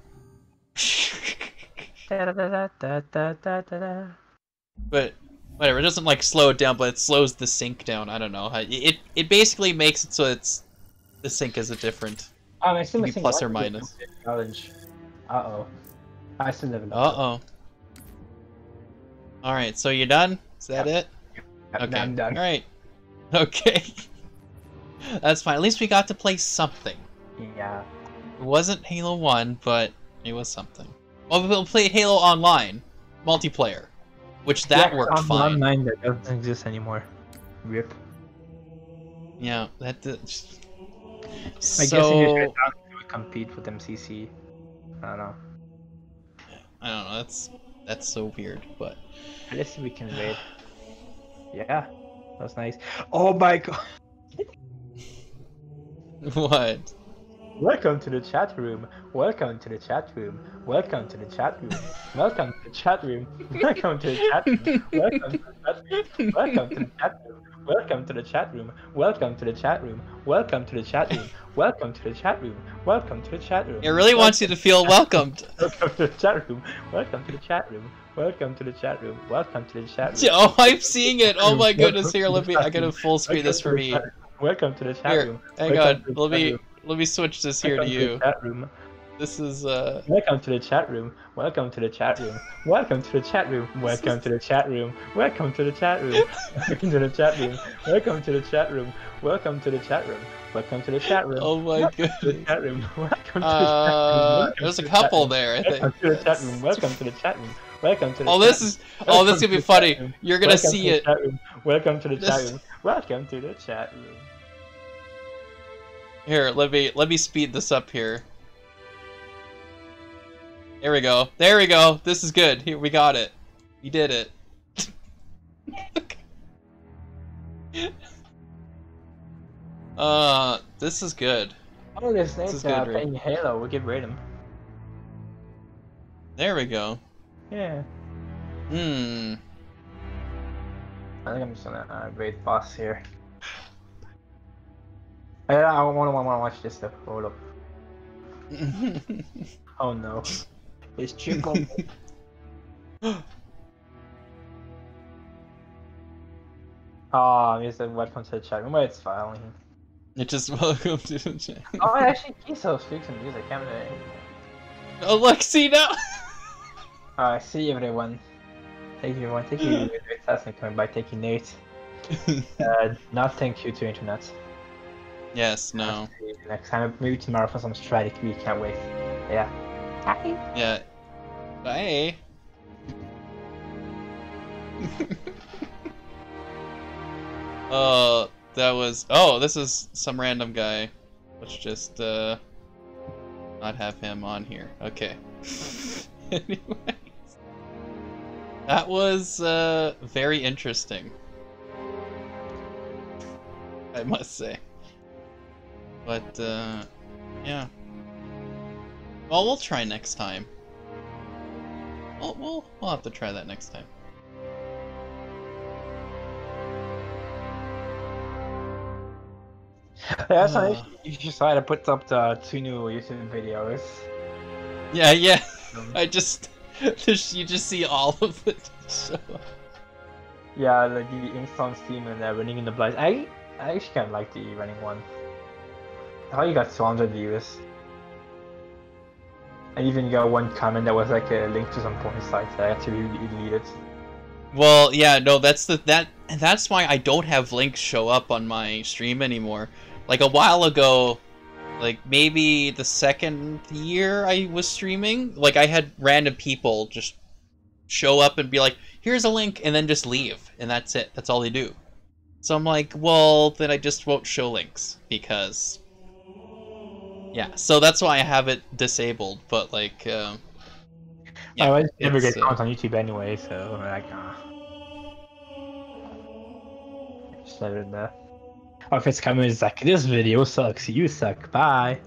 Speaker 1: But whatever, it doesn't like slow it down, but it slows the sync down. I don't know. It it, it basically makes it so it's the sync is a different.
Speaker 5: Um, I still
Speaker 1: Be
Speaker 5: missing
Speaker 1: plus or
Speaker 5: one
Speaker 1: minus.
Speaker 5: challenge. Uh oh. I still never know.
Speaker 1: Uh oh. All right, so you're done. Is that it? Okay.
Speaker 5: I'm done.
Speaker 1: All right. Okay. That's fine. At least we got to play something.
Speaker 5: Yeah.
Speaker 1: It wasn't Halo one, but it was something. Well, we'll play Halo Online, multiplayer, which that
Speaker 5: yeah,
Speaker 1: worked
Speaker 5: on,
Speaker 1: fine.
Speaker 5: Online that doesn't exist anymore. Rip.
Speaker 1: Yeah, that did.
Speaker 5: I
Speaker 1: So
Speaker 5: guess English would compete with M C C. I don't know.
Speaker 1: I don't know. That's that's so weird, but
Speaker 5: Let's see if we can raid. Yeah, that's nice. Oh my god.
Speaker 1: what?
Speaker 5: Welcome to the chat room. Welcome to the chat room. Welcome to the chat room. Welcome to the chat room. Welcome to the chat room. Welcome to the chat room. Welcome to the chat room. Welcome to the chat room. Welcome to the chat room. Welcome to the chat room. Welcome to the chat room.
Speaker 1: It really wants you to feel welcomed.
Speaker 5: Welcome to the chat room. Welcome to the chat room. Welcome to the chat room. Welcome to the chat room.
Speaker 1: Oh, I'm seeing it. Oh my goodness. Here, let me. I gotta full screen this for me.
Speaker 5: Welcome to the chat
Speaker 1: Here,
Speaker 5: room.
Speaker 1: hang
Speaker 5: Welcome
Speaker 1: on.
Speaker 5: to the
Speaker 1: Let
Speaker 5: chat
Speaker 1: me
Speaker 5: room.
Speaker 1: let me switch this here to
Speaker 5: Welcome
Speaker 1: you.
Speaker 5: the chat room.
Speaker 1: This is uh.
Speaker 5: Welcome to the chat room. Welcome to the chat room. Welcome to the chat room. Welcome to the chat room. Welcome to the chat room. Welcome to the chat room. Welcome to the chat room. Welcome to the chat room. Welcome to the chat room.
Speaker 1: Oh my
Speaker 5: Welcome to the
Speaker 1: goodness.
Speaker 5: chat room. Welcome to the chat room.
Speaker 1: Uh,
Speaker 5: Welcome
Speaker 1: there's
Speaker 5: to
Speaker 1: a
Speaker 5: the chat
Speaker 1: couple
Speaker 5: room.
Speaker 1: there, I think.
Speaker 5: Welcome to the chat room. Welcome to the chat room. Welcome to the
Speaker 1: Oh,
Speaker 5: chat
Speaker 1: this
Speaker 5: room.
Speaker 1: is. Oh, this is gonna be
Speaker 5: Welcome to the
Speaker 1: funny.
Speaker 5: chat room.
Speaker 1: You're gonna
Speaker 5: Welcome
Speaker 1: see
Speaker 5: to the
Speaker 1: it.
Speaker 5: chat room. Welcome to the chat
Speaker 1: This-
Speaker 5: room. Welcome to the chat room.
Speaker 1: Here, let me let me speed this up here. There we go. There we go. This is good. Here, we got it. We did it. uh, this is good.
Speaker 5: Oh, this
Speaker 1: This
Speaker 5: name's
Speaker 1: is
Speaker 5: uh,
Speaker 1: good,
Speaker 5: playing Halo. We can raid him.
Speaker 1: There we go.
Speaker 5: Yeah.
Speaker 1: Hmm.
Speaker 5: I think I'm just gonna uh, raid boss here. I, I want to want to watch this stuff. Hold up. Oh no. It's Chico. Oh, here's the welcome to the chat room. Well, it's fine.
Speaker 1: It just welcome to the channel.
Speaker 5: Oh, actually, Kiso speaks some music, haven't they?
Speaker 1: Oh, look, see now.
Speaker 5: Alright, see everyone. Thank you, everyone. Thank you, Assassin, coming by. Thank you, Nate. Uh, not thank you to internet.
Speaker 1: Yes. No.
Speaker 5: See you next time, maybe tomorrow for some strategy. We can't wait. Yeah.
Speaker 1: Yeah. Bye. Oh, that was. Oh, this is some random guy. Let's just uh not have him on here. Okay. Anyways, that was uh, very interesting, I must say. But uh, yeah. Well, we'll try next time. We'll, we'll we'll have to try that next time.
Speaker 5: Yeah, that's
Speaker 1: Uh.
Speaker 5: nice. You should try to put up the two new YouTube videos.
Speaker 1: Yeah, yeah.
Speaker 5: Um,
Speaker 1: I just, just you just see all of it. So.
Speaker 5: Yeah, like the install Steam and uh, running in the blind. I I actually kind of like the running one. I thought you got two hundred views. I even got one comment that was like a link to some porn sites that I actually deleted.
Speaker 1: Well, yeah, no, that's the that that's why I don't have links show up on my stream anymore. Like a while ago, like maybe the second year I was streaming, like I had random people just show up and be like, "Here's a link," and then just leave, and that's it. That's all they do. So I'm like, well, then I just won't show links because, yeah. So that's why I have it disabled. But like, um,
Speaker 5: Yeah, I never
Speaker 1: it's,
Speaker 5: get
Speaker 1: uh,
Speaker 5: content on YouTube anyway, so I'm like, nah. Just leave it in there. Or if it's coming, it's like, this video sucks, you suck, bye.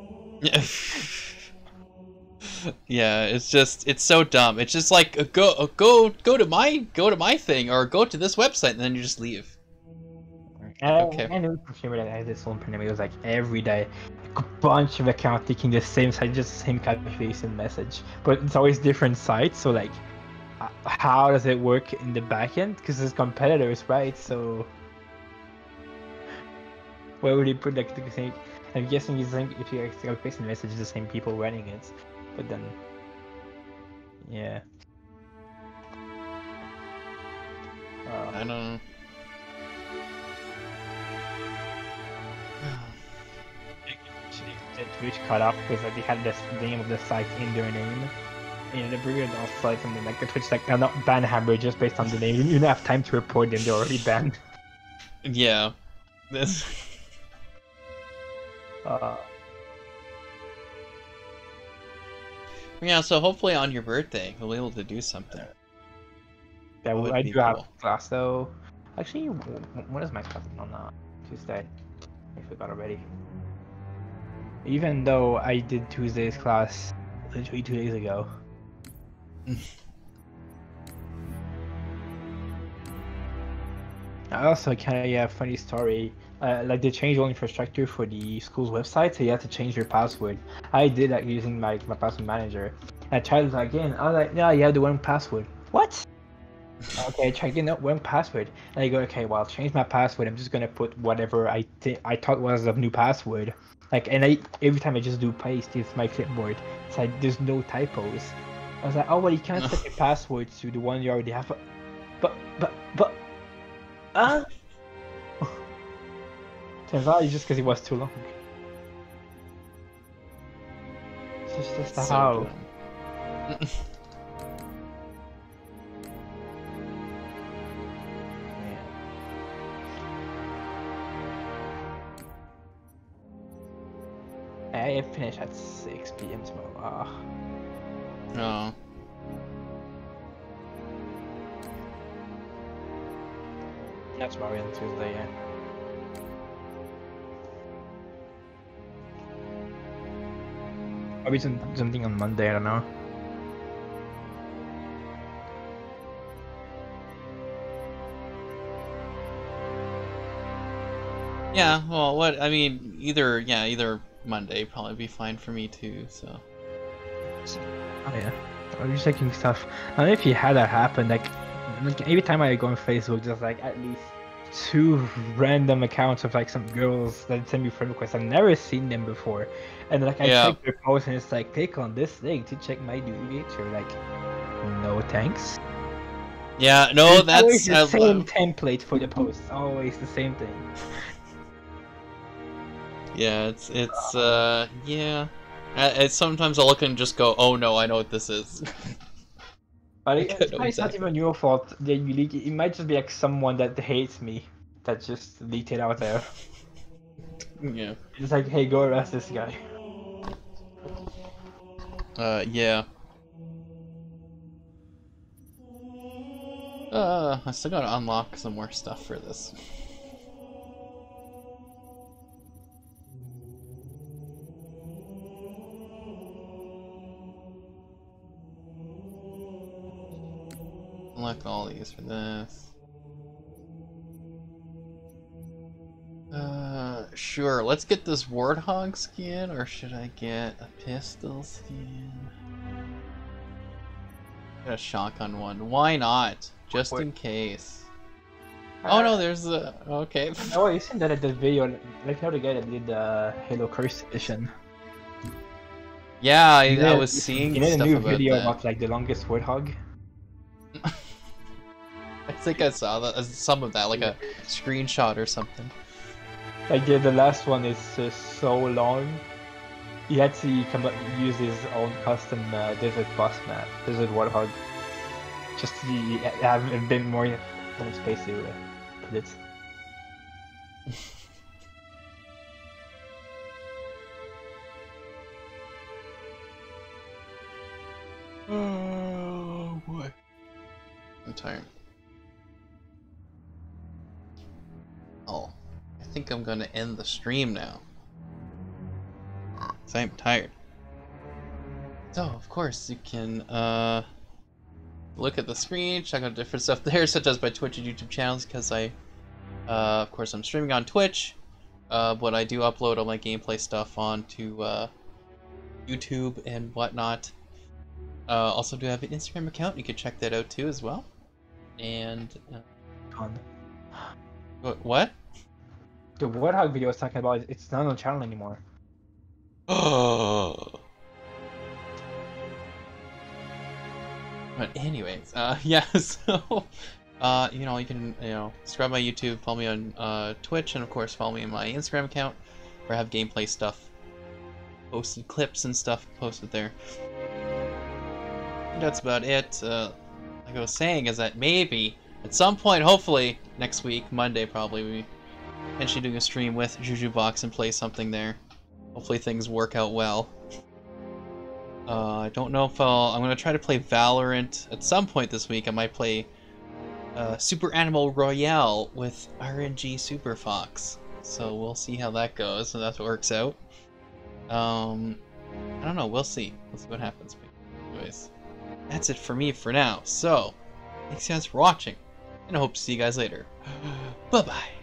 Speaker 1: Yeah, it's just it's so dumb. It's just like uh, go uh, go go to my go to my thing or go to this website and then you just leave.
Speaker 5: And
Speaker 1: Okay.
Speaker 5: I know for sure that I had this one pandemic, it was like every day, a bunch of accounts taking the same site, just the same calculation message. But it's always different sites, so like, uh, how does it work in the backend? Because it's competitors, right? So, where would you put like the same? I'm guessing you think if you calculate the message, it's the same people running it. But then, yeah. Uh,
Speaker 1: I don't know.
Speaker 5: The Twitch cut off because like, they had this name of the site in their name. And they bring it off sites and then like the Twitch like they're not ban Hammer just based on the name. You don't have time to report them, they're already banned.
Speaker 1: Yeah. This
Speaker 5: Uh,
Speaker 1: Yeah, so hopefully on your birthday we'll be able to do something.
Speaker 5: yeah,
Speaker 1: would
Speaker 5: I
Speaker 1: be
Speaker 5: do have
Speaker 1: cool.
Speaker 5: class though. Actually, w- when is my class on uh, Tuesday? I forgot already. Even though I did Tuesday's class literally two days ago. I also kind of yeah, funny story. Uh, like they changed all infrastructure for the school's website, so you have to change your password. I did that using my my password manager. I tried it again. I was like, yeah, you have the one password. What? Okay, I tried again, no, one password. And I go, okay, well, I'll change my password. I'm just gonna put whatever I th- I thought was a new password. Like, and I every time I just do paste, it's my clipboard. It's like there's no typos. I was like, oh well, you can't set your password to the one you already have. But but but, uh. Turns out it's just because it was too long. It's just, just
Speaker 1: So
Speaker 5: how.
Speaker 1: dumb.
Speaker 5: I finish at six p m tomorrow. Ah.
Speaker 1: No.
Speaker 5: That's tomorrow and Tuesday, yeah. Maybe some, something on Monday, I don't know.
Speaker 1: Yeah, well, what I mean, either yeah, either Monday probably be fine for me too. So
Speaker 5: Oh yeah. I was just checking stuff. I don't know if you had that happen, like, like every time I go on Facebook, there's like at least two random accounts of like some girls that send me friend requests. I've never seen them before. And like I
Speaker 1: Yeah.
Speaker 5: check their post and it's like, click on this link to check my Duolingo. Like, no thanks.
Speaker 1: yeah, no,
Speaker 5: It's always
Speaker 1: that's
Speaker 5: the
Speaker 1: I-
Speaker 5: same template for the post. Always the same thing.
Speaker 1: yeah, it's it's uh yeah. Uh, it's sometimes I'll look and just go, oh no, I know what this is.
Speaker 5: But
Speaker 1: I
Speaker 5: it,
Speaker 1: know
Speaker 5: it's, not
Speaker 1: exactly.
Speaker 5: even your fault that you leak it. It might just be like someone that hates me that just leaked it out there.
Speaker 1: Yeah.
Speaker 5: It's like, hey, go arrest this guy.
Speaker 1: Uh, yeah. Uh, I still gotta unlock some more stuff for this. Unlock all these for this. Uh, sure, let's get this Warthog skin, or should I get a pistol skin? Get a shotgun one. Why not? Just in case. Oh no, there's a... okay.
Speaker 5: Oh, you seen that at the video, like how the guy that did the Halo Curse edition.
Speaker 1: Yeah, I,
Speaker 5: He
Speaker 1: I
Speaker 5: did-
Speaker 1: was seeing
Speaker 5: He made a
Speaker 1: stuff
Speaker 5: new
Speaker 1: about
Speaker 5: video
Speaker 1: that.
Speaker 5: about like the longest Warthog.
Speaker 1: I think I saw that, uh, some of that, like a screenshot or something.
Speaker 5: Like yeah, the last one is uh, so long. He had to come up, use his own custom uh, desert boss map, desert Warthog, just to have a bit more more space to uh, put it.
Speaker 1: Oh boy. I'm tired. Oh, I think I'm gonna end the stream now. Cause I'm tired. So, of course, you can uh, look at the screen, check out different stuff there, such as my Twitch and YouTube channels, because I, uh, of course, I'm streaming on Twitch, uh, but I do upload all my gameplay stuff onto uh, YouTube and whatnot. Uh, also do have an Instagram account, you can check that out too as well. And, uh,
Speaker 5: Gone.
Speaker 1: wh- what?
Speaker 5: The Warthog video I was talking about, it's not on the channel anymore.
Speaker 1: Oh. But anyways, uh, yeah, so, uh, you know, you can, you know, subscribe to my YouTube, follow me on, uh, Twitch, and of course follow me on my Instagram account, where I have gameplay stuff, posted clips and stuff posted there. And that's about it. Uh, like I was saying, is that maybe, at some point, hopefully, next week, Monday probably, we potentially doing a stream with JujuBox and play something there. Hopefully things work out well. Uh, I don't know if I'll... I'm going to try to play Valorant at some point this week. I might play uh, Super Animal Royale with R N G Super Fox. So we'll see how that goes, and that works out. Um, I don't know. We'll see. We'll see what happens. Anyways, that's it for me for now. So, thanks guys for watching, and I hope to see you guys later. Bye-bye.